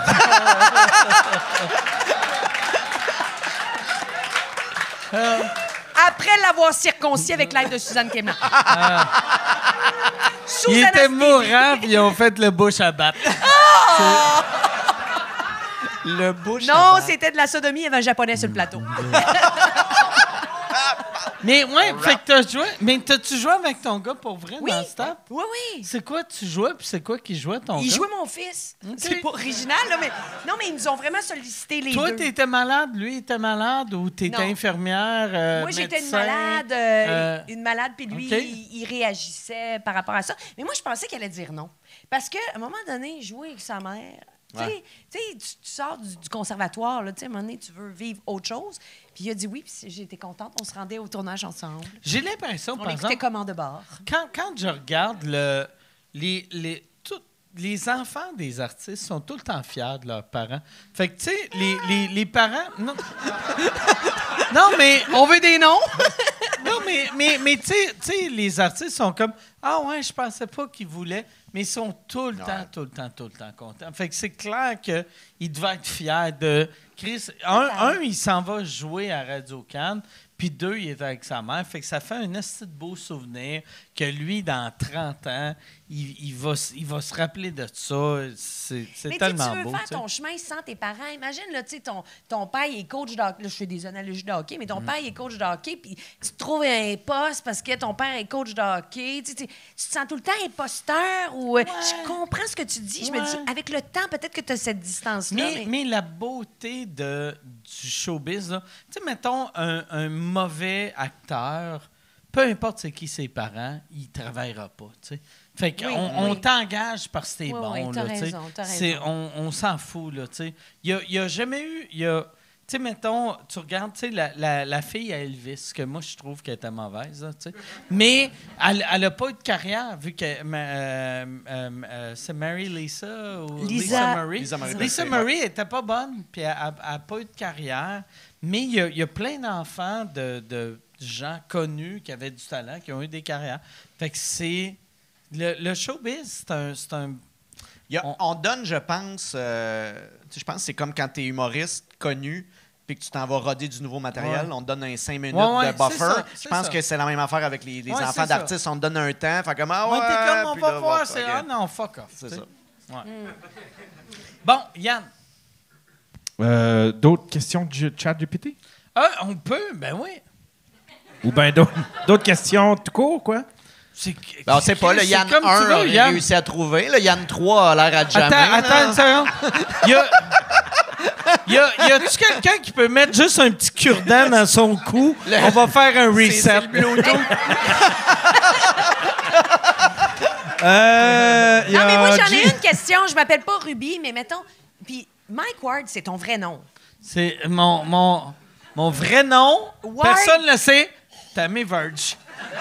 Après l'avoir circoncis avec l'aide de Suzanne Kemlan. Sous Il était anesthésie. mourant, puis ils ont fait le bouche à battre. Le bouche. Non, c'était de la sodomie, il y avait un japonais sur le plateau. Mais ouais, fait que t'as joué. Mais t'as-tu joué avec ton gars pour vrai Oui. dans Stop? Oui, oui. C'est quoi tu jouais, puis c'est quoi qui jouait ton Il gars? jouait mon fils. OK. C'est pas original, là, mais... Non, mais ils nous ont vraiment sollicité les Toi, deux. t'étais malade, lui était malade, ou t'étais Non. infirmière, Moi, j'étais médecin? une malade, puis lui, OK. il réagissait par rapport à ça. Mais moi, je pensais qu'elle allait dire non. Parce qu'à un moment donné, jouer avec sa mère, Ouais. tu sors du conservatoire, là, à un moment donné, tu veux vivre autre chose. Puis il a dit oui, puis j'étais contente. On se rendait au tournage ensemble. J'ai l'impression, On par l'écoutait exemple, comme en de bord. quand je regarde les enfants des artistes sont tout le temps fiers de leurs parents. Fait que, tu sais, les parents... Non, non mais... On veut des noms? Non, mais tu sais, les artistes sont comme « Ah ouais, je pensais pas qu'ils voulaient. » Mais ils sont tout le temps contents. Fait que c'est clair qu'ils devaient être fiers de... Chris, un, il s'en va jouer à Radio-Can, puis 2, il est avec sa mère. Fait que ça fait un esti de beau souvenir que lui, dans 30 ans, il va se rappeler de ça. C'est Mais tellement tu veux beau. faire tu sais. ton chemin sans tes parents. Imagine, là, tu sais, ton père, il est coach de hockey. Là, je fais des analogies de hockey, mais ton père, il est coach de hockey, puis tu te trouves un poste parce que ton père est coach de hockey. Tu te sens tout le temps imposteur ou... Je comprends ce que tu dis. Je me dis, avec le temps, peut-être que tu as cette distance-là. Mais la beauté du showbiz, là, tu sais, mettons, un mauvais acteur, peu importe c'est qui ses parents, il ne travaillera pas, tu sais. Fait qu'on oui. t'engage parce que t'es Oui, bon, oui, t'as là, tu sais. raison, t'as raison. On s'en fout, là, tu sais. Il y a jamais eu... Tu sais, mettons, tu regardes, tu sais, la fille à Elvis, que moi, je trouve qu'elle était mauvaise, là, tu sais. Mais elle n'a pas eu de carrière, vu que c'est Mary Lisa ou Lisa Marie. Lisa Marie Lisa Presley, Marie n'était pas bonne, puis elle n'a pas eu de carrière. Mais il y a plein d'enfants de gens connus qui avaient du talent, qui ont eu des carrières. Fait que c'est Le showbiz, c'est un On donne, je pense, je pense que c'est comme quand tu es humoriste connu puis que tu t'en vas roder du nouveau matériel. Ouais. On te donne un 5 minutes Ouais, de buffer. ça, Je pense que c'est la même affaire avec les Ouais, enfants c'est d'artistes. On te donne un temps. Fait comme, On était comme, on puis va là, voir. va- C'est, ok. ah non, fuck off. C'est tu sais. ça. Ouais. Bon, Yann. D'autres questions de ChatGPT? On peut, ben oui. Ou bien d'autres questions tout court, quoi? C'est, Ben, on sait pas. Le c'est Yann comme 1 tu veux, a Yann. réussi à trouver. Le Yann 3 a l'air à jamais. Attends une seconde. Y a-tu quelqu'un qui peut mettre juste un petit cure-dent dans son cou? On va faire un reset. C'est le Bluetooth. Non, mais moi, j'en ai une question. Je m'appelle pas Ruby, mais mettons... Puis Mike Ward, c'est ton vrai nom. C'est mon vrai nom. Ward. Personne ne le sait. Tammy Verge.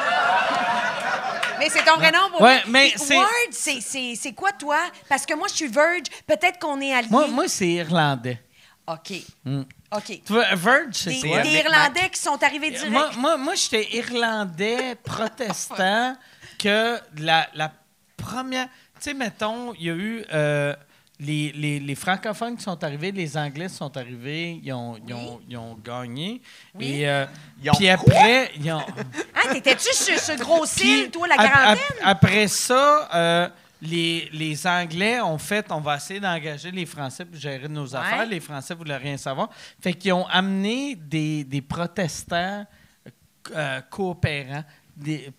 Mais c'est ton vrai nom pour Ouais, vrai. mais Puis c'est- Ward, c'est quoi, toi? Parce que moi, je suis Verge. Peut-être qu'on est alliés. Moi c'est irlandais. OK. OK. Tu vois, Verge, c'est Des, quoi? des Irlandais qui sont arrivés direct. Moi j'étais irlandais protestant que la première... Tu sais, mettons, il y a eu... les francophones qui sont arrivés, les Anglais sont arrivés, ils ont gagné. Oui. Et, Ils ont puis après, ils ont... Hein, t'étais-tu sur ce gros cil, Puis, toi, la quarantaine? après ça, les Anglais ont fait, on va essayer d'engager les Français pour gérer nos affaires. Les Français ne voulaient rien savoir. Fait qu'ils ont amené des protestants coopérants, des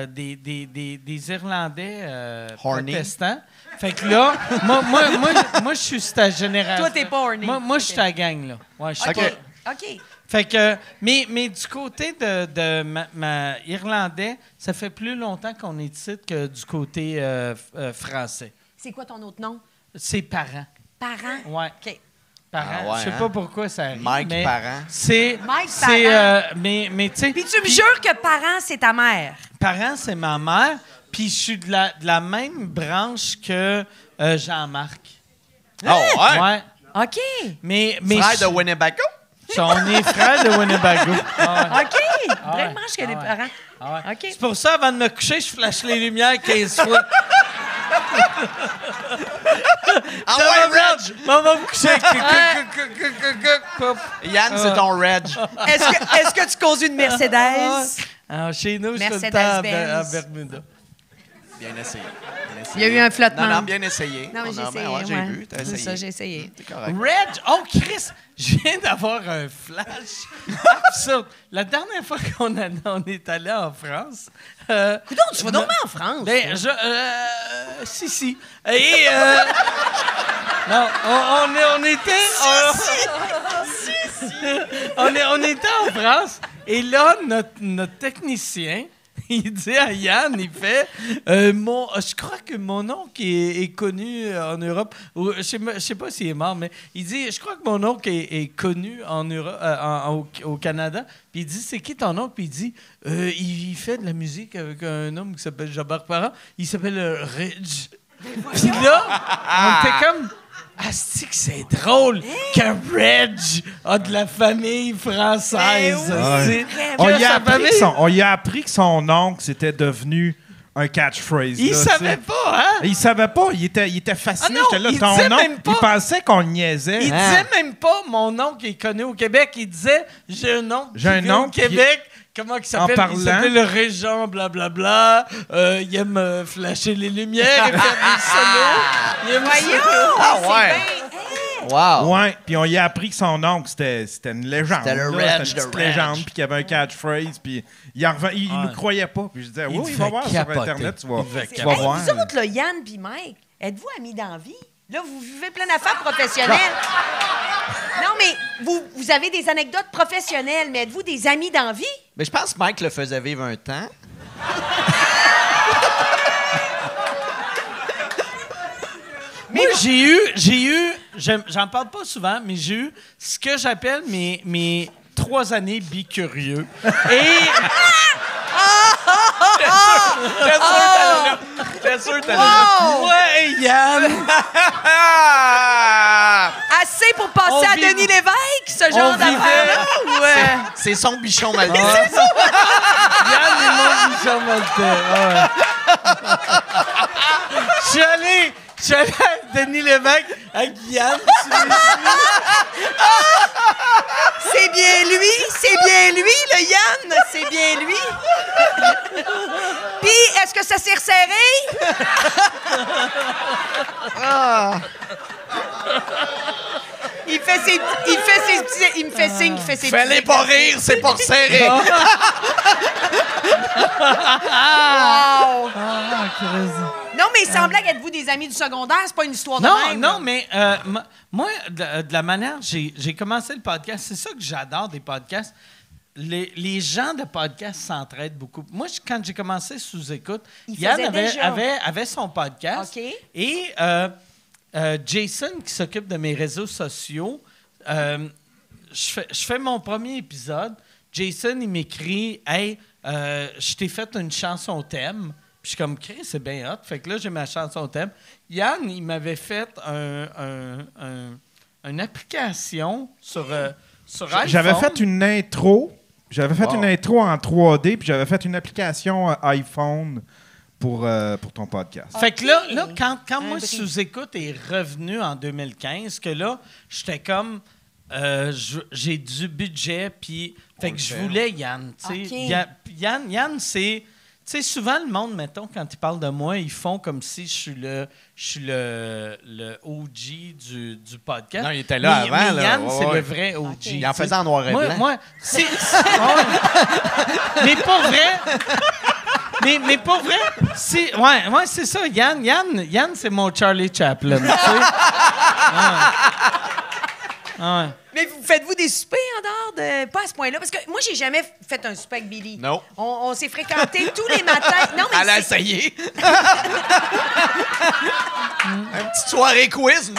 Irlandais Horny. protestants. Fait que là, moi je suis cette génération. Toi, t'es pas horny. Moi, je suis ta gang, là. Ouais, je suis OK. pas- OK. fait que, mais du côté de ma irlandais, ça fait plus longtemps qu'on est ici que du côté français. C'est quoi ton autre nom? C'est parents. Parent? Ouais. OK. Parents. Ah ouais, Je sais hein? pas pourquoi ça arrive. Mike mais Parent. C'est. Mike c'est, Parent. mais tu sais. Puis tu me jures que parent, c'est ta mère. Parents, c'est ma mère. Puis je suis de la même branche que Jean-Marc. Oh, ouais. Ouais. OK. Mais Frère je- de Winnebago. on est frères de Winnebago. Ah ouais. OK. Ah ouais. Vraiment, je connais Ah ouais. parents. Ah ouais. OK. C'est pour ça, avant de me coucher, je flash les lumières 15 fois. Ah ouais, Reg! Maman me coucher. Yann, c'est ton Reg. Est-ce que tu conduis une Mercedes? Ah, chez nous, je suis tout le temps à Mercedes-Benz. Bermuda. Bien essayé. Il y a eu un flottement. Non, bien essayé. Non, mais j'ai On a- essayé. ouais, j'ai ouais. vu, t'as C'est essayé. ça, j'ai essayé. C'est correct. Reg, oh Chris, je viens d'avoir un flash absurde. La dernière fois qu'on est allé en France. Coudonc, tu vas dormir en France. Ben, si. Et non, on était. On était en France et là notre technicien. Il dit à Yann, il fait je crois que mon oncle est connu en Europe. Ou, je sais pas s'il est mort, mais il dit je crois que mon oncle est connu en Europe, au Canada. Puis il dit c'est qui ton oncle? Puis il dit il fait de la musique avec un homme qui s'appelle Jean-Marc Parent. Il s'appelle Reg. Puis là, on était comme asti que c'est drôle que Reg a de la famille française. oui, C'est- On que y a sa appris famille- on y a appris que son oncle, c'était devenu un catchphrase. Il là, savait tu sais. pas, hein? Il savait pas. Il était fasciné. Ah non, J'étais là, il ton disait oncle, même pas. il pensait qu'on niaisait. Il disait même pas mon oncle est connu au Québec. Il disait j'ai un oncle J'ai qui un vit au oncle qui- Québec. Comment il s'appelle? parlant. Il s'appelle le Régent, blablabla. Il aime flasher les lumières et faire des solos. Il aime Voyons! Ah c'est ouais. bien- Wow. Ouais, puis on y a appris que son oncle, c'était une légende. C'était le là. Reg C'était une de petite Reg. légende, puis qu'il y avait un catchphrase, puis il nous croyait pas. Puis je disais, oui, il va voir sur Internet, tu vas devait vas Hey, voir. vous autres, là, Yann puis Mike, êtes-vous amis d'envie? Là, vous vivez plein d'affaires professionnelles. Non, mais vous avez des anecdotes professionnelles, mais êtes-vous des amis d'envie? Mais je pense que Mike le faisait vivre un temps. Moi, j'ai eu, j'en parle pas souvent, mais j'ai eu ce que j'appelle mes 3 années bicurieux. Et J'étais sûr que t'allais Wow! moi et Yann, Assez pour passer On à vit- Denis Lévesque, ce on genre vivait... d'affaires? Ouais. C'est son bichon mal Yann et mon Michel Maltais. Ouais. Je suis allé avec Denis Lévesque, avec Yann. C'est bien lui, le Yann, c'est bien lui. Puis, est-ce que ça s'est resserré? Il me fait signe qu'il fait ses petits... Fallait pas rire, c'est pas serré. Wow! Non, mais sans blague, êtes-vous des amis du secondaire? C'est pas une histoire de même. Non, mais moi, de la manière, j'ai commencé le podcast, c'est ça que j'adore des podcasts. Les gens de podcast s'entraident beaucoup. Moi, quand j'ai commencé Sous-Écoute, Yann avait son podcast. OK. Et Jason, qui s'occupe de mes réseaux sociaux, je fais mon premier épisode. Jason, il m'écrit « Hey, je t'ai fait une chanson thème. » Puis je suis comme, Chris, c'est bien hot. Fait que là, j'ai ma chanson thème. Yann, il m'avait fait une application sur iPhone. J'avais fait une intro. J'avais fait une intro en 3D, puis j'avais fait une application iPhone pour ton podcast. Fait que là quand moi, Sous-Écoute est revenu en 2015, que là, j'étais comme... j'ai du budget, puis... Fait que je voulais Yann, tu sais. Okay. Yann, c'est... Tu sais, souvent, le monde, mettons, quand ils parlent de moi, ils font comme si je suis le OG du podcast. Non, il était là mais avant. Yann, là. c'est le vrai OG. Okay. Il en faisait en noir et blanc. Moi, mais pas vrai. Mais pas vrai. Ouais, c'est ça. Yann, c'est mon Charlie Chaplin. Tu sais? Ouais. Mais faites-vous des soupers en dehors de... Pas à ce point-là, parce que moi, j'ai jamais fait un souper avec Billy. Non. On s'est fréquentés tous les matins. Non, mais Elle a essayé. Une petite soirée quiz.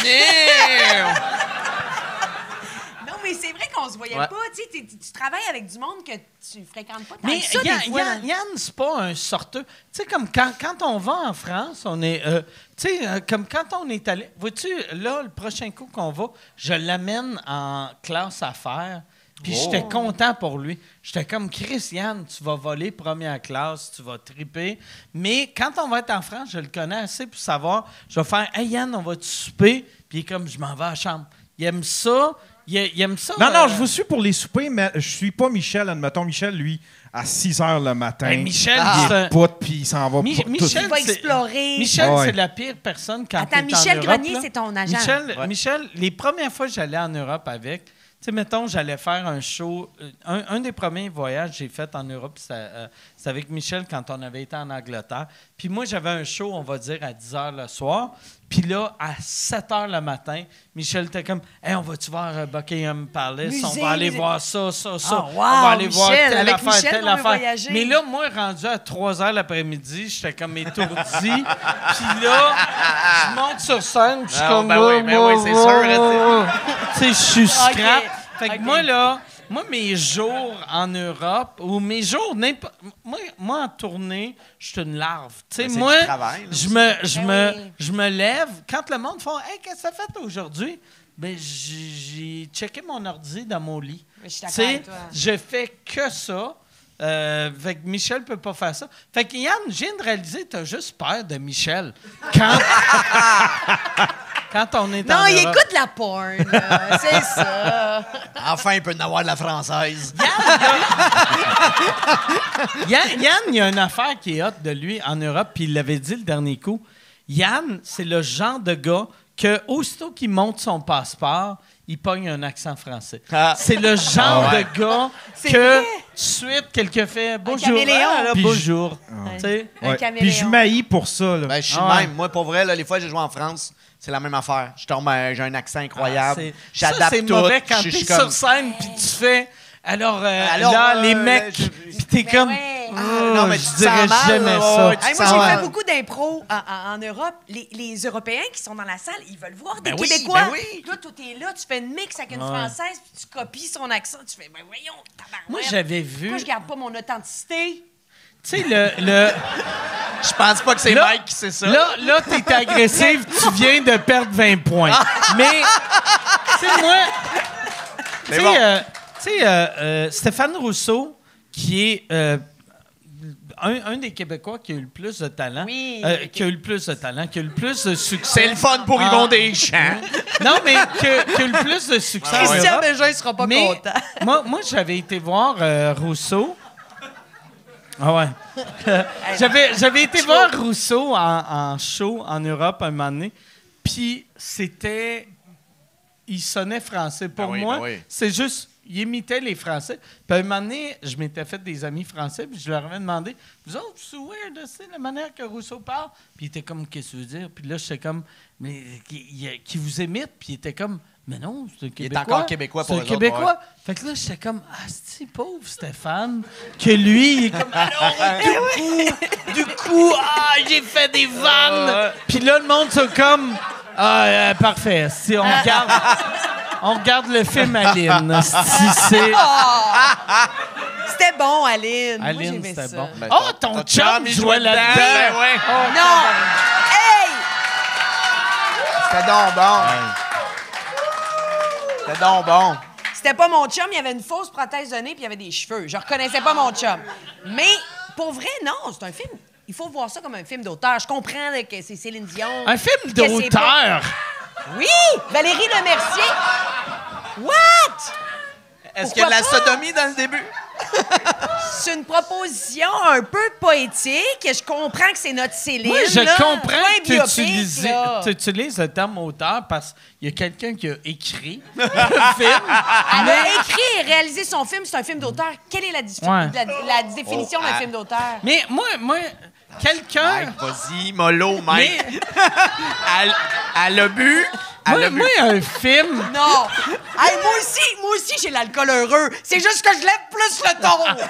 Non, mais c'est vrai qu'on se voyait Ouais. pas. Tu sais, tu travailles avec du monde que tu fréquentes pas tant Mais que ça, des fois. Yann, c'est pas un sorteux. Tu sais, comme quand on va en France, on est... tu sais, comme quand on est allé... Vois-tu, là, le prochain coup qu'on va, je l'amène en classe affaires. Puis j'étais content pour lui. J'étais comme, Chris, Yann, tu vas voler première classe, tu vas triper. Mais quand on va être en France, je le connais assez pour savoir, je vais faire, hey Yann, on va-tu souper? Puis il est comme, je m'en vais à la chambre. Il aime ça. Il aime ça. Non, je vous suis pour les soupers, mais je suis pas Michel. Admettons, Michel, lui, à 6 h le matin, Hey, Michel, il c'est un- est pote, puis il s'en va. Michel, Il va c'est- explorer. Michel, Ouais. c'est la pire personne quand Attends, t'es en Michel Europe, Grenier, là. c'est ton agent. Michel, les premières fois que j'allais en Europe avec, tu sais, mettons, j'allais faire un show. Un des premiers voyages que j'ai fait en Europe, c'est avec Michel quand on avait été en Angleterre. Puis moi, j'avais un show, on va dire, à 10 h le soir. Puis là, à 7 h le matin, Michel était comme, hey, on va-tu voir Buckingham Palace? Musée, On va aller musée. voir ça. Oh, wow, on va aller voir Michel, telle avec affaire, Michel, telle on veut affaire. voyager. Mais là, moi, rendu à 3 h l'après-midi, j'étais comme étourdi. Puis là, je monte sur scène, puis je suis Ah, comme... ben oui, c'est sûr. Tu sais, je suis scrap. OK. Fait que OK. moi, là, mes jours en Europe, ou mes jours, moi, en tournée, je suis une larve. Tu sais, Ben, c'est moi, du travail, là. oui. je me lève. Quand le monde fait « Hey, qu'est-ce que ça fait aujourd'hui? » Ben, j'ai checké mon ordi dans mon lit. Je suis Tu d'accord sais, avec toi. je fais que ça. Fait que Michel peut pas faire ça. Fait que Yann, je viens de réaliser que t'as juste peur de Michel. Quand on est en Non, il Europe. écoute la porn, là. C'est ça. Enfin, il peut en avoir de la française. Yann, il y a une affaire qui est hot de lui en Europe, puis il l'avait dit le dernier coup. Yann, c'est le genre de gars que, aussitôt qu'il monte son passeport, il pogne un accent français. Ah. C'est le genre de gars C'est que, vrai. tout de suite, quelqu'un fait « Bonjour, caméléon. ah, là, Puis bonjour. Tu sais? Un Ouais. caméléon. Puis je m'haïs pour ça. Là. Ben, je suis Ah ouais. même. Moi, pour vrai, là, les fois que j'ai joué en France, c'est la même affaire. Je tombe, j'ai un accent Ah, incroyable. c'est- J'adapte ça, c'est tout. mauvais quand Je t'es suis sur comme... scène puis tu fais alors, Alors, là les mecs puis t'es Ben comme ouais. non, mais je tu te dirais sens mal, jamais là, ça. ouais, tu Hey, te moi, sens j'ai mal. fait beaucoup d'impro en Europe. Les Européens qui sont dans la salle, ils veulent voir des Ben oui, Québécois. ben oui. Toi, t'es là, tu fais une mix avec une Française, puis tu copies son accent. Tu fais, ben voyons, tabarouette. Moi, j'avais vu Pourquoi tu je garde pas mon authenticité? sais le Je pense pas que c'est Là- Mike qui sait ça. là t'es agressive, tu viens de perdre 20 points. Mais tu sais moi tu sais bon. Stéphane Rousseau qui est un des Québécois qui a eu le plus de talent. Oui. Qui a eu le plus de talent, qui a eu le plus de succès. C'est le fun pour Yvon Deschamps. Non, mais qui a eu le plus de succès. en Christian Europe. Bégin, il sera pas Mais content. moi, j'avais été voir Rousseau. Ah ouais. J'avais été voir Rousseau en show en Europe un moment donné. Puis c'était... Il sonnait français. Pour moi, c'est juste... Il imitait les Français. Puis à un moment donné, je m'étais fait des amis français, puis je leur avais demandé, « Vous autres, c'est weird, c'est la manière que Rousseau parle? » Puis il était comme, « Qu'est-ce que tu veux dire? » Puis là, j'étais comme, « Mais qui vous imite? » Puis il était comme, « Mais non, c'est un Québécois. » Il est encore Québécois pour C'est un eux Québécois. autres, Fait que là, j'étais comme, « Ah, c'est pauvre Stéphane, que lui, il est comme, ah non, du coup, j'ai fait des vannes. » Puis là, le monde, c'est comme, « Ah, parfait. Si on regarde... » On regarde le film Aline. C'était bon, Aline. Aline, moi, c'était ça. bon. Ben, Oh, ton chum jouait là-dedans. Ben ouais. Non! Hey! C'était donc bon. C'était donc bon. C'était pas mon chum, il y avait une fausse prothèse de nez puis il y avait des cheveux. Je reconnaissais pas mon chum. Mais pour vrai, non, c'est un film. Il faut voir ça comme un film d'auteur. Je comprends là, que c'est Céline Dion. Un film que c'est d'auteur. Oui! Valérie Lemercier! What? Est-ce qu'il y a de la Pourquoi pas? sodomie dans le début? C'est une proposition un peu poétique. Je comprends que c'est notre Céline. Moi, je là. comprends Pas un que biopic, là. tu utilises le terme auteur parce qu'il y a quelqu'un qui a écrit le film. Elle a écrit et réalisé son film. C'est un film d'auteur. Quelle est la définition d'un film d'auteur? Mais moi quelqu'un... Mike, vas-y, mollo, Mike. Elle a bu. Moi, un film... Non! Hey, moi aussi, j'ai l'alcool heureux. C'est juste que je lève plus le ton.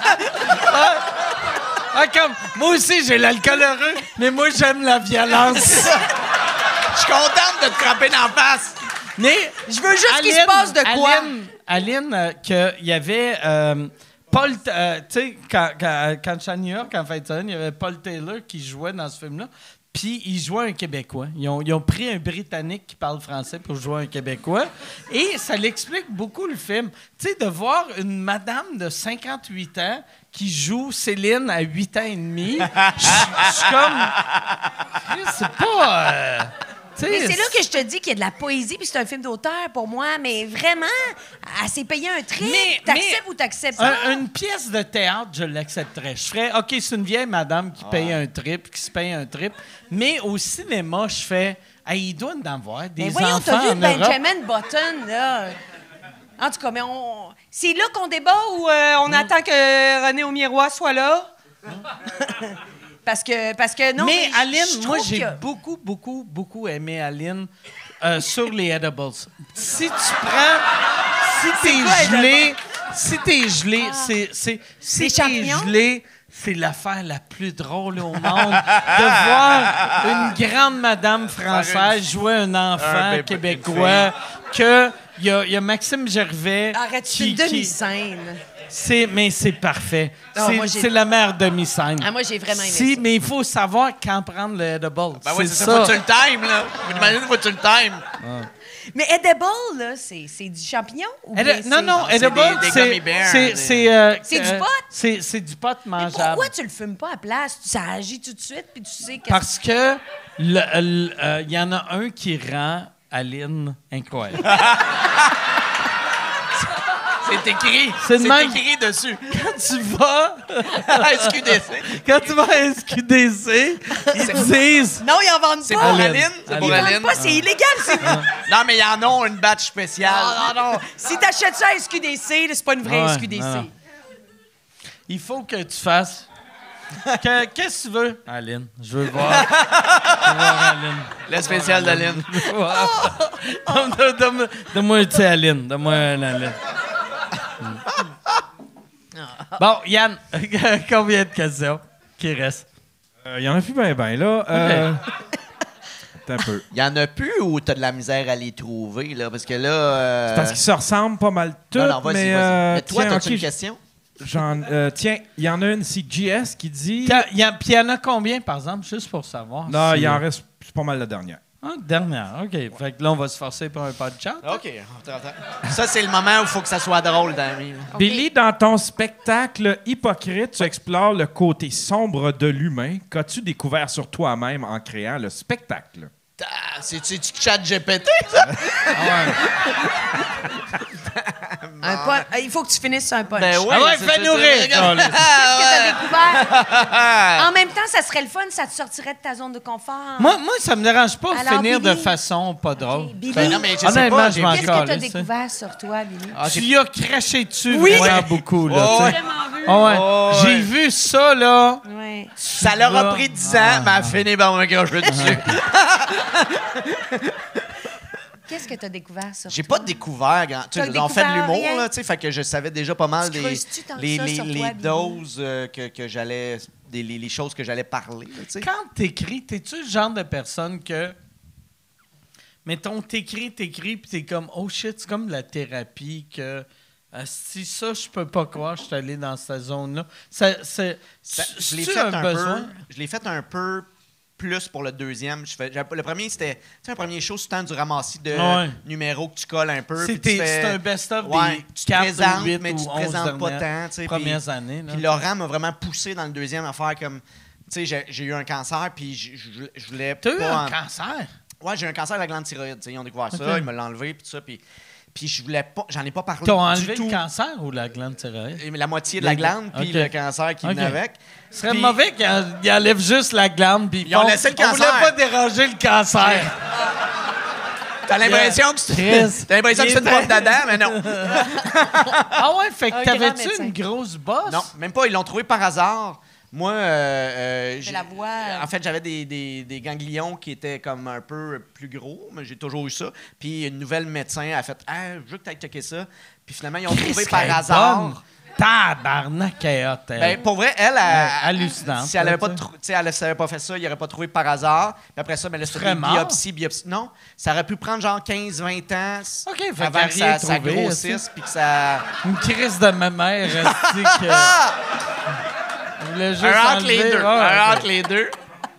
Comme, moi aussi, j'ai l'alcool heureux, mais moi, j'aime la violence. Je suis contente de te frapper d'en face. Mais Je veux juste qu'il se passe de quoi? Aline, qu'il y avait... Paul, tu sais, quand j'étais à New York en fin de semaine, il y avait Paul Taylor qui jouait dans ce film-là. Puis il jouait un Québécois. Ils ont pris un Britannique qui parle français pour jouer un Québécois. Et ça l'explique beaucoup le film. Tu sais, de voir une madame de 58 ans qui joue Céline à 8 ans et demi, je suis comme... C'est pas... Mais c'est là que je te dis qu'il y a de la poésie, puis c'est un film d'auteur pour moi, mais vraiment, elle s'est payée un trip. T'acceptes ou t'acceptes pas? Une pièce de théâtre, je l'accepterais. Je ferais, OK, c'est une vieille madame qui paye un trip, qui se paye un trip. Mais au cinéma, je fais, il doit en avoir des mais voyons, enfants t'as vu en Europe. Benjamin Button, là? En tout cas, mais c'est là qu'on débat ou on attend que René au miroir soit là? Parce que non. Mais Aline, je moi, trouve j'ai que- beaucoup aimé Aline sur les edibles. Si tu prends... Si t'es gelé, si t'es champignons? gelé, c'est l'affaire la plus drôle au monde de voir une grande madame française jouer un enfant québécois que... Il y a Maxime Gervais Arrête, c'est une demi-scène. Mais c'est parfait. moi, C'est la meilleure demi-scène. Ah, moi, j'ai vraiment aimé ça. Mais il faut savoir quand prendre le edible. Ben oui, c'est ça. Faut que tu le time, là. Faut que tu le time. Mais edible, là, c'est du champignon? Ou bien Non, c'est edible, des gummy bears, C'est du pot? C'est du pot Mais mangeable. pourquoi tu le fumes pas à place? Ça agit tout de suite, puis tu sais que... Parce que il y en a un qui rend Aline incroyable. C'est écrit. C'est de même. Écrit dessus. Quand tu vas SQDC. quand tu vas à SQDC, ils te disent... Non, ils en vendent C'est pas. pour Aline. Aline. C'est pour Ils Aline. vendent pas, c'est illégal, c'est... Non, mais il y en a une batch spéciale. Non. Si t'achètes ça à SQDC, là, c'est pas une vraie Ouais, SQDC. non. Il faut que tu fasses... Qu'est-ce que tu veux? Aline. Je veux voir. Je veux voir Aline. Le spécial d'Aline. Donne-moi un petit Aline. Donne-moi un Aline. Bon, Yann, combien de questions qui restent? Il y en a plus ben, là. Attends un peu. Il y en a plus ou t'as de la misère à les trouver, là? Parce que là... C'est parce qu'ils se ressemblent pas mal tous. Non, vas-y. Mais toi, tiens, t'as-tu ok, une question? tiens, il y en a une, c'est GS qui dit... Puis il y en a combien, par exemple, juste pour savoir? Non, si- il en reste c'est pas mal la dernière. Ah, dernière, OK. Fait que là, on va se forcer pour un pas de chat. OK. Ça, c'est le moment où il faut que ça soit drôle, Dami. Billy, dans ton spectacle Hypocrite, tu explores le côté sombre de l'humain. Qu'as-tu découvert sur toi-même en créant le spectacle? C'est-tu chat GPT, ça? Il faut que tu finisses sur un punch. Ben oui. Ah ouais, c'est fais-nous ça. rire. Qu'est-ce que t'as découvert? En même temps, ça serait le fun, ça te sortirait de ta zone de confort. Moi, ça me dérange pas de Alors, finir de Billy. façon pas drôle. OK, Billy. Ben non, mais je sais Honnêtement, pas. je m'en Qu'est-ce que t'as calisse, découvert sur toi, Billy? Tu y as craché dessus Oui. vraiment beaucoup, là. Oh, tu sais. Vraiment vu. Ah ouais. Oh, J'ai ouais. vu ça, là. Ouais. Ça leur a pris 10 ans, mais elle a fini par me cracher dessus. Qu'est-ce que t'as découvert sur J'ai toi? pas découvert grand. Tu sais, T'as on fait de découvert l'humour, rien? là, tu sais, fait que je savais déjà pas mal Tu creuses-tu tant que les, ça les, sur les toi, Billy? doses que j'allais. Les choses que j'allais parler, là, tu sais. Quand t'écris, t'es-tu le genre de personne que... Mettons, t'écris, puis t'es comme, oh shit, c'est comme de la thérapie que... si ça, je peux pas croire, je suis allé dans cette zone-là. Je l'ai fait un peu. Je l'ai fait un peu plus pour le deuxième. Le premier, c'était un premier show, c'est le temps du ramassis de numéros que tu colles un peu. C'est un best-of des tu te 4 présentes, ou 8 mais tu ou te 11 présentes pas tant. Tu sais, premières années. Là. Puis Laurent m'a vraiment poussé dans le deuxième à faire comme... Tu sais, j'ai eu un cancer, puis je voulais T'as eu pas... un cancer? Ouais, j'ai eu un cancer de la glande thyroïde. Ils ont découvert ça, ils me l'ont enlevé, puis tout ça, puis je voulais pas... J'en ai pas parlé T'as du enlevé tout. le cancer ou la glande thyroïde? La moitié de la glande, puis OK. le cancer qui venait avec. Ce serait Puis- mauvais qu'ils enlèvent juste la glande puis Ils ont laissé le on cancer. voulait pas déranger le cancer. T'as l'impression que Chris. t'as l'impression que c'est une pompe d'Adam, mais non. Ah ouais, fait que Un grand t'avais-tu médecin. une grosse bosse? Non, même pas. Ils l'ont trouvé par hasard. Moi, la voix. en fait, j'avais des ganglions qui étaient comme un peu plus gros, mais j'ai toujours eu ça. Puis une nouvelle médecin a fait « Ah, je veux que tu ailles checker ça. » Puis finalement, ils ont trouvé par hasard. Tabarnak, elle est hot, elle. Ben, pour vrai, elle hallucinante. si elle avait pas, tu sais. elle avait pas fait ça, il n'aurait pas trouvé par hasard. Puis après ça, ben là, c'était serais des mort? biopsies. Non, ça aurait pu prendre genre 15-20 ans OK, fait avant qu'elle que rien ça trouvé, grossisse. Puis que ça... Une crise de ma mère, esti, que... Elle voulait juste Un entre les enlever. deux. Ah, Un ok. entre les deux.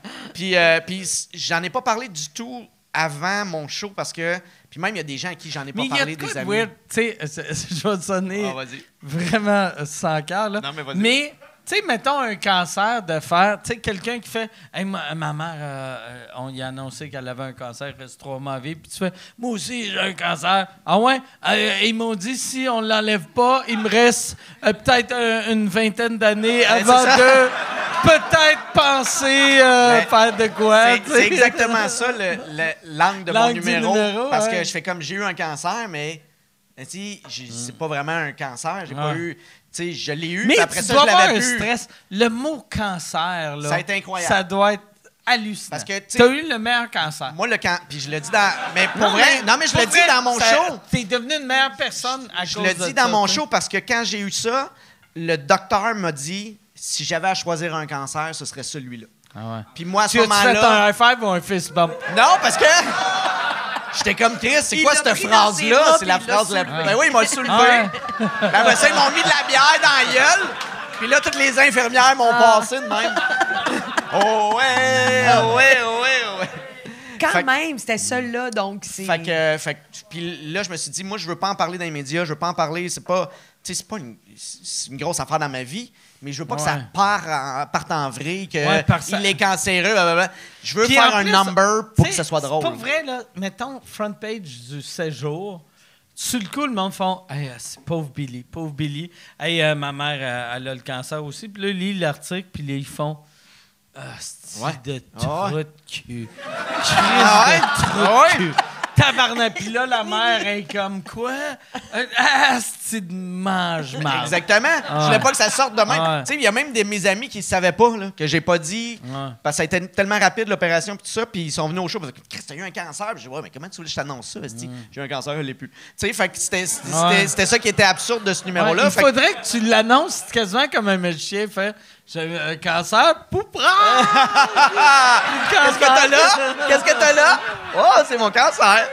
Puis j'en ai pas parlé du tout avant mon show parce que... Puis même, il y a des gens à qui j'en ai pas Mais il y a parlé, de quoi des de amis. weird, tu sais, je vais te sonner Ah, vas-y. vraiment sans cœur, là. Non, mais vas-y. Mais, tu sais, mettons un cancer de faire, tu sais, quelqu'un qui fait, hey, ma mère, on y a annoncé qu'elle avait un cancer, il reste 3 mois à vivre, puis tu fais, moi aussi, j'ai un cancer. Ah ouais? Ils m'ont dit, si on l'enlève pas, il me reste peut-être une vingtaine d'années avant c'est ça. de peut-être penser faire de quoi. tu sais. C'est exactement ça, l'angle de mon L'angle du numéro. numéro, Parce ouais. que je fais comme j'ai eu un cancer, mais si, c'est pas vraiment un cancer. J'ai pas eu. Tu sais, je l'ai eu, Mais puis après tu ça, dois je avoir l'avais un plus. stress. Le mot cancer, là, Ça a été incroyable. ça doit être hallucinant. Parce que, tu sais, t'as eu le meilleur cancer. Moi, puis je le dis dans. Mais pour vrai. Non, mais je le dis dans mon show. T'es devenu une meilleure personne à Je cause le de dis dans ça, mon tu sais. show parce que quand j'ai eu ça, le docteur m'a dit si j'avais à choisir un cancer, ce serait celui-là. Ah ouais. Puis moi, à ce Tu as-tu fait moment-là. un high five ou un fist bump? Non, parce que. J'étais comme Chris, c'est Il quoi l'a cette pris dans ses bras, phrase-là? C'est la puis il l'a phrase la soulevé. Ben oui, ils m'ont soulevé. Ah ouais. Puis après ça, ils m'ont mis de la bière dans la gueule. Puis là, toutes les infirmières m'ont passé de même. Oh ouais, oh ouais, oh ouais, oh ouais. Quand Fait que- même, c'était ça-là, donc c'est... Fait que, puis là, je me suis dit, moi, je veux pas en parler dans les médias, je veux pas en parler, c'est pas c'est une grosse affaire dans ma vie, mais je veux pas que ça parte en vrille, qu'il est cancéreux, blablabla. Je veux Puis faire en un plus, number pour que t'sais, ce soit drôle. C'est pas vrai, là. Mettons, front page du 16 jours. Sur le coup, le monde font hey, c'est pauvre Billy, pauvre Billy. Hey, ma mère, elle a le cancer aussi. Puis là, ils lisent l'article, puis là, ils font c'est de trou de cul. Crise de trou de cul. Tabarnak. Puis là, la mère est comme quoi? C'est de mange-marde. Exactement. Je voulais pas que ça sorte de même. Ouais. Tu sais, il y a même mes amis qui ne savaient pas, là, que j'ai pas dit. Ouais. Parce que ça a été tellement rapide, l'opération, puis tout ça. Puis ils sont venus au show. Parce que, Chris, t'as eu un cancer. Puis j'ai dit, ouais, mais comment tu voulais que je t'annonce ça? esti? J'ai eu un cancer, je l'ai plus. Tu sais, fait que c'était ça qui était absurde de ce numéro-là. Il Fait que- faudrait que tu l'annonces quasiment comme un magicien fait. J'ai eu un cancer, poupra! Qu'est-ce que t'as là? Qu'est-ce que t'as là? Oh, c'est mon cancer!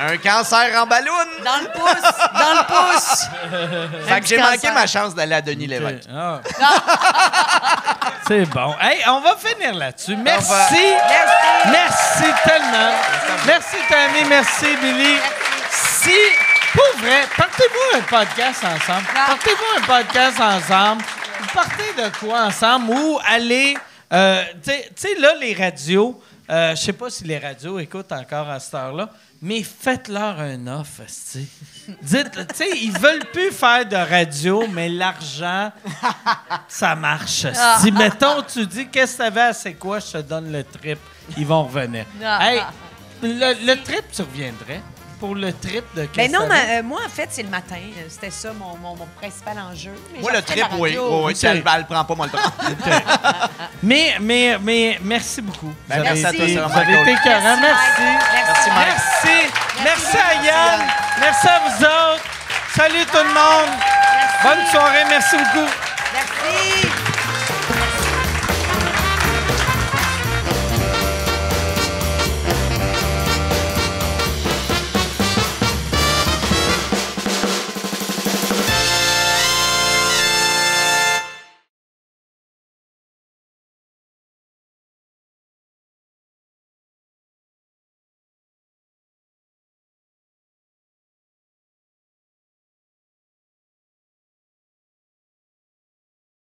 Un cancer en ballon. Dans le pouce. Fait que j'ai manqué ma chance d'aller à Denis Lévesque. Ah. C'est bon. Hey, on va finir là-dessus. Merci. Merci tellement. Merci, Tammy. Merci, Billy. Si, pour vrai, partez-vous un podcast ensemble. Partez-vous un podcast ensemble. Vous partez de quoi ensemble ou allez... tu sais, là, les radios, je sais pas si les radios écoutent encore à cette heure-là, mais faites-leur un offre, esti. Dites, tu sais, ils veulent plus faire de radio, mais l'argent, ça marche, esti. Mettons, tu dis, qu'est-ce que t'avais à c'est quoi, je te donne le trip. Ils vont revenir. Hey, le trip, tu reviendrais? Pour le trip de qu'est-ce Ben non, que t'avais? moi, en fait, c'est le matin. C'était ça, mon principal enjeu. Mais Moi, j'ai le fait trip, la oui. radio. Oui, si elle le prend pas, moi, le prends. Mais merci beaucoup. Ben, merci à toi, c'est vous vraiment avez cool. été écœurants. Merci. Merci, Mike. Merci à Yann. Merci à vous autres. Salut tout le monde. Bonne soirée. Merci beaucoup.